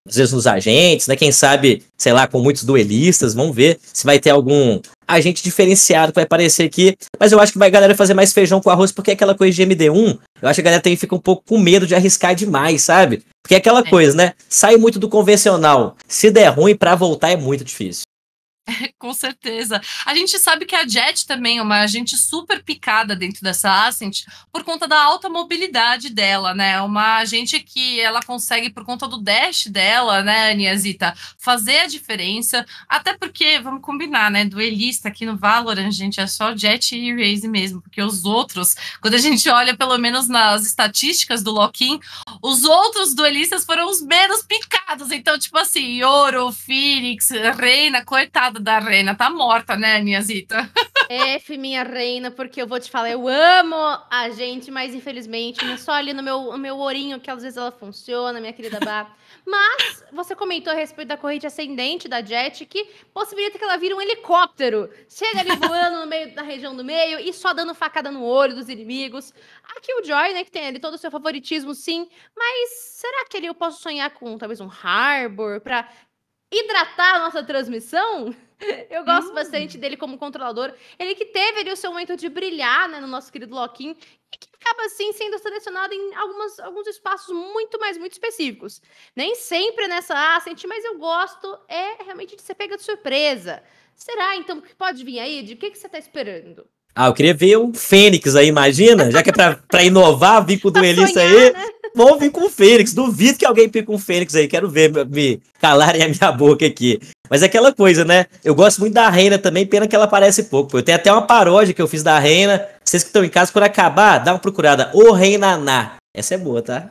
S6: às vezes nos agentes, né? Quem sabe, sei lá, com muitos duelistas, vamos ver se vai ter algum agente diferenciado que vai aparecer aqui. Mas eu acho que vai a galera fazer mais feijão com arroz, porque é aquela coisa de M D um, eu acho que a galera também fica um pouco com medo de arriscar demais, sabe? Porque é aquela é. coisa, né? Sai muito do convencional. Se der ruim, pra voltar é muito difícil.
S4: Com certeza. A gente sabe que a Jett também é uma agente super picada dentro dessa Ascent por conta da alta mobilidade dela, né? Uma agente que ela consegue, por conta do dash dela, né, Niazita, fazer a diferença. Até porque, vamos combinar, né? Duelista aqui no Valorant, gente, é só Jett e Raze mesmo, porque os outros, quando a gente olha pelo menos nas estatísticas do Lock-in, os outros duelistas foram os menos picados. Então, tipo assim, Yoro, Phoenix, Reina, coitada da Reina, tá morta, né, Niazita?
S5: F, minha reina, porque eu vou te falar, eu amo a gente, mas infelizmente, não é só ali no meu, no meu ourinho que às vezes ela funciona, minha querida Bá. Mas você comentou a respeito da corrente ascendente da Jett, que possibilita que ela vire um helicóptero. Chega ali voando no meio da região do meio e só dando facada no olho dos inimigos. Aqui o Joy, né, que tem ali todo o seu favoritismo, sim. Mas será que ali eu posso sonhar com talvez um Harbor pra hidratar a nossa transmissão? Eu gosto hum. bastante dele como controlador. Ele que teve ali o seu momento de brilhar, né, no nosso querido Lock-in, e que acaba, assim, sendo selecionado em algumas, alguns espaços muito, mas muito específicos. Nem sempre nessa Ascent, mas eu gosto é realmente de ser pega de surpresa. Será, então, que pode vir aí? De que, que você tá esperando?
S6: Ah, eu queria ver o Fênix aí, imagina? Já que é pra, pra inovar, vir com o duelista aí. Né? Vamos vir com o Fênix. Duvido que alguém pique com o Fênix aí. Quero ver, me calarem a minha boca aqui. Mas é aquela coisa, né? Eu gosto muito da Reina também, pena que ela aparece pouco. Eu tenho até uma paródia que eu fiz da Reina. Vocês que estão em casa, quando acabar, dá uma procurada. Ô Reinaná. Essa é boa, tá?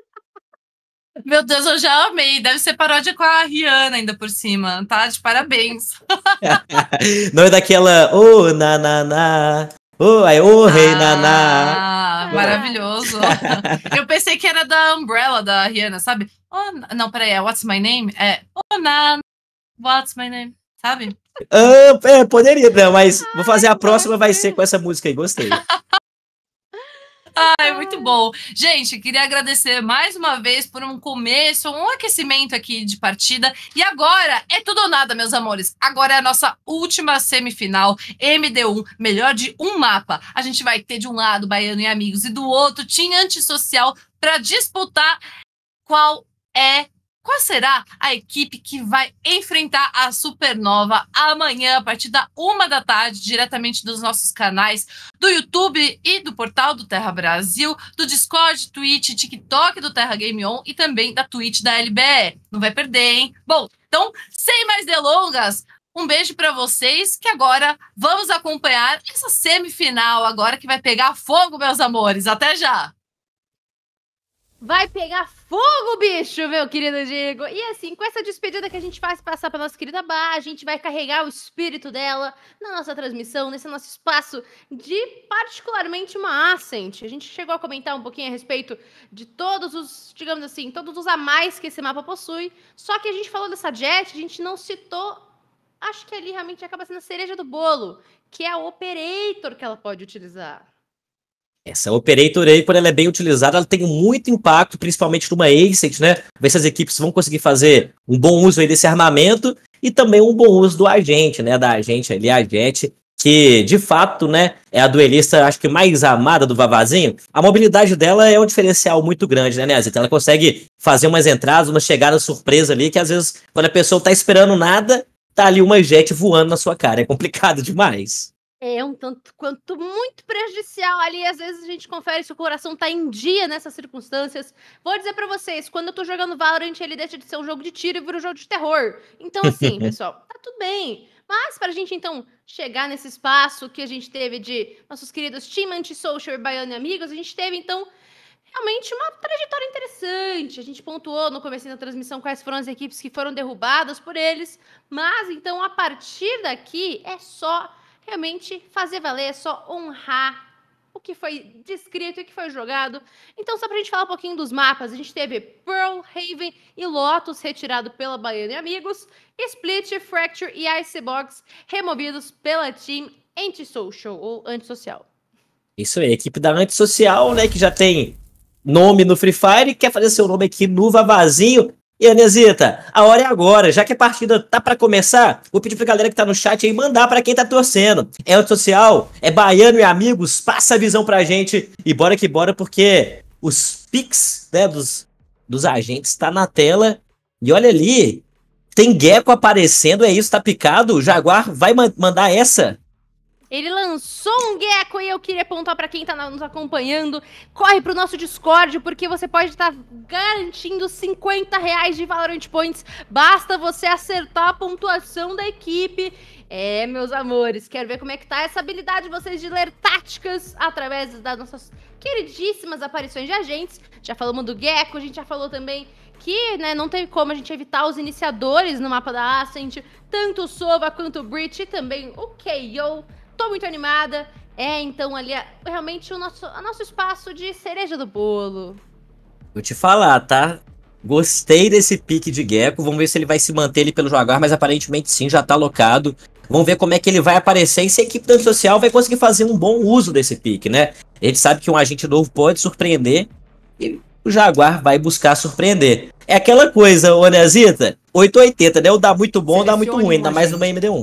S4: Meu Deus, eu já amei. Deve ser paródia com a Rihanna ainda por cima, tá? De parabéns.
S6: Não é daquela... Ô, oh, nananá. Ô, oh, aí, ô, oh, ah, rei naná.
S4: Maravilhoso. Eu pensei que era da Umbrella, da Rihanna, sabe? Oh, não, peraí, é What's My Name? É, oh, nana, what's my name? Sabe?
S6: Ah, é, poderia, não, mas vou fazer a próxima, vai ser com essa música aí, gostei.
S4: Ai, muito bom. Gente, queria agradecer mais uma vez por um começo, um aquecimento aqui de partida. E agora é tudo ou nada, meus amores. Agora é a nossa última semifinal, M D um, melhor de um mapa. A gente vai ter de um lado Baiano e Amigos e do outro Team Antissocial para disputar qual é... Qual será a equipe que vai enfrentar a Supernova amanhã, a partir da uma da tarde, diretamente dos nossos canais do YouTube e do portal do Terra Brasil, do Discord, Twitch, TikTok do Terra Game On e também da Twitch da L B E. Não vai perder, hein? Bom, então, sem mais delongas, um beijo pra vocês, que agora vamos acompanhar essa semifinal agora que vai pegar fogo, meus amores. Até já!
S5: Vai pegar fogo, bicho, meu querido Diego. E assim, com essa despedida que a gente faz passar para nossa querida Bá, a gente vai carregar o espírito dela na nossa transmissão, nesse nosso espaço de particularmente uma Ascent. A gente chegou a comentar um pouquinho a respeito de todos os, digamos assim, todos os a mais que esse mapa possui. Só que a gente falou dessa Jett, a gente não citou, acho que ali realmente acaba sendo a cereja do bolo, que é a Operator que ela pode utilizar.
S6: Essa Operator aí, quando ela é bem utilizada, ela tem muito impacto, principalmente numa Ascent, né? Ver se as equipes vão conseguir fazer um bom uso aí desse armamento e também um bom uso do agente, né? Da agente ali, a Jett, que de fato, né, é a duelista, acho que mais amada do Vavazinho. A mobilidade dela é um diferencial muito grande, né, Niazita? Ela consegue fazer umas entradas, uma chegada surpresa ali, que às vezes, quando a pessoa tá esperando nada, tá ali uma Jett voando na sua cara. É complicado demais.
S5: É um tanto quanto muito prejudicial ali, às vezes a gente confere se o coração tá em dia nessas circunstâncias. Vou dizer pra vocês, quando eu tô jogando Valorant, ele deixa de ser um jogo de tiro e vira um jogo de terror. Então assim, pessoal, tá tudo bem. Mas pra gente então chegar nesse espaço que a gente teve de nossos queridos Team Antissocial e Baiano e Amigos, a gente teve então realmente uma trajetória interessante. A gente pontuou no começo da transmissão quais foram as equipes que foram derrubadas por eles. Mas então a partir daqui é só... realmente fazer valer, é só honrar o que foi descrito e o que foi jogado. Então, só pra gente falar um pouquinho dos mapas, a gente teve Pearl, Haven e Lotus retirado pela Baiano e Amigos, Split, Fracture e Icebox removidos pela Team Antisocial, ou Antissocial.
S6: Isso aí, a equipe da Antissocial, né, que já tem nome no Free Fire, quer fazer seu nome aqui no Vavazinho. E Anesita, a hora é agora, já que a partida tá pra começar, vou pedir pra galera que tá no chat aí mandar pra quem tá torcendo. É antissocial, é baiano e amigos, passa a visão pra gente e bora que bora, porque os pics, né, dos, dos agentes tá na tela. E olha ali, tem Gecko aparecendo, é isso, tá picado? O Jaguar vai ma- mandar essa?
S5: Ele lançou um Gecko e eu queria apontar pra quem tá na- nos acompanhando. Corre pro nosso Discord, porque você pode estar garantindo cinquenta reais de Valorant Points. Basta você acertar a pontuação da equipe. É, meus amores, quero ver como é que tá essa habilidade de vocês de ler táticas através das nossas queridíssimas aparições de agentes. Já falamos do Gecko, a gente já falou também que, né, não tem como a gente evitar os iniciadores no mapa da Ascent. Tanto o Sova quanto o Breach e também o K O. Tô muito animada. É, então, ali, é realmente o nosso, o nosso espaço de cereja do bolo.
S6: Vou te falar, tá? Gostei desse pique de Gecko. Vamos ver se ele vai se manter ali pelo Jaguar, mas aparentemente sim, já tá alocado. Vamos ver como é que ele vai aparecer e se a equipe do antissocial vai conseguir fazer um bom uso desse pique, né? A gente sabe que um agente novo pode surpreender e o Jaguar vai buscar surpreender. É aquela coisa, ô Nezita, oito oitenta, né? Ou dá muito bom ou dá muito ruim, ainda mais numa M D um.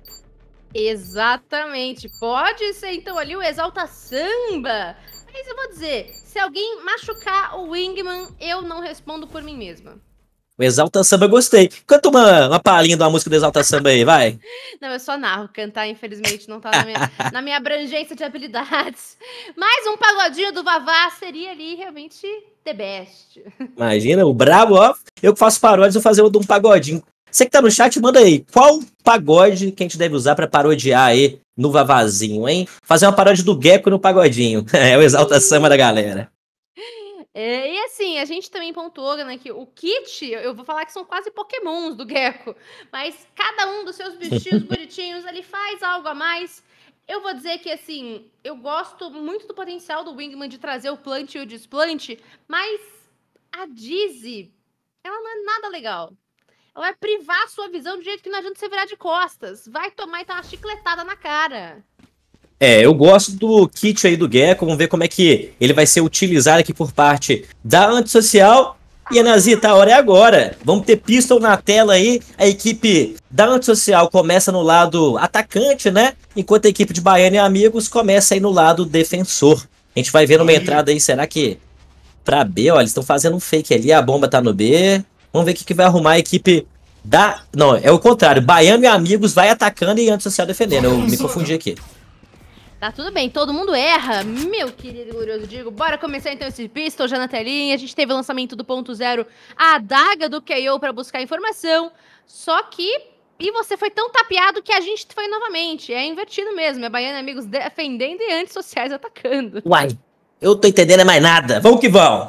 S5: Exatamente. Pode ser, então, ali o Exalta Samba. Mas eu vou dizer, se alguém machucar o Wingman, eu não respondo por mim mesma.
S6: O Exalta Samba, gostei. Canta uma, uma palhinha de uma música do Exalta Samba aí, vai.
S5: Não, eu só narro. Cantar, infelizmente, não tá na minha, na minha abrangência de habilidades. Mas um pagodinho do Vavá seria ali realmente the best.
S6: Imagina, o brabo, ó. Eu que faço paródias, vou fazer um de um pagodinho. Você que tá no chat, manda aí. Qual pagode que a gente deve usar pra parodiar aí no Vavazinho, hein? Fazer uma paródia do Gecko no pagodinho. É o Exalta Samba da galera.
S5: É, e assim, a gente também pontuou, né, que o kit, eu vou falar que são quase pokémons do Gecko, mas cada um dos seus bichinhos bonitinhos, ele faz algo a mais. Eu vou dizer que, assim, eu gosto muito do potencial do Wingman de trazer o plant e o desplante, mas a Dizzy, ela não é nada legal. Ela vai privar a sua visão de jeito que não adianta você virar de costas. Vai tomar e dar uma chicletada na cara.
S6: É, eu gosto do kit aí do Gecko, vamos ver como é que ele vai ser utilizado aqui por parte da antissocial. E Anazita, a hora é agora. Vamos ter pistol na tela aí, a equipe da antissocial começa no lado atacante, né? Enquanto a equipe de Baiano e Amigos começa aí no lado defensor. A gente vai ver numa entrada aí, será que pra B, ó, eles estão fazendo um fake ali, a bomba tá no B. Vamos ver o que, que vai arrumar a equipe da... Não, é o contrário, Baiano e Amigos vai atacando e antissocial defendendo, eu me confundi aqui.
S5: Tá tudo bem, todo mundo erra, meu querido e glorioso Digo. Bora começar então esse pistol já na telinha. A gente teve o lançamento do ponto zero, a adaga do K O pra buscar informação. Só que... E você foi tão tapeado que a gente foi novamente. É invertido mesmo, é Baiano e Amigos defendendo e antissociais atacando.
S6: Uai, eu tô entendendo é mais nada. Vamos que vamos.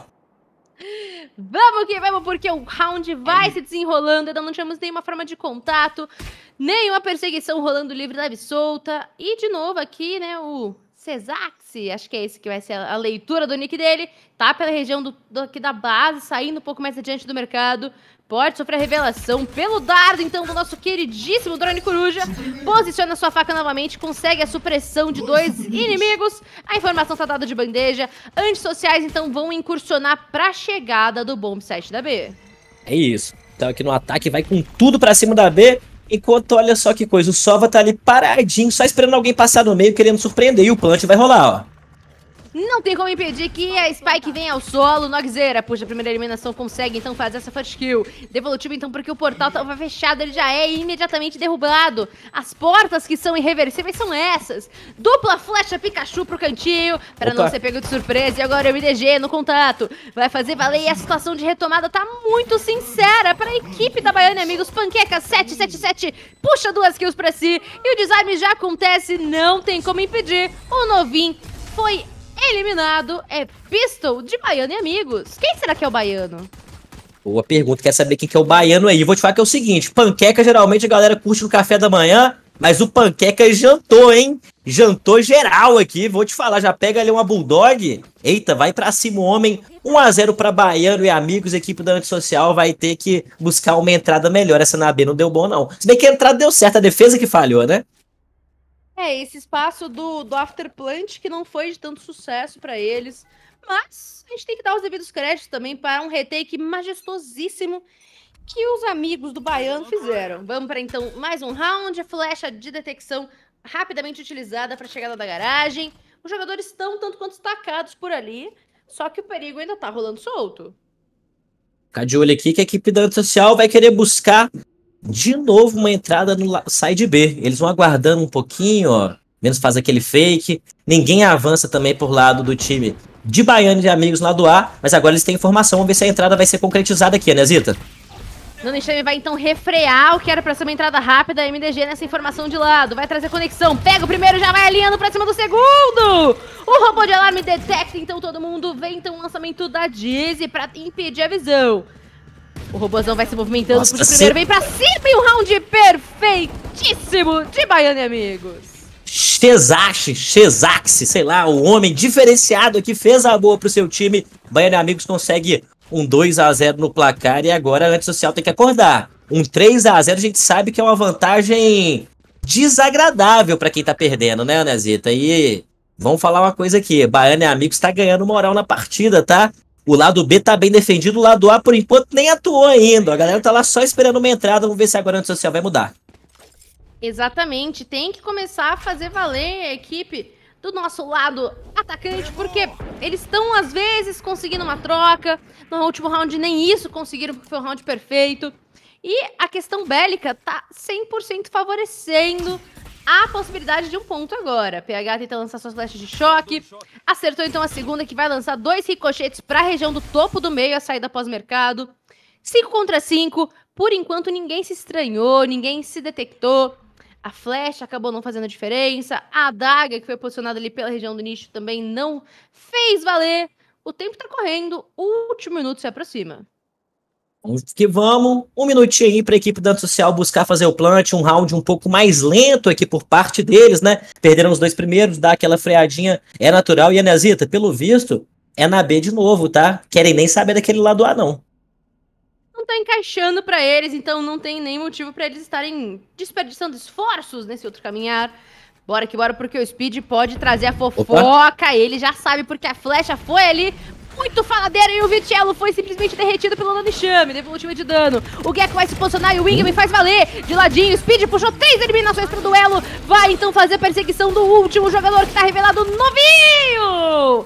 S5: Vamos que vamos, porque o round vai se desenrolando, ainda não tínhamos nenhuma forma de contato, nenhuma perseguição rolando livre, leve, solta. E de novo aqui, né, o Cesaxi, acho que é esse que vai ser a, a leitura do nick dele, tá pela região do, do, aqui da base, saindo um pouco mais adiante do mercado. Pode sofrer revelação pelo dardo, então, do nosso queridíssimo Drone Coruja. Posiciona sua faca novamente, consegue a supressão de dois inimigos. A informação tá dada de bandeja. Antissociais, então, vão incursionar pra chegada do bomb site da B.
S6: É isso. Então aqui no ataque vai com tudo pra cima da B. Enquanto, olha só que coisa, o Sova tá ali paradinho, só esperando alguém passar no meio, querendo surpreender. E o plant vai rolar, ó.
S5: Não tem como impedir que a Spike venha ao solo. Nogzeira puxa a primeira eliminação, consegue então fazer essa first kill. Devolutivo então porque o portal estava fechado, ele já é imediatamente derrubado. As portas que são irreversíveis são essas. Dupla flecha Pikachu pro cantinho, para não ser pego de surpresa. E agora o M D G no contato. Vai fazer valer e a situação de retomada tá muito sincera para a equipe da Baiano e Amigos. Panqueca sete sete sete puxa duas kills para si. E o desarme já acontece, não tem como impedir. O novinho foi eliminado, é pistol de Baiano e Amigos. Quem será que é o Baiano?
S6: Boa pergunta, quer saber quem que é o Baiano aí? Vou te falar que é o seguinte, panqueca geralmente a galera curte no café da manhã, mas o panqueca jantou, hein? Jantou geral aqui, vou te falar, já pega ali uma Bulldog. Eita, vai pra cima o homem, um a zero pra Baiano e Amigos, a equipe da Antissocial vai ter que buscar uma entrada melhor, essa na B não deu bom não. Se bem que a entrada deu certo, a defesa que falhou, né?
S5: É, esse espaço do, do Afterplant que não foi de tanto sucesso pra eles. Mas a gente tem que dar os devidos créditos também para um retake majestosíssimo que os amigos do Baiano fizeram. Vamos para então mais um round. A flecha de detecção rapidamente utilizada para a chegada da garagem. Os jogadores estão tanto quanto destacados por ali, só que o perigo ainda tá rolando solto.
S6: Ficar de olho aqui que a equipe da antissocial vai querer buscar de novo uma entrada no side B. Eles vão aguardando um pouquinho, ó. Menos faz aquele fake. Ninguém avança também por lado do time de Baiano e amigos lá do A, mas agora eles têm informação. Vamos ver se a entrada vai ser concretizada aqui, né, Zita?
S5: Nano Enxame vai então refrear o que era pra ser uma entrada rápida. A M D G nessa informação de lado. Vai trazer conexão. Pega o primeiro, já vai alinhando pra cima do segundo. O robô de alarme detecta, então todo mundo vem. Então o lançamento da Dizzy pra impedir a visão. O robôzão vai se movimentando. Nossa, puxa o primeiro, se... vem pra cima. E um round perfeitíssimo de Baiano e amigos.
S6: Xezaxi, Xezaxi, sei lá, o homem diferenciado que fez a boa pro seu time. Baiano e amigos consegue um dois a zero no placar e agora a antissocial tem que acordar. Um três a zero a gente sabe que é uma vantagem desagradável pra quem tá perdendo, né, Anezita? E vamos falar uma coisa aqui, Baiano e amigos tá ganhando moral na partida, tá? O lado B tá bem defendido, o lado A por enquanto nem atuou ainda. A galera tá lá só esperando uma entrada, vamos ver se agora a antissocial vai mudar.
S5: Exatamente, tem que começar a fazer valer a equipe do nosso lado atacante, porque eles estão às vezes conseguindo uma troca. No último round nem isso conseguiram, porque foi um round perfeito. E a questão bélica tá cem por cento favorecendo a possibilidade de um ponto agora. P H tenta lançar suas flechas de choque, acertou então a segunda, que vai lançar dois ricochetes para a região do topo do meio, a saída pós-mercado. cinco contra cinco, por enquanto ninguém se estranhou, ninguém se detectou. A flecha acabou não fazendo diferença. A adaga, que foi posicionada ali pela região do nicho, também não fez valer. O tempo tá correndo. O último minuto se aproxima.
S6: Vamos que vamos. Um minutinho aí para a equipe da antissocial buscar fazer o plant. Um round um pouco mais lento aqui por parte deles, né? Perderam os dois primeiros, dá aquela freadinha. É natural. E a Anezita, pelo visto, é na B de novo, tá? Querem nem saber daquele lado A, não.
S5: Não tá encaixando pra eles, então não tem nem motivo pra eles estarem desperdiçando esforços nesse outro caminhar. Bora que bora, porque o Speed pode trazer a fofoca. Opa. Ele já sabe porque a flecha foi ali muito faladeira e o Vitello foi simplesmente derretido pelo Nano Enxame, devolutivo de dano. O Gecko vai se posicionar e o Wingman faz valer. De ladinho, o Speed puxou três eliminações pro duelo. Vai então fazer a perseguição do último jogador que tá revelado, novinho!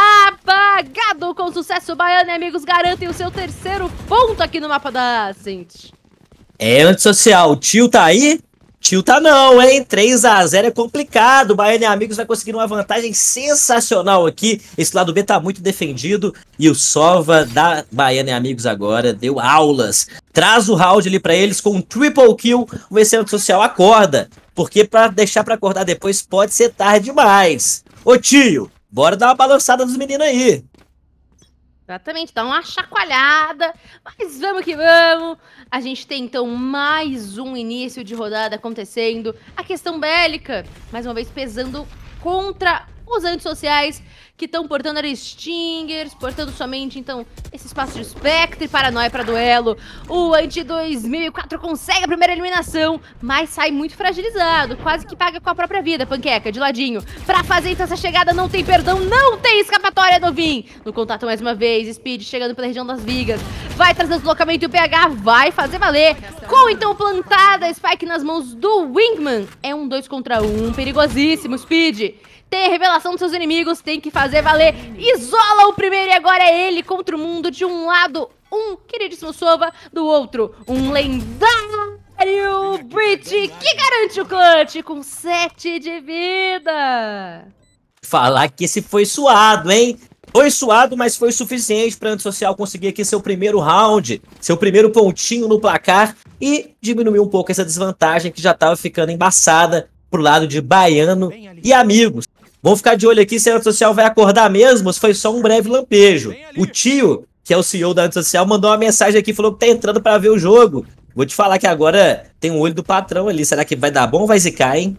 S5: Apagado com sucesso, Baiano e amigos garantem o seu terceiro ponto aqui no mapa da Ascent.
S6: É antissocial, o tio tá aí? Tio tá não, hein? três a zero é complicado, Baiano e amigos vai conseguir uma vantagem sensacional aqui. Esse lado B tá muito defendido e o Sova da Baiano e amigos agora deu aulas. Traz o round ali pra eles com um triple kill, vamos ver se a antissocial acorda. Porque pra deixar pra acordar depois pode ser tarde demais. Ô tio, bora dar uma balançada dos meninos aí.
S5: Exatamente, dá uma chacoalhada, mas vamos que vamos. A gente tem então mais um início de rodada acontecendo. A questão bélica, mais uma vez pesando contra os antissociais, que estão portando Stingers, portando somente então esse espaço de Spectre, Paranoia para duelo. O Anti dois mil e quatro consegue a primeira eliminação, mas sai muito fragilizado, quase que paga com a própria vida. Panqueca de ladinho para fazer então essa chegada, não tem perdão, não tem escapatória do Vin. No contato mais uma vez, Speed chegando pela região das vigas, vai trazer o deslocamento e o P H vai fazer valer. Com então plantada, Spike nas mãos do Wingman. É um dois contra um, perigosíssimo, Speed. Tem a revelação dos seus inimigos, tem que fazer valer. Isola o primeiro e agora é ele contra o mundo. De um lado, um queridíssimo Sova. Do outro, um lendário Brit que garante o clutch com sete de vida.
S6: Falar que esse foi suado, hein? Foi suado, mas foi suficiente para a antissocial conseguir aqui seu primeiro round, seu primeiro pontinho no placar e diminuir um pouco essa desvantagem que já estava ficando embaçada pro lado de Baiano e amigos. Vamos ficar de olho aqui se a antissocial vai acordar mesmo, se foi só um breve lampejo. O tio, que é o C E O da antissocial, mandou uma mensagem aqui, falou que tá entrando para ver o jogo. Vou te falar que agora tem um olho do patrão ali. Será que vai dar bom ou vai zicar, hein?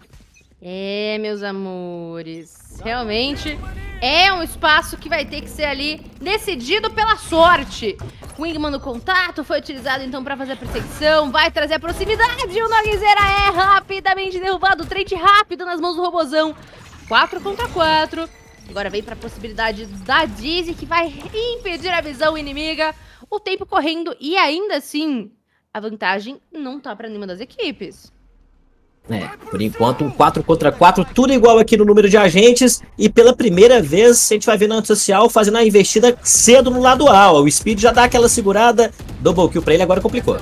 S5: É, meus amores, realmente é um espaço que vai ter que ser ali decidido pela sorte. Wingman no contato, foi utilizado então para fazer a perseguição, vai trazer a proximidade, o Nogzera é rapidamente derrubado, trade rápido nas mãos do robozão. quatro contra quatro, Agora vem pra possibilidade da Dizzy, que vai impedir a visão inimiga. O tempo correndo e ainda assim, a vantagem não tá pra nenhuma das equipes.
S6: É, por enquanto, um quatro contra quatro, tudo igual aqui no número de agentes. E pela primeira vez, a gente vai ver na antissocial fazendo a investida cedo no lado A. O Speed já dá aquela segurada, double kill pra ele, agora complicou.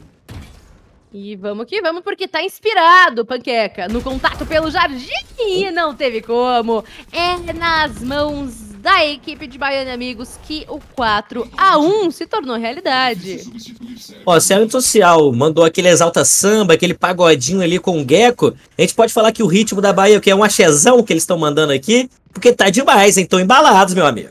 S5: E vamos que vamos, porque tá inspirado, Panqueca, no contato pelo Jardim e não teve como. É nas mãos da equipe de Baiana Amigos que o quatro a um se tornou realidade.
S6: Ó, se a antissocial mandou aquele exalta samba, aquele pagodinho ali com o Gecko, a gente pode falar que o ritmo da Bahia, que é um axezão que eles estão mandando aqui, porque tá demais, hein? Tão embalados, meu amigo.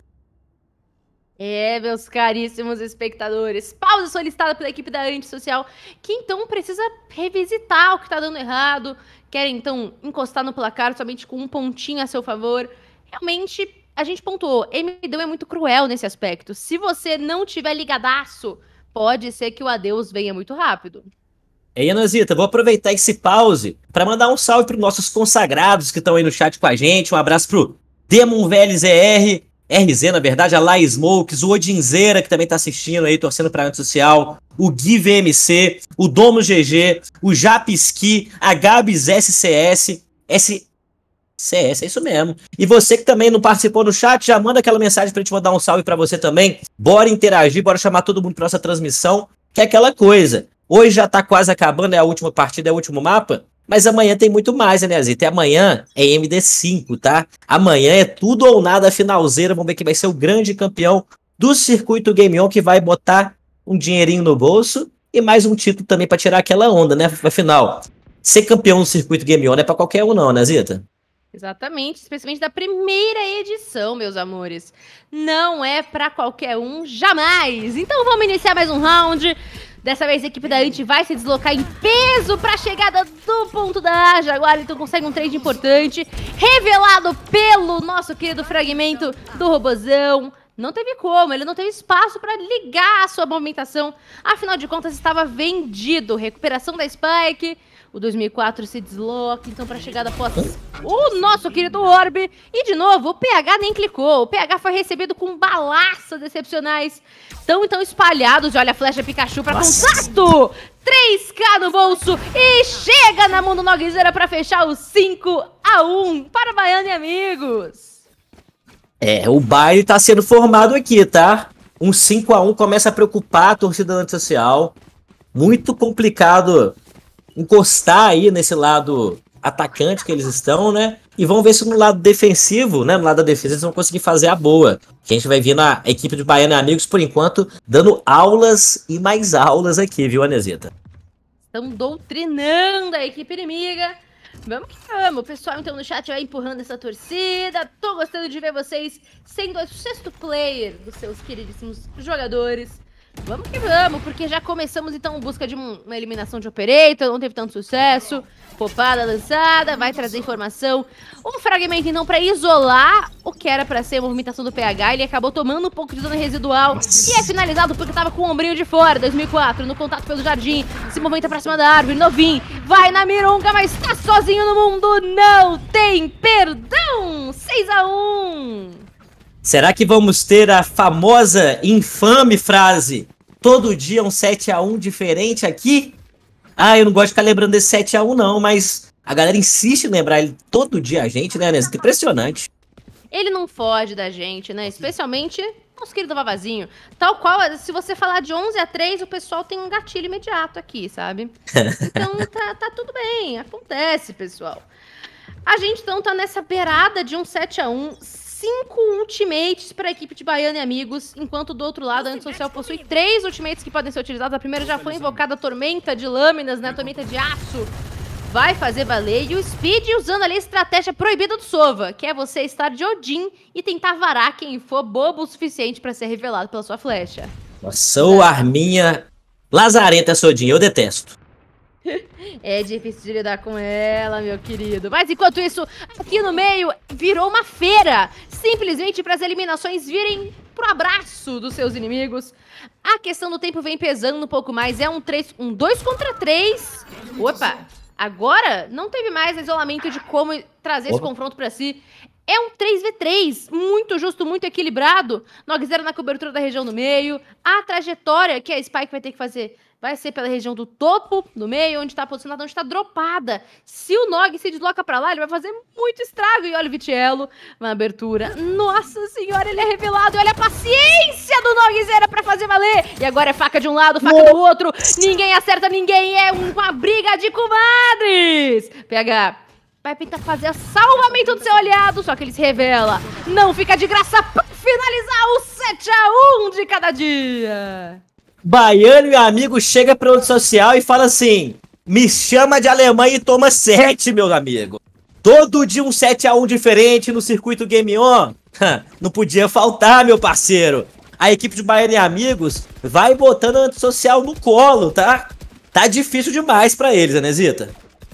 S5: É, meus caríssimos espectadores, pausa solicitada pela equipe da Antissocial, que então precisa revisitar o que tá dando errado, quer então encostar no placar somente com um pontinho a seu favor. Realmente, a gente pontuou, M D é muito cruel nesse aspecto. Se você não tiver ligadaço, pode ser que o adeus venha muito rápido.
S6: Ei, Anazita, vou aproveitar esse pause para mandar um salve para os nossos consagrados que estão aí no chat com a gente. Um abraço pro Demon V L Z R, R Z, na verdade, a La Smokes, o Odinzeira, que também tá assistindo aí, torcendo pra Antissocial, o Gui V M C, o Domo G G, o Japiski, a Gabs S C S, S C S, é isso mesmo. E você que também não participou no chat, já manda aquela mensagem pra gente mandar um salve pra você também. Bora interagir, bora chamar todo mundo pra nossa transmissão, que é aquela coisa. Hoje já tá quase acabando, é a última partida, é o último mapa. Mas amanhã tem muito mais, né, Zita? E amanhã é M D cinco, tá? Amanhã é tudo ou nada finalzeira. Vamos ver quem vai ser o grande campeão do circuito Game On, que vai botar um dinheirinho no bolso e mais um título também pra tirar aquela onda, né? Afinal, ser campeão do circuito Game On não é pra qualquer um não, né, Zita?
S5: Exatamente, especialmente da primeira edição, meus amores. Não é pra qualquer um, jamais! Então vamos iniciar mais um round. Dessa vez a equipe da Ant vai se deslocar em peso para a chegada do ponto da A. Jaguar então consegue um trade importante, revelado pelo nosso querido fragmento do robozão. Não teve como, ele não teve espaço para ligar a sua movimentação. Afinal de contas, estava vendido. Recuperação da Spike. O dois mil e quatro se desloca, então, para a chegada após o nosso querido Orb. E, de novo, o P H nem clicou. O P H foi recebido com balaços decepcionais. Estão, então, espalhados. E olha a flecha Pikachu para contato. três K no bolso. E chega na mão do Nogzeira para fechar o cinco a um para Baiana e Amigos.
S6: É, o baile tá sendo formado aqui, tá? Um cinco a um começa a preocupar a torcida antissocial. Muito complicado encostar aí nesse lado atacante que eles estão, né? E vamos ver se no lado defensivo, né? No lado da defesa eles vão conseguir fazer a boa. Que a gente vai vir na equipe de Baiana e Amigos, por enquanto, dando aulas e mais aulas aqui, viu, Anesita?
S5: Estão doutrinando a equipe inimiga. Vamos que vamos. O pessoal, então, no chat vai empurrando essa torcida. Tô gostando de ver vocês sendo o sexto player dos seus queridíssimos jogadores. Vamos que vamos, porque já começamos, então, em busca de um, uma eliminação de Operator. Não teve tanto sucesso. Popada lançada, vai trazer informação. Um fragmento, então, pra isolar o que era pra ser a movimentação do P H. Ele acabou tomando um pouco de dano residual. E é finalizado porque tava com o ombrinho de fora. dois mil e quatro, no contato pelo jardim. Se movimenta pra cima da árvore. Novinho, vai na mironga, mas tá sozinho no mundo. Não tem perdão. seis a um.
S6: Será que vamos ter a famosa, infame frase: todo dia um sete a um diferente aqui? Ah, eu não gosto de ficar lembrando desse sete a um não, mas a galera insiste em lembrar ele todo dia a gente, né, Nesita? Impressionante.
S5: Ele não foge da gente, né? Especialmente nosso querido Vavazinho. Tal qual, se você falar de onze a três, o pessoal tem um gatilho imediato aqui, sabe? Então tá, tá tudo bem, acontece, pessoal. A gente então tá nessa beirada de um sete a um, cinco ultimates para a equipe de Baiana e Amigos, enquanto do outro lado a Antissocial possui três ultimates que podem ser utilizados. A primeira já foi invocada, a Tormenta de Lâminas, né? A Tormenta de Aço. Vai fazer valer. E o Speed usando ali a estratégia proibida do Sova, que é você estar de Odin e tentar varar quem for bobo o suficiente para ser revelado pela sua flecha.
S6: Nossa, o Arminha lazarenta essa Odin, eu detesto.
S5: É difícil de lidar com ela, meu querido. Mas enquanto isso, aqui no meio virou uma feira. Simplesmente para as eliminações virem pro abraço dos seus inimigos. A questão do tempo vem pesando um pouco mais. É um, três, um dois contra três. Opa! Agora não teve mais isolamento de como trazer Opa. esse confronto para si. É um três contra três, muito justo, muito equilibrado. Nogzera na cobertura da região do meio. A trajetória que a Spike vai ter que fazer vai ser pela região do topo, do meio, onde tá posicionada, onde tá dropada. Se o Nog se desloca pra lá, ele vai fazer muito estrago. E olha o Vitiello na abertura. Nossa senhora, ele é revelado. E olha a paciência do Nogzera pra fazer valer. E agora é faca de um lado, faca do outro. Ninguém acerta ninguém. É uma briga de comadres. P H vai tentar fazer o salvamento do seu aliado, só que ele se revela. Não fica de graça pra finalizar o sete a um de cada dia.
S6: Baiano e amigo chega pra outro social e fala assim: me chama de Alemanha e toma sete, meu amigo. Todo dia um sete a um diferente no circuito Game On. Não podia faltar, meu parceiro. A equipe de Baiano e amigos vai botando a antissocial no colo, tá? Tá difícil demais pra eles, Anesita.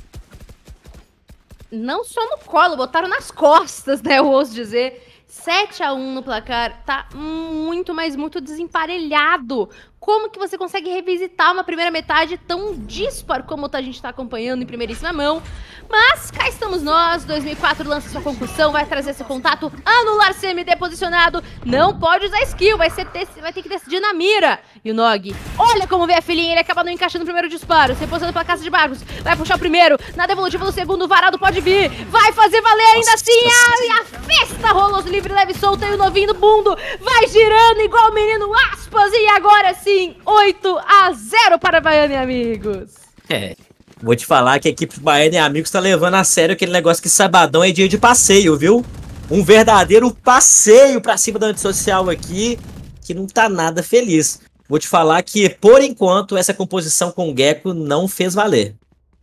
S5: Não só no colo, botaram nas costas, né, eu ouso dizer. sete a um no placar, tá muito, mas muito desemparelhado. Como que você consegue revisitar uma primeira metade tão dispar como a gente tá acompanhando em primeiríssima mão? Mas cá estamos nós, dois mil e quatro lança sua concussão, vai trazer esse contato, anular C M D posicionado, não pode usar skill, vai, ser ter, vai ter que decidir na mira. E o Nog, olha como vê a filhinha, ele acaba não encaixando o primeiro disparo, se reposicionando pela casa de barcos, vai puxar o primeiro, na devolutiva do segundo, o varado pode vir, vai fazer valer ainda assim, a, e a festa rolou livre, leve e solta, e o novinho do mundo vai girando igual o menino aspas, e agora sim, oito a zero para Baiano e amigos.
S6: É, vou te falar que a equipe do Baiano e amigos tá levando a sério aquele negócio que sabadão é dia de passeio, viu? Um verdadeiro passeio pra cima da antissocial aqui, que não tá nada feliz. Vou te falar que, por enquanto, essa composição com o Gecko não fez valer.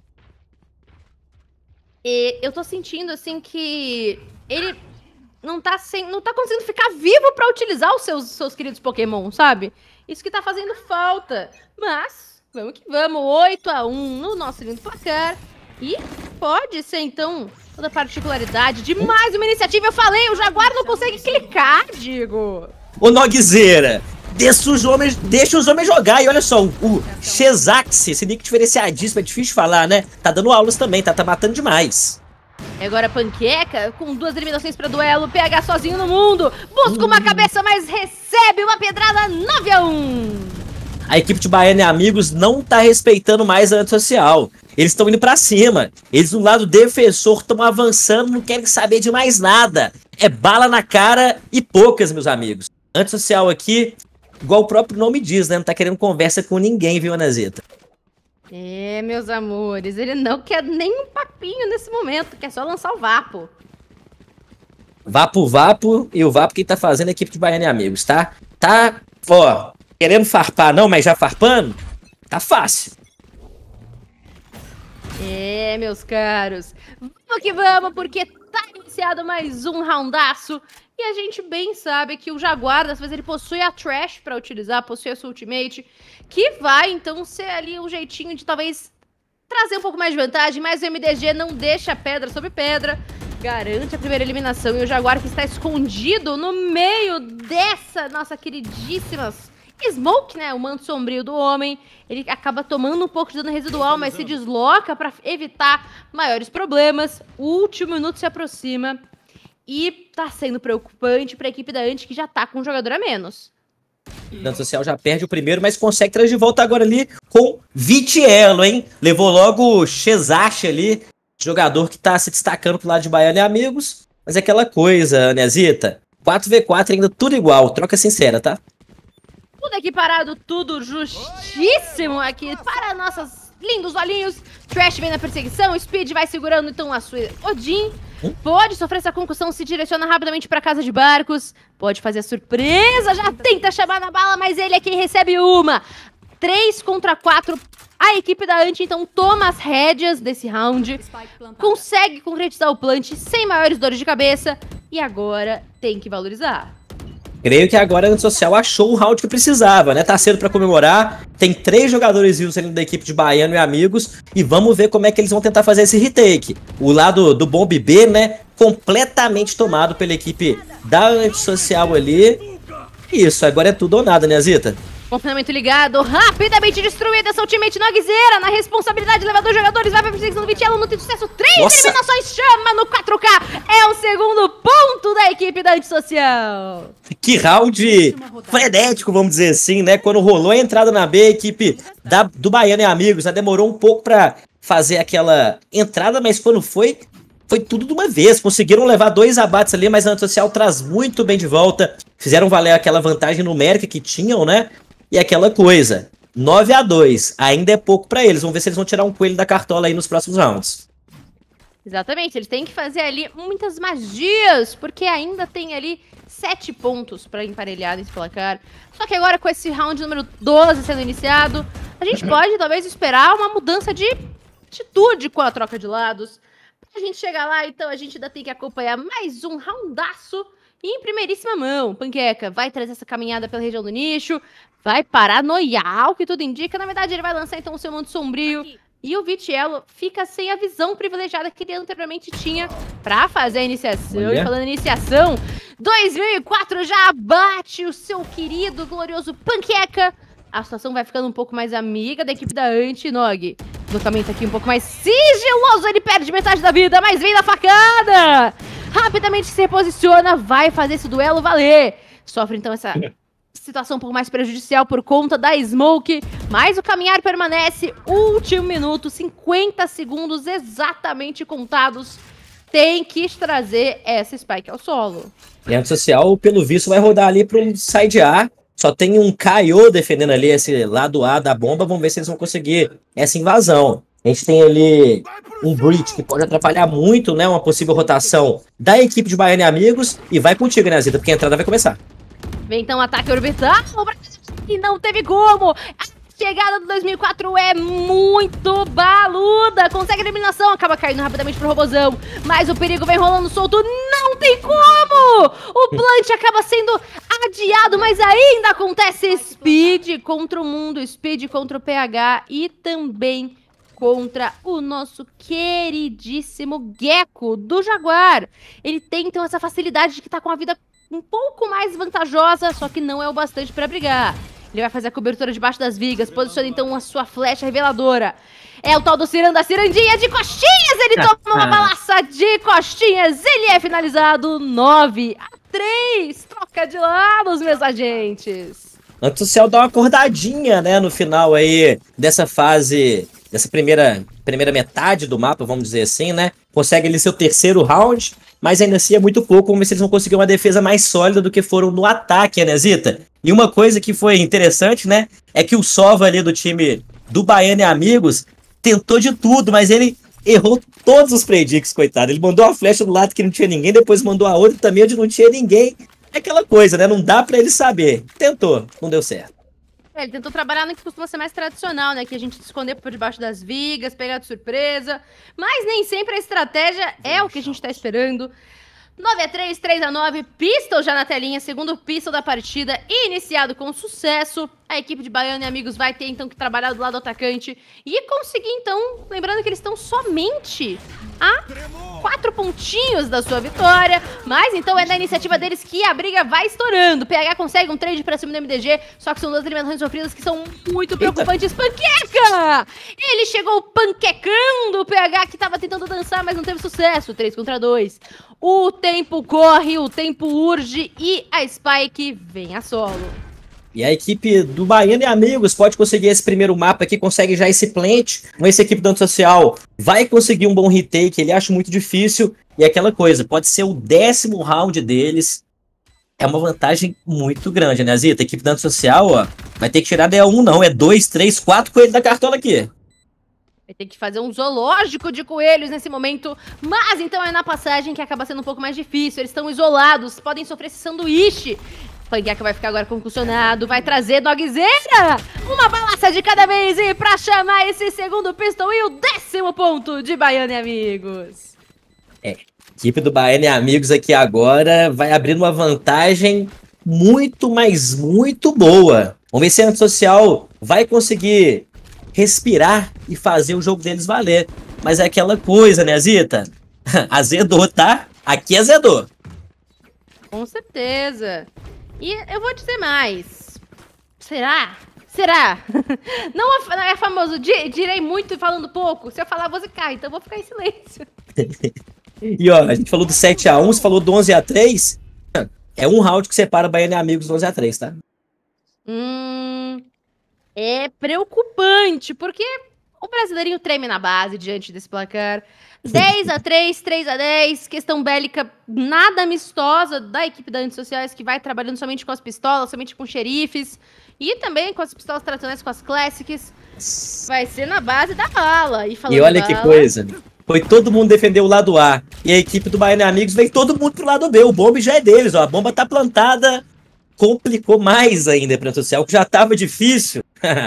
S5: E eu tô sentindo, assim, que ele não tá, sem, não tá conseguindo ficar vivo pra utilizar os seus, seus queridos Pokémon, sabe? Isso que tá fazendo falta. Mas, vamos que vamos. oito a um no nosso lindo placar. E pode ser, então, toda a particularidade de mais uma iniciativa. Eu falei, o Jaguar não consegue clicar, digo.
S6: Ô, Nogzera, deixa os homens, deixa os homens jogar. E olha só, o, o Xezax, esse nick diferenciadíssimo, é difícil de falar, né? Tá dando aulas também, tá, tá matando demais.
S5: Agora Panqueca, com duas eliminações para duelo, P H sozinho no mundo, busca uma cabeça, mas recebe uma pedrada nove a um.
S6: A equipe de Baiano e amigos não tá respeitando mais a antissocial. Eles estão indo pra cima. Eles do lado defensor estão avançando, não querem saber de mais nada. É bala na cara e poucas, meus amigos. Antissocial aqui, igual o próprio nome diz, né? Não tá querendo conversa com ninguém, viu, Anazita?
S5: É, meus amores, ele não quer nem um papinho nesse momento, quer só lançar o Vapo.
S6: Vapo, Vapo, e o Vapo quem tá fazendo é a equipe de Baiano e amigos, tá? Tá, ó, querendo farpar não, mas já farpando, tá fácil.
S5: É, meus caros, vamos que vamos, porque tá iniciado mais um roundaço. E a gente bem sabe que o Jaguar, dessa vez, ele possui a Trash pra utilizar, possui a sua ultimate, que vai, então, ser ali um jeitinho de, talvez, trazer um pouco mais de vantagem, mas o M D G não deixa pedra sobre pedra, garante a primeira eliminação, e o Jaguar que está escondido no meio dessa nossa queridíssima Smoke, né, o manto sombrio do homem, ele acaba tomando um pouco de dano residual, mas se desloca pra evitar maiores problemas, o último minuto se aproxima. E tá sendo preocupante pra equipe da Ant, que já tá com um jogador a menos.
S6: O antissocial já perde o primeiro, mas consegue trazer de volta agora ali com Vitiello, hein? Levou logo o Xezax ali, jogador que tá se destacando pro lado de Baiano e amigos. Mas é aquela coisa, Nezita. quatro contra quatro ainda tudo igual, troca sincera, tá?
S5: Tudo aqui parado, tudo justíssimo aqui para nossos lindos olhinhos. Trash vem na perseguição, Speed vai segurando então a sua Odin. Pode sofrer essa concussão, se direciona rapidamente pra casa de barcos. Pode fazer a surpresa, já tenta chamar na bala, mas ele é quem recebe uma. três contra quatro. A equipe da Ant, então, toma as rédeas desse round. Consegue concretizar o plant sem maiores dores de cabeça. E agora tem que valorizar.
S6: Creio que agora a antissocial achou o round que precisava, né? Tá cedo pra comemorar. Tem três jogadores vivos saindo da equipe de Baiano e amigos. E vamos ver como é que eles vão tentar fazer esse retake. O lado do Bomb B, né? Completamente tomado pela equipe da antissocial ali. Isso, agora é tudo ou nada, né, Zita?
S5: Confinamento ligado, rapidamente destruída essa ultimate Nogzeira. Na responsabilidade, leva dois jogadores, vai pra perseguição do Vitiello, não tem sucesso. Três
S6: Nossa.
S5: eliminações, chama no quatro K. É o segundo ponto da equipe da Antissocial.
S6: Que round frenético, vamos dizer assim, né? Quando rolou a entrada na B, a equipe da, do Baiano e Amigos, né? Demorou um pouco pra fazer aquela entrada, mas quando foi, foi tudo de uma vez. Conseguiram levar dois abates ali, mas a Antissocial traz muito bem de volta. Fizeram valer aquela vantagem numérica que tinham, né? E aquela coisa, nove a dois, ainda é pouco pra eles. Vamos ver se eles vão tirar um coelho da cartola aí nos próximos rounds.
S5: Exatamente, eles têm que fazer ali muitas magias, porque ainda tem ali sete pontos pra emparelhar nesse placar. Só que agora com esse round número doze sendo iniciado, a gente pode talvez esperar uma mudança de atitude com a troca de lados. Pra gente chegar lá, então, a gente ainda tem que acompanhar mais um roundaço. E em primeiríssima mão, Panqueca vai trazer essa caminhada pela região do nicho, vai paranoiar, o que tudo indica. Na verdade, ele vai lançar então o seu manto sombrio. E o Vitiello fica sem a visão privilegiada que ele anteriormente tinha pra fazer a iniciação.
S6: Olha.
S5: E falando em iniciação, dois mil e quatro já abate o seu querido, glorioso Panqueca. A situação vai ficando um pouco mais amiga da equipe da Anti-Nog. O deslocamento aqui um pouco mais sigiloso, ele perde metade da vida, mas vem da facada. Rapidamente se reposiciona, vai fazer esse duelo valer. Sofre então essa situação um pouco mais prejudicial por conta da Smoke, mas o caminhar permanece. Último minuto, cinquenta segundos exatamente contados. Tem que trazer essa Spike ao solo.
S6: E a Antissocial, pelo visto, vai rodar ali para um side A. Só tem um K O defendendo ali esse lado A da bomba. Vamos ver se eles vão conseguir essa invasão. A gente tem ali um Breach que pode atrapalhar muito, né? Uma possível rotação da equipe de Baiano e Amigos. E vai contigo, né, Zita? Porque a entrada vai começar.
S5: Vem então o ataque orbital. E não teve como. A chegada do dois mil e quatro é muito baluda. Consegue a eliminação. Acaba caindo rapidamente pro robozão. Mas o perigo vem rolando solto. Não tem como. O plant acaba sendo adiado. Mas ainda acontece Speed contra o mundo. Speed contra o P H. E também contra o nosso queridíssimo Gecko do Jaguar. Ele tem então essa facilidade de que tá com a vida um pouco mais vantajosa, só que não é o bastante pra brigar. Ele vai fazer a cobertura debaixo das vigas, posiciona então a sua flecha reveladora. É o tal do Ciranda, Cirandinha de costinhas, ele toma uma balaça de costinhas, ele é finalizado nove a três, troca de lados, meus agentes.
S6: A Antissocial dá uma acordadinha, né, no final aí dessa fase, dessa primeira, primeira metade do mapa, vamos dizer assim, né? Consegue ali seu terceiro round, mas ainda assim é muito pouco. Vamos ver se eles vão conseguir uma defesa mais sólida do que foram no ataque, né, Zita? E uma coisa que foi interessante, né, é que o Sova ali do time do Baiano e Amigos tentou de tudo, mas ele errou todos os predicts, coitado. Ele mandou uma flecha do lado que não tinha ninguém, depois mandou a outra também onde não tinha ninguém. É aquela coisa, né? Não dá pra ele saber. Tentou, não deu certo.
S5: É, ele tentou trabalhar no que costuma ser mais tradicional, né? Que a gente se esconder por debaixo das vigas, pegar de surpresa. Mas nem sempre a estratégia é o que a gente tá esperando. nove a três, três a nove, Pistol já na telinha, segundo Pistol da partida, iniciado com sucesso. A equipe de Baiano e Amigos vai ter então que trabalhar do lado do atacante e conseguir então, lembrando que eles estão somente a quatro pontinhos da sua vitória, mas então é na iniciativa deles que a briga vai estourando. O P H consegue um trade pra cima do M D G, só que são duas eliminações sofridas que são muito preocupantes. Panqueca! Ele chegou panquecando o P H que tava tentando dançar, mas não teve sucesso. três contra dois. O tempo corre, o tempo urge e a Spike vem a solo.
S6: E a equipe do Baiano e Amigos pode conseguir esse primeiro mapa aqui, consegue já esse plant. Mas essa equipe do Antissocial vai conseguir um bom retake, ele acha muito difícil. E aquela coisa, pode ser o décimo round deles. É uma vantagem muito grande, né, Zita? A equipe do Antissocial, ó, vai ter que tirar, não é um não, é dois, três, quatro coelhos da cartola aqui.
S5: Vai ter que fazer um zoológico de coelhos nesse momento. Mas então é na passagem que acaba sendo um pouco mais difícil. Eles estão isolados, podem sofrer esse sanduíche. Panqueca vai ficar agora concussionado, vai trazer Nogzeira! Uma balaça de cada vez e pra chamar esse segundo pistol e o décimo ponto de Baiano e Amigos.
S6: É, a equipe do Baiano e Amigos aqui agora vai abrindo uma vantagem muito, mas muito boa. Vamos ver se a Antissocial vai conseguir respirar e fazer o jogo deles valer. Mas é aquela coisa, né, Zita? Azedou, tá? Aqui azedou.
S5: Com certeza. E eu vou dizer mais. Será? Será? Não é, não é famoso, di, direi muito falando pouco. Se eu falar, você cai, então eu vou ficar em silêncio.
S6: E ó, a gente falou do sete a um, você falou do onze a três. É um round que separa Baiano e Amigos do onze a três, tá?
S5: Hum, é preocupante, porque o brasileirinho treme na base diante desse placar. dez a três, três a dez, questão bélica nada amistosa da equipe da Antissociais, que vai trabalhando somente com as pistolas, somente com xerifes, e também com as pistolas tradicionais, com as classics. Vai ser na base da bala. E,
S6: e olha que coisa, foi todo mundo defender o lado A, e a equipe do Baiano e Amigos veio todo mundo pro lado B, o bombe já é deles, ó, a bomba tá plantada, complicou mais ainda pra Antissocial, que já tava difícil,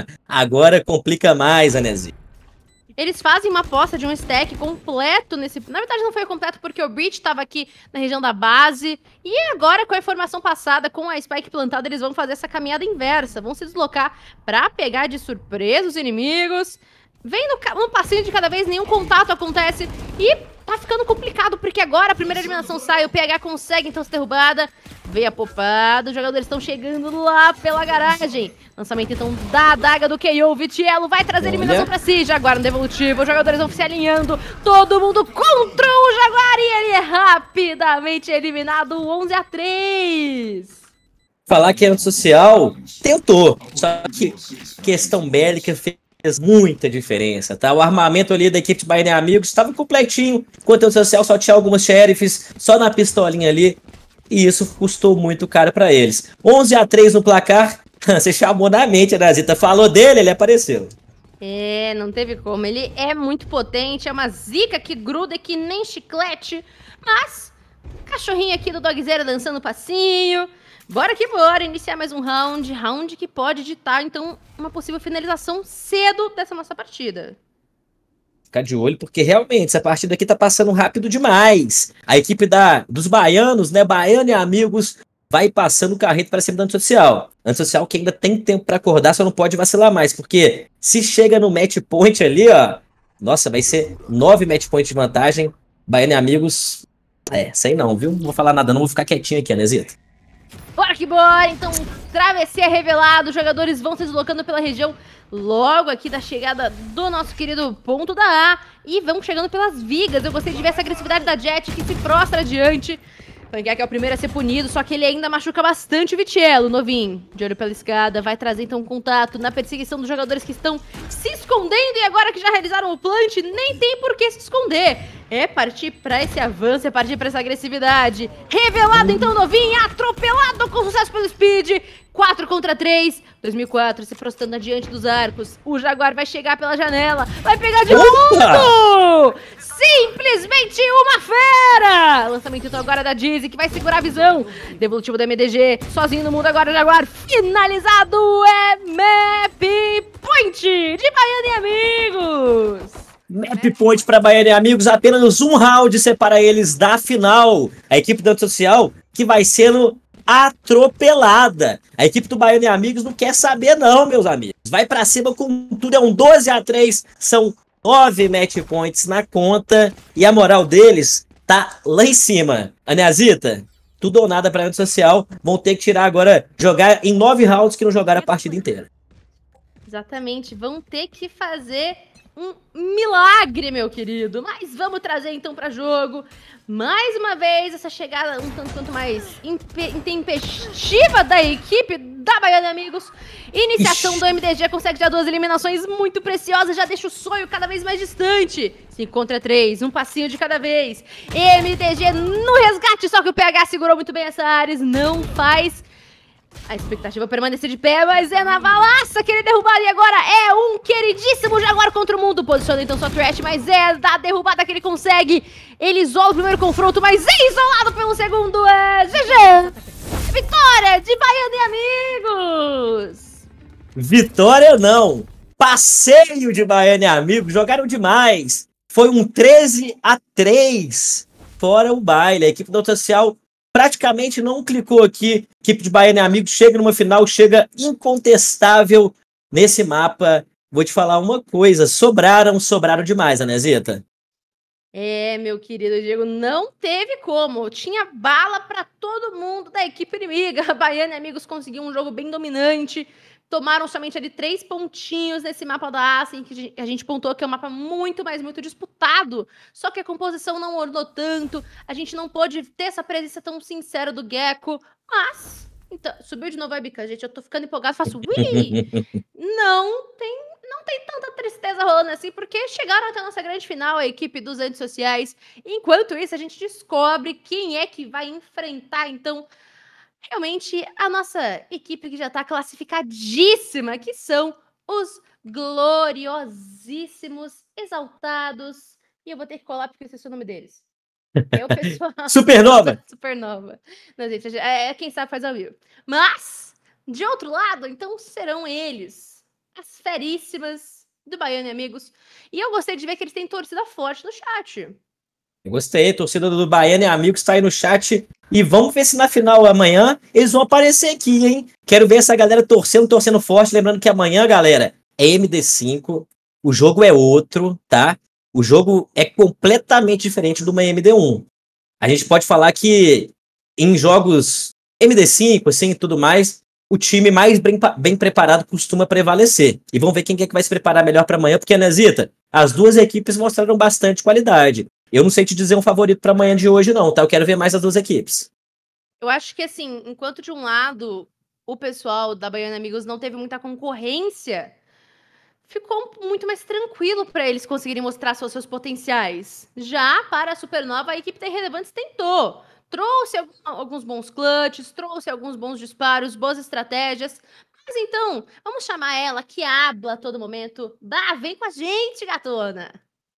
S6: agora complica mais, Anezinho.
S5: Eles fazem uma aposta de um stack completo nesse... Na verdade, não foi completo porque o Breach estava aqui na região da base. E agora, com a informação passada, com a Spike plantada, eles vão fazer essa caminhada inversa. Vão se deslocar para pegar de surpresa os inimigos. Vem no, um passinho de cada vez, nenhum contato acontece. E tá ficando complicado, porque agora a primeira eliminação sai, o P H consegue então ser derrubada. Veio a popada, os jogadores estão chegando lá pela garagem. Lançamento então da adaga do K O, Vitiello vai trazer a eliminação pra si. Jaguar no devolutivo, os jogadores vão se alinhando. Todo mundo contra o Jaguar e ele é rapidamente eliminado, onze a três.
S6: Falar que a Antissocial tentou, só que questão bélica fez muita diferença, tá? O armamento ali da equipe de Baiano e Amigos estava completinho, enquanto a Antissocial só tinha algumas sheriffs, só na pistolinha ali. E isso custou muito caro pra eles. onze a três no placar. Você chamou na mente, Anazita. Falou dele, ele apareceu.
S5: É, não teve como. Ele é muito potente, é uma zica que gruda que nem chiclete. Mas, cachorrinho aqui do Dogzera dançando passinho. Bora que bora, iniciar mais um round. Round que pode ditar, então, uma possível finalização cedo dessa nossa partida.
S6: Ficar de olho, porque realmente essa partida aqui tá passando rápido demais. A equipe da, dos baianos, né, Baiano e Amigos, vai passando o carreto para cima da Antissocial. Antissocial que ainda tem tempo para acordar, só não pode vacilar mais, porque se chega no match point ali, ó, nossa, vai ser nove match points de vantagem. Baiano e Amigos, é, sei não, viu? Não vou falar nada, não, vou ficar quietinho aqui, Anesita.
S5: Bora que bora, então, travessia revelado, os jogadores vão se deslocando pela região logo aqui da chegada do nosso querido ponto da A e vão chegando pelas vigas. Eu gostei de ver essa agressividade da Jet que se prostra adiante. Panqueque é o primeiro a ser punido, só que ele ainda machuca bastante o Vitiello, novinho. De olho pela escada, vai trazer então um contato na perseguição dos jogadores que estão se escondendo e agora que já realizaram o plant, nem tem por que se esconder. É partir pra esse avanço, é partir pra essa agressividade. Revelado então, novinho, atropelado com sucesso pelo Speed. quatro contra três, dois mil e quatro se prostrando adiante dos arcos. O Jaguar vai chegar pela janela, vai pegar de longo! Simplesmente uma fera! Lançamento então agora da Dizzy, que vai segurar a visão. Devolutivo da M D G, sozinho no mundo agora o Jaguar. Finalizado é Map Point de Baiano e Amigos.
S6: Map Point para Baiano e Amigos, apenas um round separa eles da final. A equipe da Antissocial que vai sendo atropelada. A equipe do Baiano e Amigos não quer saber não, meus amigos. Vai pra cima com tudo, é um doze a três, são nove match points na conta e a moral deles tá lá em cima. Aneazita, tudo ou nada pra Antissocial, vão ter que tirar agora, jogar em nove rounds que não jogaram a partida inteira.
S5: Exatamente, vão ter que fazer um milagre, meu querido. Mas vamos trazer então para jogo mais uma vez essa chegada um tanto quanto mais intempestiva da equipe da Baiano e Amigos. Iniciação Ixi. do M D G consegue já duas eliminações muito preciosas, já deixa o sonho cada vez mais distante. cinco contra três, um passinho de cada vez. M D G no resgate, só que o P H segurou muito bem essa Ares, não faz a expectativa permanecer de pé, mas é na balaça que ele é derrubado e agora é um queridíssimo Jaguar contra o mundo. Posiciona então sua trash, mas é da derrubada que ele consegue. Ele isola o primeiro confronto, mas é isolado pelo segundo. É G G! Vitória de Baiano e Amigos!
S6: Vitória não! Passeio de Baiano e Amigos, jogaram demais. Foi um treze a três, fora o baile. A equipe da Antissocial praticamente não clicou aqui. A equipe de Baiano e Amigos chega numa final, chega incontestável nesse mapa. Vou te falar uma coisa, sobraram, sobraram demais, Anesita.
S5: É, meu querido Diego, não teve como. Tinha bala pra todo mundo da da equipe inimiga. A Baiana e Amigos conseguiu um jogo bem dominante. Tomaram somente ali três pontinhos nesse mapa da Ascen, que a gente pontuou que é um mapa muito, mas muito disputado. Só que a composição não ornou tanto. A gente não pôde ter essa presença tão sincera do Gecko. Mas... Então, subiu de novo a webcam, gente. Eu tô ficando empolgado, faço ui! Não tem, não tem tanta tristeza rolando assim, porque chegaram até a nossa grande final, a equipe dos antissociais. Enquanto isso, a gente descobre quem é que vai enfrentar, então, realmente, a nossa equipe que já tá classificadíssima, que são os gloriosíssimos, exaltados. E eu vou ter que colar porque eu esqueci o nome deles. É o pessoal.
S6: Supernova!
S5: Supernova. Não, gente, é, é quem sabe faz ao vivo. Mas, de outro lado, então serão eles, as feríssimas do Baiana e Amigos. E eu gostei de ver que eles têm torcida forte no chat.
S6: Eu gostei, torcida do Baiana e Amigos está aí no chat. E vamos ver se na final amanhã eles vão aparecer aqui, hein? Quero ver essa galera torcendo, torcendo forte. Lembrando que amanhã, galera, é M D cinco. O jogo é outro, tá? O jogo é completamente diferente do uma M D um. A gente pode falar que em jogos M D cinco, assim, e tudo mais, o time mais bem, bem preparado costuma prevalecer. E vamos ver quem é que vai se preparar melhor para amanhã, porque, Nazita, as duas equipes mostraram bastante qualidade. Eu não sei te dizer um favorito para amanhã de hoje, não, tá? Eu quero ver mais as duas equipes.
S5: Eu acho que, assim, enquanto de um lado o pessoal da Baiana Amigos não teve muita concorrência, ficou muito mais tranquilo para eles conseguirem mostrar seus, seus potenciais. Já para a Supernova, a equipe da Irrelevantes tentou. Trouxe alguns bons clutches, trouxe alguns bons disparos, boas estratégias. Mas então, vamos chamar ela, que habla a todo momento. Bah, vem com a gente, gatona!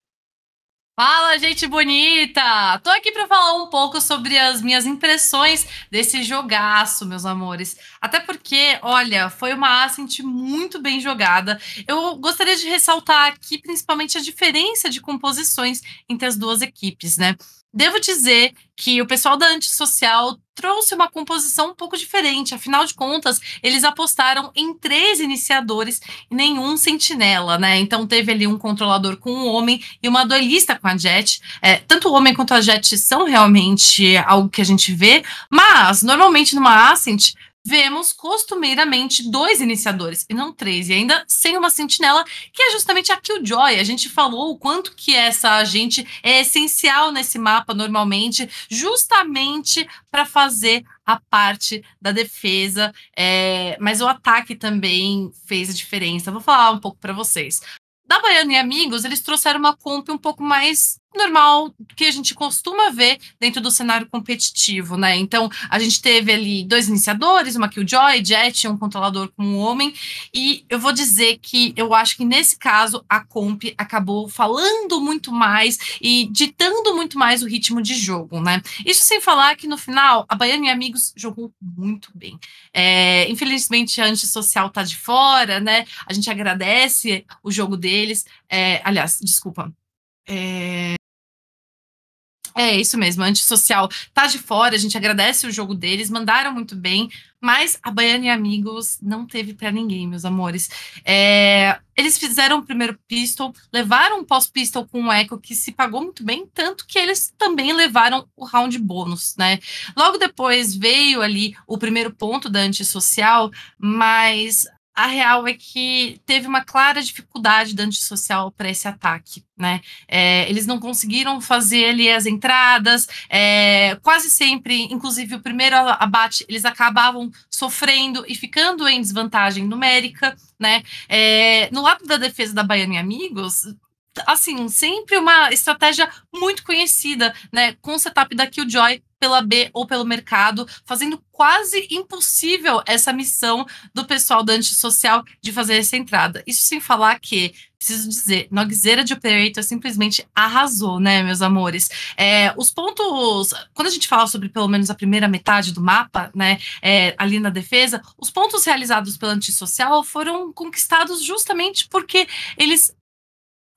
S4: Fala, gente bonita! Tô aqui para falar um pouco sobre as minhas impressões desse jogaço, meus amores. Até porque, olha, foi uma Ascent muito bem jogada. Eu gostaria de ressaltar aqui principalmente a diferença de composições entre as duas equipes, né? Devo dizer que o pessoal da Antissocial trouxe uma composição um pouco diferente. Afinal de contas, eles apostaram em três iniciadores e nenhum sentinela, né? Então teve ali um controlador com um homem e uma duelista com a Jett. É, tanto o homem quanto a Jett são realmente algo que a gente vê, mas normalmente numa Ascent vemos costumeiramente dois iniciadores e não três, e ainda sem uma sentinela, que é justamente a Killjoy. A gente falou o quanto que essa agente é essencial nesse mapa normalmente, justamente para fazer a parte da defesa, é, mas o ataque também fez a diferença. Vou falar um pouco para vocês. Da Baiana e Amigos, eles trouxeram uma comp um pouco mais normal que a gente costuma ver dentro do cenário competitivo, né? Então, a gente teve ali dois iniciadores, uma Killjoy, Jett, um controlador com um homem, e eu vou dizer que eu acho que nesse caso a comp acabou falando muito mais e ditando muito mais o ritmo de jogo, né? Isso sem falar que no final a Baiana e Amigos jogou muito bem. É, infelizmente a Antissocial tá de fora, né? A gente agradece o jogo deles. É, aliás, desculpa. É... É isso mesmo, a Antissocial tá de fora, a gente agradece o jogo deles, mandaram muito bem, mas a Baiana e Amigos não teve pra ninguém, meus amores. É, eles fizeram o primeiro pistol, levaram um pós-pistol com o Echo, que se pagou muito bem, tanto que eles também levaram o round bônus, né? Logo depois veio ali o primeiro ponto da Antissocial, mas a real é que teve uma clara dificuldade da Antissocial para esse ataque, né? É, eles não conseguiram fazer ali as entradas, é, quase sempre, inclusive o primeiro abate, eles acabavam sofrendo e ficando em desvantagem numérica, né? É, no lado da defesa da Baiana e Amigos, assim, sempre uma estratégia muito conhecida, né? Com o setup da Killjoy pela B ou pelo mercado, fazendo quase impossível essa missão do pessoal da Antissocial de fazer essa entrada. Isso sem falar que, preciso dizer, Nogzeira de Operator simplesmente arrasou, né, meus amores? É, os pontos, quando a gente fala sobre pelo menos a primeira metade do mapa, né, é, ali na defesa, os pontos realizados pela Antissocial foram conquistados justamente porque eles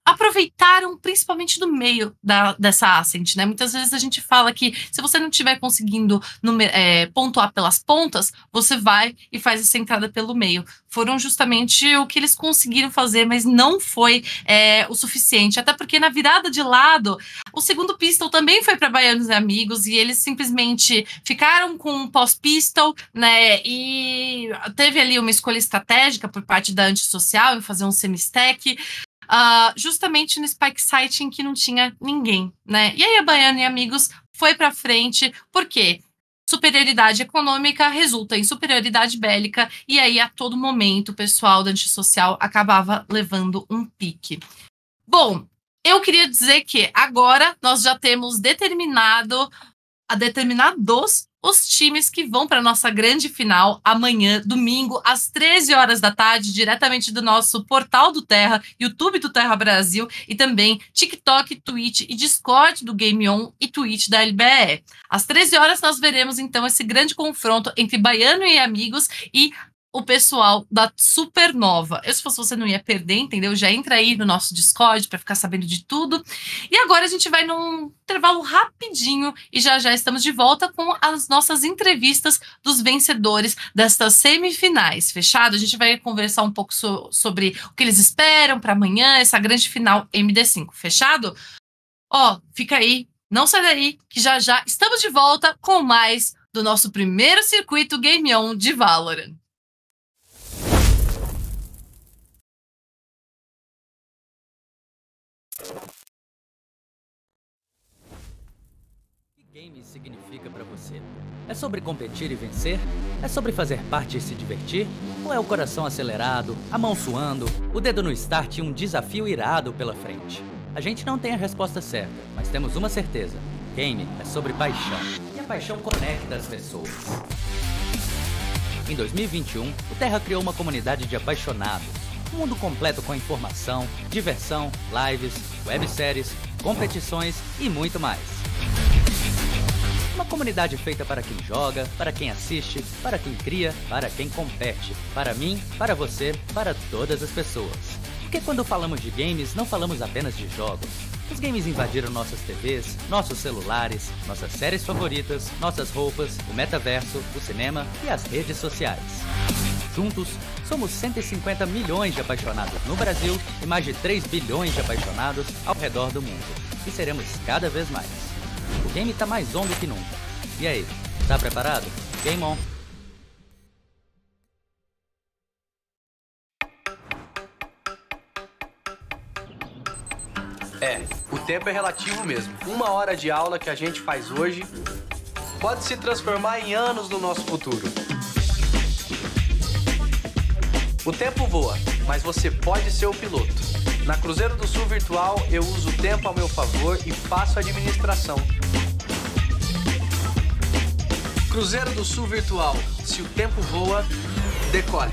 S4: aproveitaram principalmente do meio da, dessa Ascent, né? Muitas vezes a gente fala que se você não estiver conseguindo numer, é, pontuar pelas pontas, você vai e faz essa entrada pelo meio. Foram justamente o que eles conseguiram fazer, mas não foi é, o suficiente. Até porque na virada de lado, o segundo pistol também foi para Baianos e Amigos e eles simplesmente ficaram com um pós-pistol, né? E teve ali uma escolha estratégica por parte da Antissocial em fazer um semi-stack. Uh, justamente no Spike Site em que não tinha ninguém, né? E aí a Baiano e Amigos foi pra frente, por quê? Superioridade econômica resulta em superioridade bélica, e aí a todo momento o pessoal da Antissocial acabava levando um pique. Bom, eu queria dizer que agora nós já temos determinado, a determinados os times que vão para a nossa grande final amanhã, domingo, às treze horas da tarde, diretamente do nosso portal do Terra, YouTube do Terra Brasil e também TikTok, Twitch e Discord do Game On e Twitch da L B E. Às treze horas nós veremos então esse grande confronto entre Baiano e Amigos e o pessoal da Supernova. Eu, se fosse você, não ia perder, entendeu? Já entra aí no nosso Discord para ficar sabendo de tudo. E agora a gente vai num intervalo rapidinho e já já estamos de volta com as nossas entrevistas dos vencedores destas semifinais. Fechado? A gente vai conversar um pouco so sobre o que eles esperam para amanhã, essa grande final M D cinco. Fechado? Ó, fica aí, não sai daí, que já já estamos de volta com mais do nosso primeiro circuito Game On de Valorant.
S8: O que games significa pra você? É sobre competir e vencer? É sobre fazer parte e se divertir? Ou é o coração acelerado, a mão suando, o dedo no start e um desafio irado pela frente? A gente não tem a resposta certa, mas temos uma certeza. Game é sobre paixão. E a paixão conecta as pessoas. Em dois mil e vinte e um, o Terra criou uma comunidade de apaixonados. Um mundo completo com informação, diversão, lives, webséries, competições e muito mais. Uma comunidade feita para quem joga, para quem assiste, para quem cria, para quem compete. Para mim, para você, para todas as pessoas. Porque quando falamos de games, não falamos apenas de jogos. Os games invadiram nossas T Vs, nossos celulares, nossas séries favoritas, nossas roupas, o metaverso, o cinema e as redes sociais. Juntos, somos cento e cinquenta milhões de apaixonados no Brasil e mais de três bilhões de apaixonados ao redor do mundo. E seremos cada vez mais. O game tá mais on do que nunca. E aí, tá preparado? Game on!
S9: É, o tempo é relativo mesmo. Uma hora de aula que a gente faz hoje pode se transformar em anos no nosso futuro. O tempo voa, mas você pode ser o piloto. Na Cruzeiro do Sul Virtual, eu uso o tempo a meu favor e faço a administração. Cruzeiro do Sul Virtual. Se o tempo voa, decole.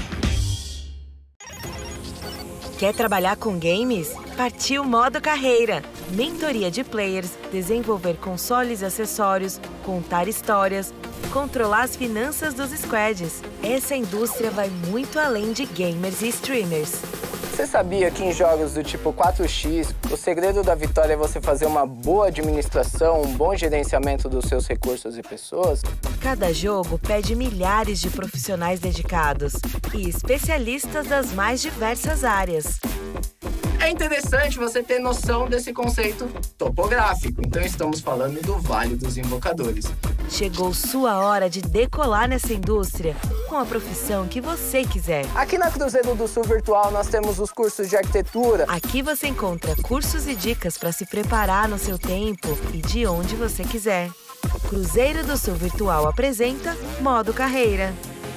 S10: Quer trabalhar com games? Partiu modo carreira. Mentoria de players, desenvolver consoles e acessórios, contar histórias, controlar as finanças dos squads. Essa indústria vai muito além de gamers e streamers.
S11: Você sabia que em jogos do tipo quatro X, o segredo da vitória é você fazer uma boa administração, um bom gerenciamento dos seus recursos e pessoas?
S10: Cada jogo pede milhares de profissionais dedicados e especialistas das mais diversas áreas.
S11: É interessante você ter noção desse conceito topográfico. Então estamos falando do Vale dos Invocadores.
S10: Chegou sua hora de decolar nessa indústria com a profissão que você quiser.
S11: Aqui na Cruzeiro do Sul Virtual nós temos os cursos de arquitetura.
S10: Aqui você encontra cursos e dicas para se preparar no seu tempo e de onde você quiser. Cruzeiro do Sul Virtual apresenta Modo Carreira.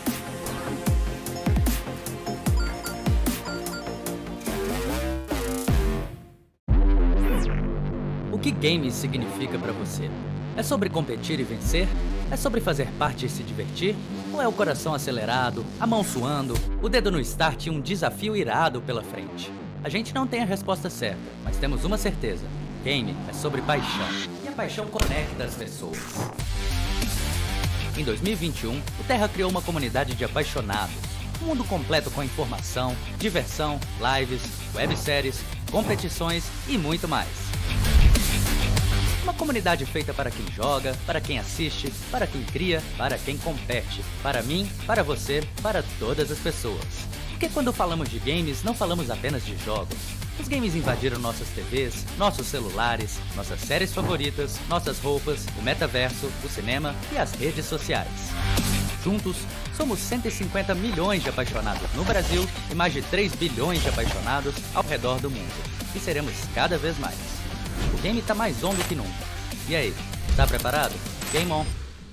S8: O que games significa pra você? É sobre competir e vencer? É sobre fazer parte e se divertir? Ou é o coração acelerado, a mão suando, o dedo no start e um desafio irado pela frente? A gente não tem a resposta certa, mas temos uma certeza. Game é sobre paixão. E a paixão conecta as pessoas. Em dois mil e vinte e um, o Terra criou uma comunidade de apaixonados. Um mundo completo com informação, diversão, lives, webséries, competições e muito mais. Uma comunidade feita para quem joga, para quem assiste, para quem cria, para quem compete. Para mim, para você, para todas as pessoas. Porque quando falamos de games, não falamos apenas de jogos. Os games invadiram nossas T Vs, nossos celulares, nossas séries favoritas, nossas roupas, o metaverso, o cinema e as redes sociais. Juntos, somos cento e cinquenta milhões de apaixonados no Brasil e mais de três bilhões de apaixonados ao redor do mundo. E seremos cada vez mais. O game tá mais on do que nunca. E aí, tá preparado? Game on!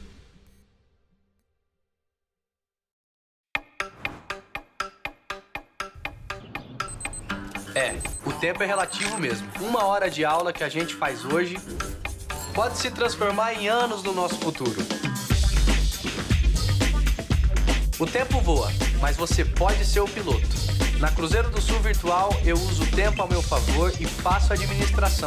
S9: É, o tempo é relativo mesmo. Uma hora de aula que a gente faz hoje pode se transformar em anos no nosso futuro. O tempo voa, mas você pode ser o piloto. Na Cruzeiro do Sul Virtual, eu uso o tempo ao meu favor e faço a administração.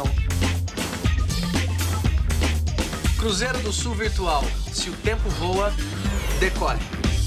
S9: Cruzeiro do Sul Virtual. Se o tempo voa, decole.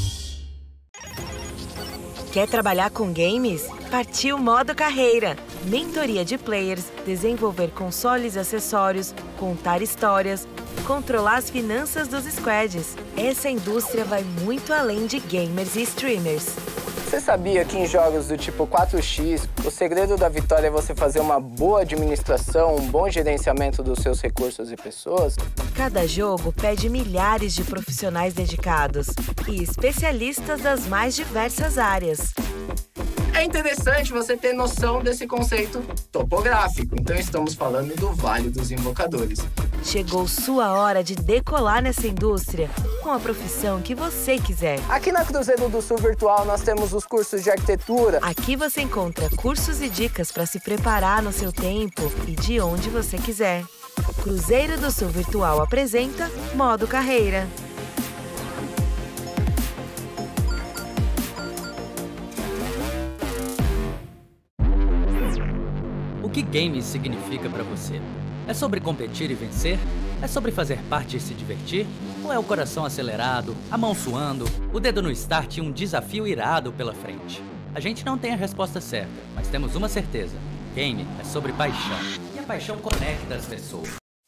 S10: Quer trabalhar com games? Partiu Modo Carreira. Mentoria de players, desenvolver consoles e acessórios, contar histórias, controlar as finanças dos squads. Essa indústria vai muito além de gamers e streamers.
S11: Você sabia que em jogos do tipo quatro X, o segredo da vitória é você fazer uma boa administração, um bom gerenciamento dos seus recursos e pessoas?
S10: Cada jogo pede milhares de profissionais dedicados e especialistas das mais diversas áreas.
S11: É interessante você ter noção desse conceito topográfico. Então estamos falando do Vale dos Invocadores.
S10: Chegou sua hora de decolar nessa indústria com a profissão que você quiser.
S11: Aqui na Cruzeiro do Sul Virtual nós temos os cursos de arquitetura.
S10: Aqui você encontra cursos e dicas para se preparar no seu tempo e de onde você quiser. Cruzeiro do Sul Virtual apresenta Modo Carreira.
S8: O que games significa para você? É sobre competir e vencer? É sobre fazer parte e se divertir? Ou é o coração acelerado, a mão suando, o dedo no start e um desafio irado pela frente? A gente não tem a resposta certa, mas temos uma certeza. Game é sobre paixão. E a paixão conecta as pessoas.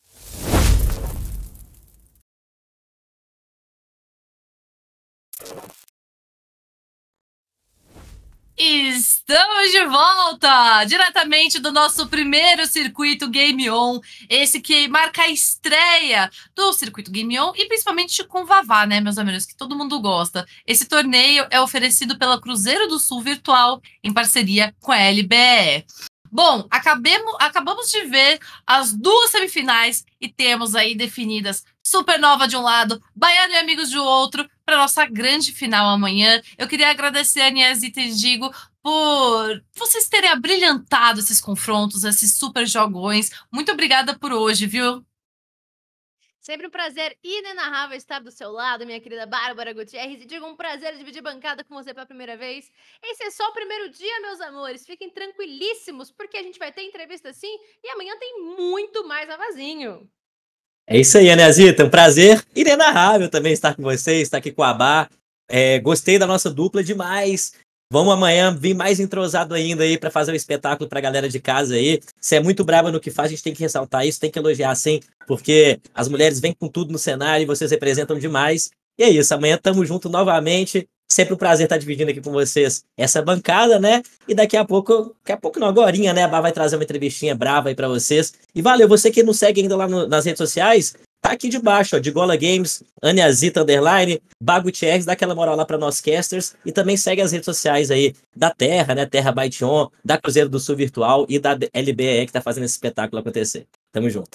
S4: Estamos de volta, diretamente do nosso primeiro circuito Game On, esse que marca a estreia do circuito Game On e principalmente com o Vavá, né, meus amigos, que todo mundo gosta. Esse torneio é oferecido pela Cruzeiro do Sul Virtual em parceria com a L B E. Bom, acabemos, acabamos de ver as duas semifinais e temos aí definidas Supernova de um lado, Baiano e Amigos do outro, para nossa grande final amanhã. Eu queria agradecer a Niazita e Digo por vocês terem abrilhantado esses confrontos, esses super jogões. Muito obrigada por hoje, viu?
S5: Sempre um prazer inenarrável estar do seu lado, minha querida Bárbara Gutierrez. E digo, um prazer dividir bancada com você pela primeira vez. Esse é só o primeiro dia, meus amores. Fiquem tranquilíssimos, porque a gente vai ter entrevista sim e amanhã tem muito mais Vavazinho.
S6: É isso aí, Aniazita. Um prazer inenarrável também estar com vocês, estar aqui com a Bá. É, gostei da nossa dupla demais. Vamos amanhã vir mais entrosado ainda aí para fazer um espetáculo pra galera de casa aí. Você é muito brava no que faz, a gente tem que ressaltar isso, tem que elogiar sim, porque as mulheres vêm com tudo no cenário e vocês representam demais. E é isso, amanhã tamo junto novamente. Sempre um prazer estar dividindo aqui com vocês essa bancada, né? E daqui a pouco, daqui a pouco não, agorinha, né? A Bá vai trazer uma entrevistinha brava aí pra vocês. E valeu, você que não segue ainda lá no, nas redes sociais, tá aqui de baixo, ó, de Gola Games, Aniazita Underline, Bá Gutierrez, dá aquela moral lá pra nós casters. E também segue as redes sociais aí da Terra, né? Terra Byte On, da Cruzeiro do Sul Virtual e da L B E que tá fazendo esse espetáculo acontecer. Tamo junto.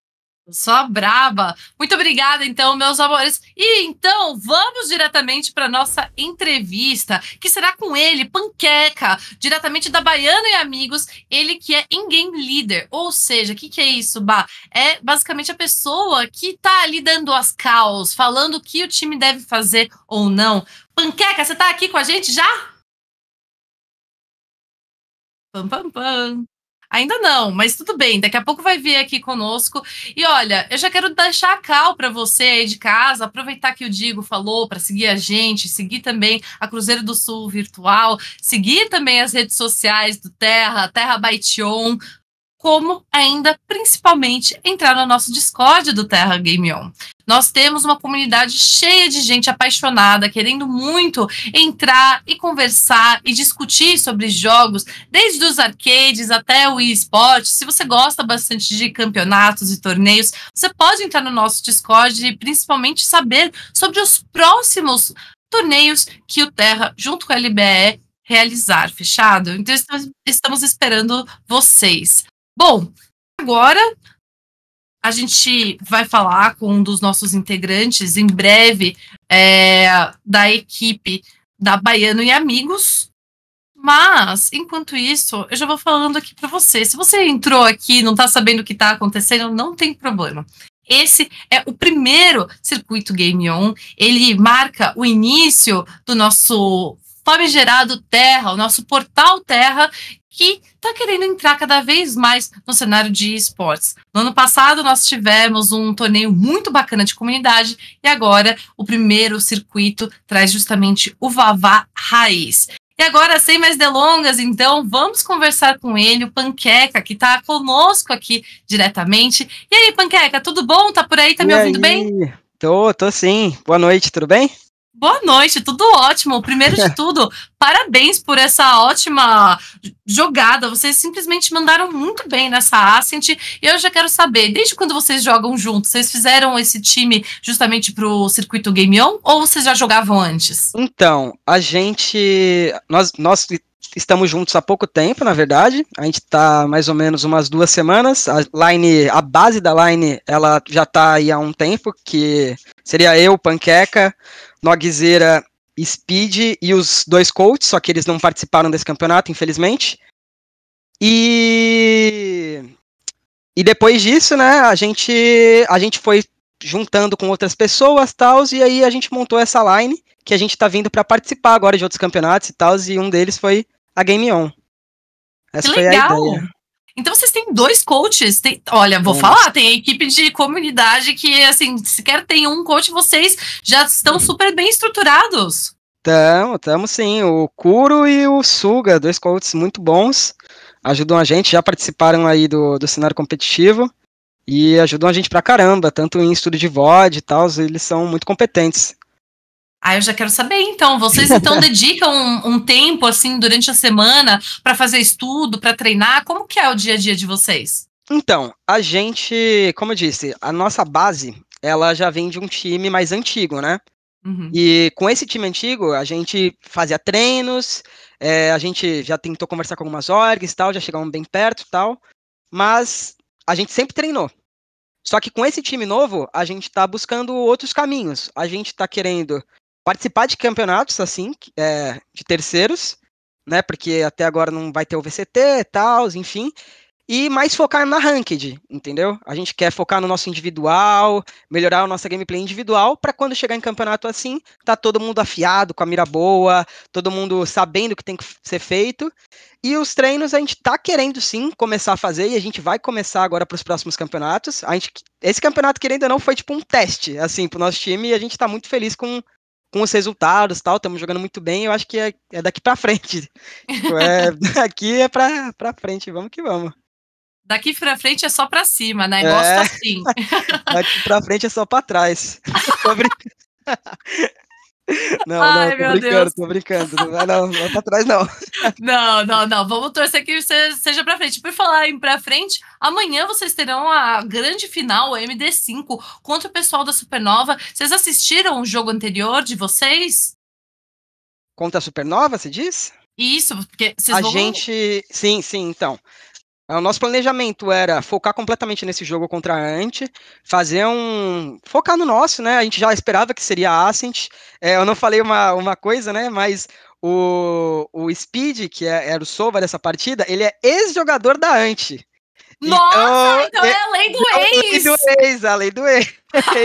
S4: Só braba. Muito obrigada, então, meus amores. E então, vamos diretamente para nossa entrevista, que será com ele, Panqueca, diretamente da Baiano e Amigos, ele que é in-game leader. Ou seja, o que, que é isso, Bá? É basicamente a pessoa que tá ali dando as calls, falando o que o time deve fazer ou não. Panqueca, você tá aqui com a gente já? Pam, pam, pam. Ainda não, mas tudo bem, daqui a pouco vai vir aqui conosco. E olha, eu já quero deixar a cal para você aí de casa, aproveitar que o Digo falou para seguir a gente, seguir também a Cruzeiro do Sul Virtual, seguir também as redes sociais do Terra, Terra by Tion, como ainda, principalmente, entrar no nosso Discord do Terra Game On. Nós temos uma comunidade cheia de gente apaixonada, querendo muito entrar e conversar e discutir sobre jogos, desde os arcades até o eSports. Se você gosta bastante de campeonatos e torneios, você pode entrar no nosso Discord e principalmente saber sobre os próximos torneios que o Terra, junto com a L B E, realizar. Fechado? Então, estamos esperando vocês. Bom, agora a gente vai falar com um dos nossos integrantes, em breve, é, da equipe da Baiano e Amigos. Mas, enquanto isso, eu já vou falando aqui para você. Se você entrou aqui e não está sabendo o que está acontecendo, não tem problema. Esse é o primeiro Circuito Game On. Ele marca o início do nosso famigerado Terra, o nosso portal Terra, que está querendo entrar cada vez mais no cenário de esportes. No ano passado, nós tivemos um torneio muito bacana de comunidade e agora o primeiro circuito traz justamente o Vavá Raiz. E agora, sem mais delongas, então, vamos conversar com ele, o Panqueca, que está conosco aqui diretamente. E aí, Panqueca, tudo bom? Tá por aí? Tá me
S12: E
S4: ouvindo
S12: aí?
S4: bem?
S12: Tô, tô sim. Boa noite, tudo bem?
S4: Boa noite, tudo ótimo. Primeiro de tudo, parabéns por essa ótima jogada. Vocês simplesmente mandaram muito bem nessa Ascent. E eu já quero saber, desde quando vocês jogam juntos, vocês fizeram esse time justamente pro Circuito Game On ou vocês já jogavam antes?
S12: Então, a gente. Nós, nós estamos juntos há pouco tempo, na verdade. A gente tá mais ou menos umas duas semanas. A line, a base da line, ela já tá aí há um tempo, que seria eu, Panqueca, Nogzeira, Speed e os dois coaches, só que eles não participaram desse campeonato, infelizmente. E, e depois disso, né, a gente, a gente foi juntando com outras pessoas, tals, e aí a gente montou essa line, que a gente tá vindo para participar agora de outros campeonatos e tal, e um deles foi a Game On. Essa
S4: Que
S12: foi
S4: legal!
S12: a ideia.
S4: Então vocês têm dois coaches. Tem, olha, vou
S12: Temos.
S4: falar, tem a equipe de comunidade que, assim, sequer tem um coach, vocês já estão super bem estruturados.
S12: Tamo, tamo sim. O Kuro e o Suga, dois coaches muito bons, ajudam a gente, já participaram aí do, do cenário competitivo e ajudam a gente pra caramba, tanto em estudo de V O D e tal, eles são muito competentes.
S4: Ah, eu já quero saber, então. Vocês, então, dedicam um, um tempo, assim, durante a semana para fazer estudo, para treinar? Como que é o dia a dia de vocês?
S12: Então, a gente, como eu disse, a nossa base, ela já vem de um time mais antigo, né?
S4: Uhum.
S12: E com esse time antigo, a gente fazia treinos, é, a gente já tentou conversar com algumas orgs e tal, já chegamos bem perto e tal, mas a gente sempre treinou. Só que com esse time novo, a gente tá buscando outros caminhos. A gente tá querendo participar de campeonatos, assim, é, de terceiros, né, porque até agora não vai ter o V C T e tal, enfim, e mais focar na ranked, entendeu? A gente quer focar no nosso individual, melhorar a nossa gameplay individual, para quando chegar em campeonato assim, tá todo mundo afiado, com a mira boa, todo mundo sabendo o que tem que ser feito, e os treinos a gente tá querendo sim começar a fazer, e a gente vai começar agora para os próximos campeonatos. A gente, esse campeonato, querendo ou não, foi tipo um teste, assim, pro nosso time, e a gente tá muito feliz com com os resultados e tal, estamos jogando muito bem, eu acho que é, é daqui pra frente. É, daqui é pra, pra frente, vamos que vamos.
S4: Daqui pra frente é só pra cima, né?
S12: É.
S4: Gosto assim.
S12: Daqui pra frente é só pra trás. Tô brincando. Não,
S4: Ai,
S12: não, tô
S4: meu
S12: brincando,
S4: Deus.
S12: tô brincando. Não vai não, não vai pra trás não.
S4: Não, não, não. Vamos torcer que você seja pra frente. Por falar em pra frente, amanhã vocês terão a grande final, o M D cinco, contra o pessoal da Supernova. Vocês assistiram o jogo anterior de vocês?
S12: Contra a Supernova, você diz?
S4: Isso, porque vocês
S12: A
S4: vão...
S12: gente... Sim, sim, então. O nosso planejamento era focar completamente nesse jogo contra a Ant, fazer um... focar no nosso, né? A gente já esperava que seria a Ascent. É, eu não falei uma, uma coisa, né? Mas o, o Speed, que é, era o Sova dessa partida, ele é ex-jogador da Ant.
S4: Nossa, então é a lei do
S12: então,
S4: ex!
S12: A lei do ex, a lei do ex.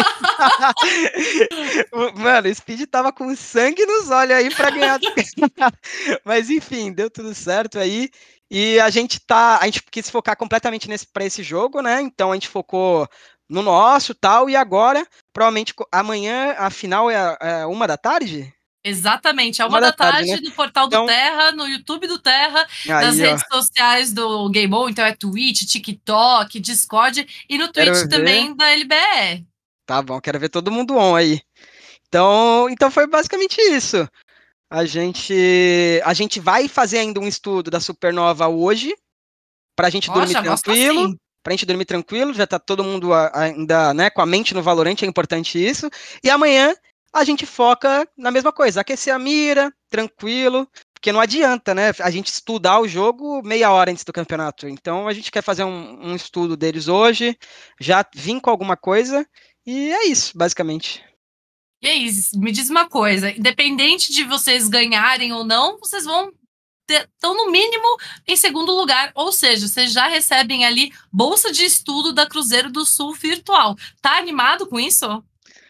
S12: Mano, o Speed tava com sangue nos olhos aí pra ganhar. Mas enfim, deu tudo certo aí. E a gente tá, a gente quis focar completamente nesse para esse jogo, né? Então a gente focou no nosso, tal, e agora provavelmente amanhã a final é, é uma da tarde.
S4: Exatamente, é uma, uma da, da tarde, tarde né? No portal do então, Terra, no YouTube do Terra, aí, nas redes ó. sociais do Game On, então é Twitch, TikTok, Discord e no Twitch quero também ver. Da L B E.
S12: Tá bom, quero ver todo mundo on aí. Então, então foi basicamente isso. A gente, a gente vai fazer ainda um estudo da Supernova hoje, pra gente oh, dormir tranquilo. Assim. Pra gente dormir tranquilo, já tá todo mundo ainda, né, com a mente no Valorant, é importante isso. E amanhã a gente foca na mesma coisa, aquecer a mira, tranquilo, porque não adianta, né, a gente estudar o jogo meia hora antes do campeonato. Então a gente quer fazer um, um estudo deles hoje, já vim com alguma coisa, e é isso, basicamente.
S4: E aí, me diz uma coisa, independente de vocês ganharem ou não, vocês vão estão no mínimo em segundo lugar, ou seja, vocês já recebem ali bolsa de estudo da Cruzeiro do Sul virtual. Tá animado com isso?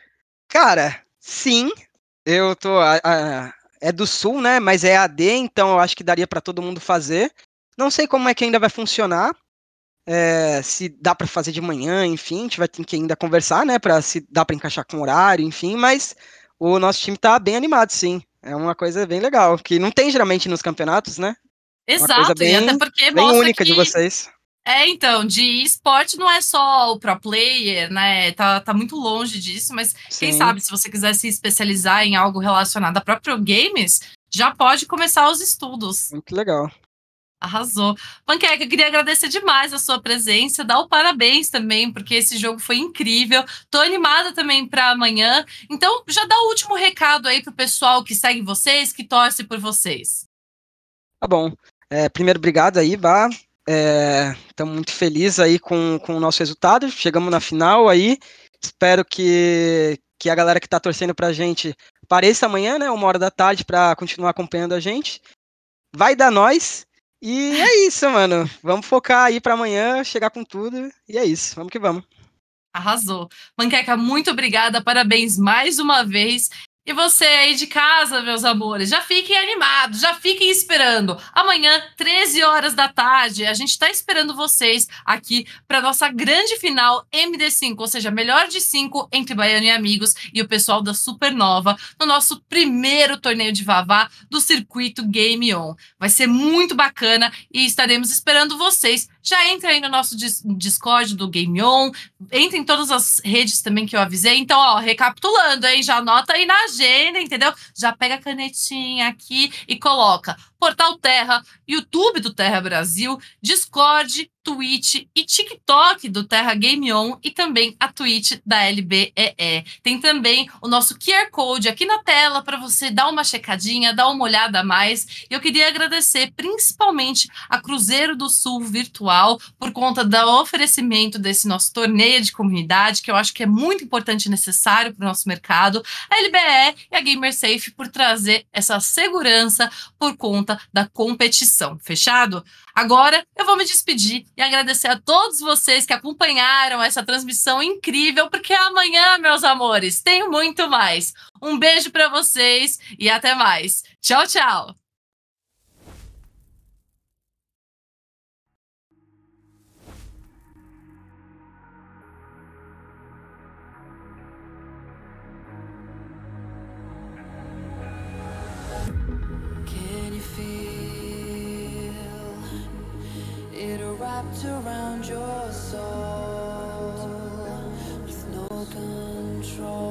S12: Cara, sim, eu tô a, a, é do Sul, né, mas é A D, então eu acho que daria para todo mundo fazer. Não sei como é que ainda vai funcionar, é, se dá para fazer de manhã, enfim, a gente vai ter que ainda conversar, né, para se dá para encaixar com horário, enfim, mas o nosso time tá bem animado, sim. É uma coisa bem legal, que não tem geralmente nos campeonatos, né?
S4: Exato,
S12: uma coisa bem,
S4: e até porque
S12: bem
S4: mostra
S12: única
S4: que...
S12: de vocês.
S4: É, então, de esporte não é só o pro player, né? Tá, tá muito longe disso, mas Sim. quem sabe, se você quiser se especializar em algo relacionado a próprio games, já pode começar os estudos.
S12: Muito legal.
S4: Arrasou. Panqueca, eu queria agradecer demais a sua presença, dar o parabéns também, porque esse jogo foi incrível. Tô animada também para amanhã. Então, já dá o último recado aí pro pessoal que segue vocês, que torce por vocês.
S12: Tá bom. É, primeiro, obrigado aí, Bá. Estamos é, muito felizes aí com, com o nosso resultado. Chegamos na final aí. Espero que, que a galera que tá torcendo pra gente apareça amanhã, né? Uma hora da tarde, para continuar acompanhando a gente. Vai dar nós. E é isso, mano. Vamos focar aí pra amanhã, chegar com tudo. E é isso. Vamos que vamos.
S4: Arrasou. Panqueca, muito obrigada. Parabéns mais uma vez. E você aí de casa, meus amores, já fiquem animados, já fiquem esperando. Amanhã, treze horas da tarde, a gente tá esperando vocês aqui para nossa grande final M D cinco, ou seja, melhor de cinco entre Baiano e amigos e o pessoal da Supernova, no nosso primeiro torneio de Vavá do circuito Game On. Vai ser muito bacana e estaremos esperando vocês. Já entra aí no nosso Discord do Game On, entra em todas as redes também que eu avisei. Então, ó, recapitulando, hein? Já anota aí na agenda, entendeu? Já pega a canetinha aqui e coloca Portal Terra, YouTube do Terra Brasil, Discord, Twitch e TikTok do Terra Game On e também a Twitch da L B E E. Tem também o nosso Q R Code aqui na tela para você dar uma checadinha, dar uma olhada a mais. E eu queria agradecer principalmente a Cruzeiro do Sul Virtual por conta do oferecimento desse nosso torneio de comunidade, que eu acho que é muito importante e necessário para o nosso mercado. A L B E E e a GamerSafe por trazer essa segurança por conta da competição. Fechado? Agora eu vou me despedir e agradecer a todos vocês que acompanharam essa transmissão incrível, porque amanhã, meus amores, tem muito mais. Um beijo para vocês e até mais. Tchau, tchau!
S3: Wrapped around your soul with no control.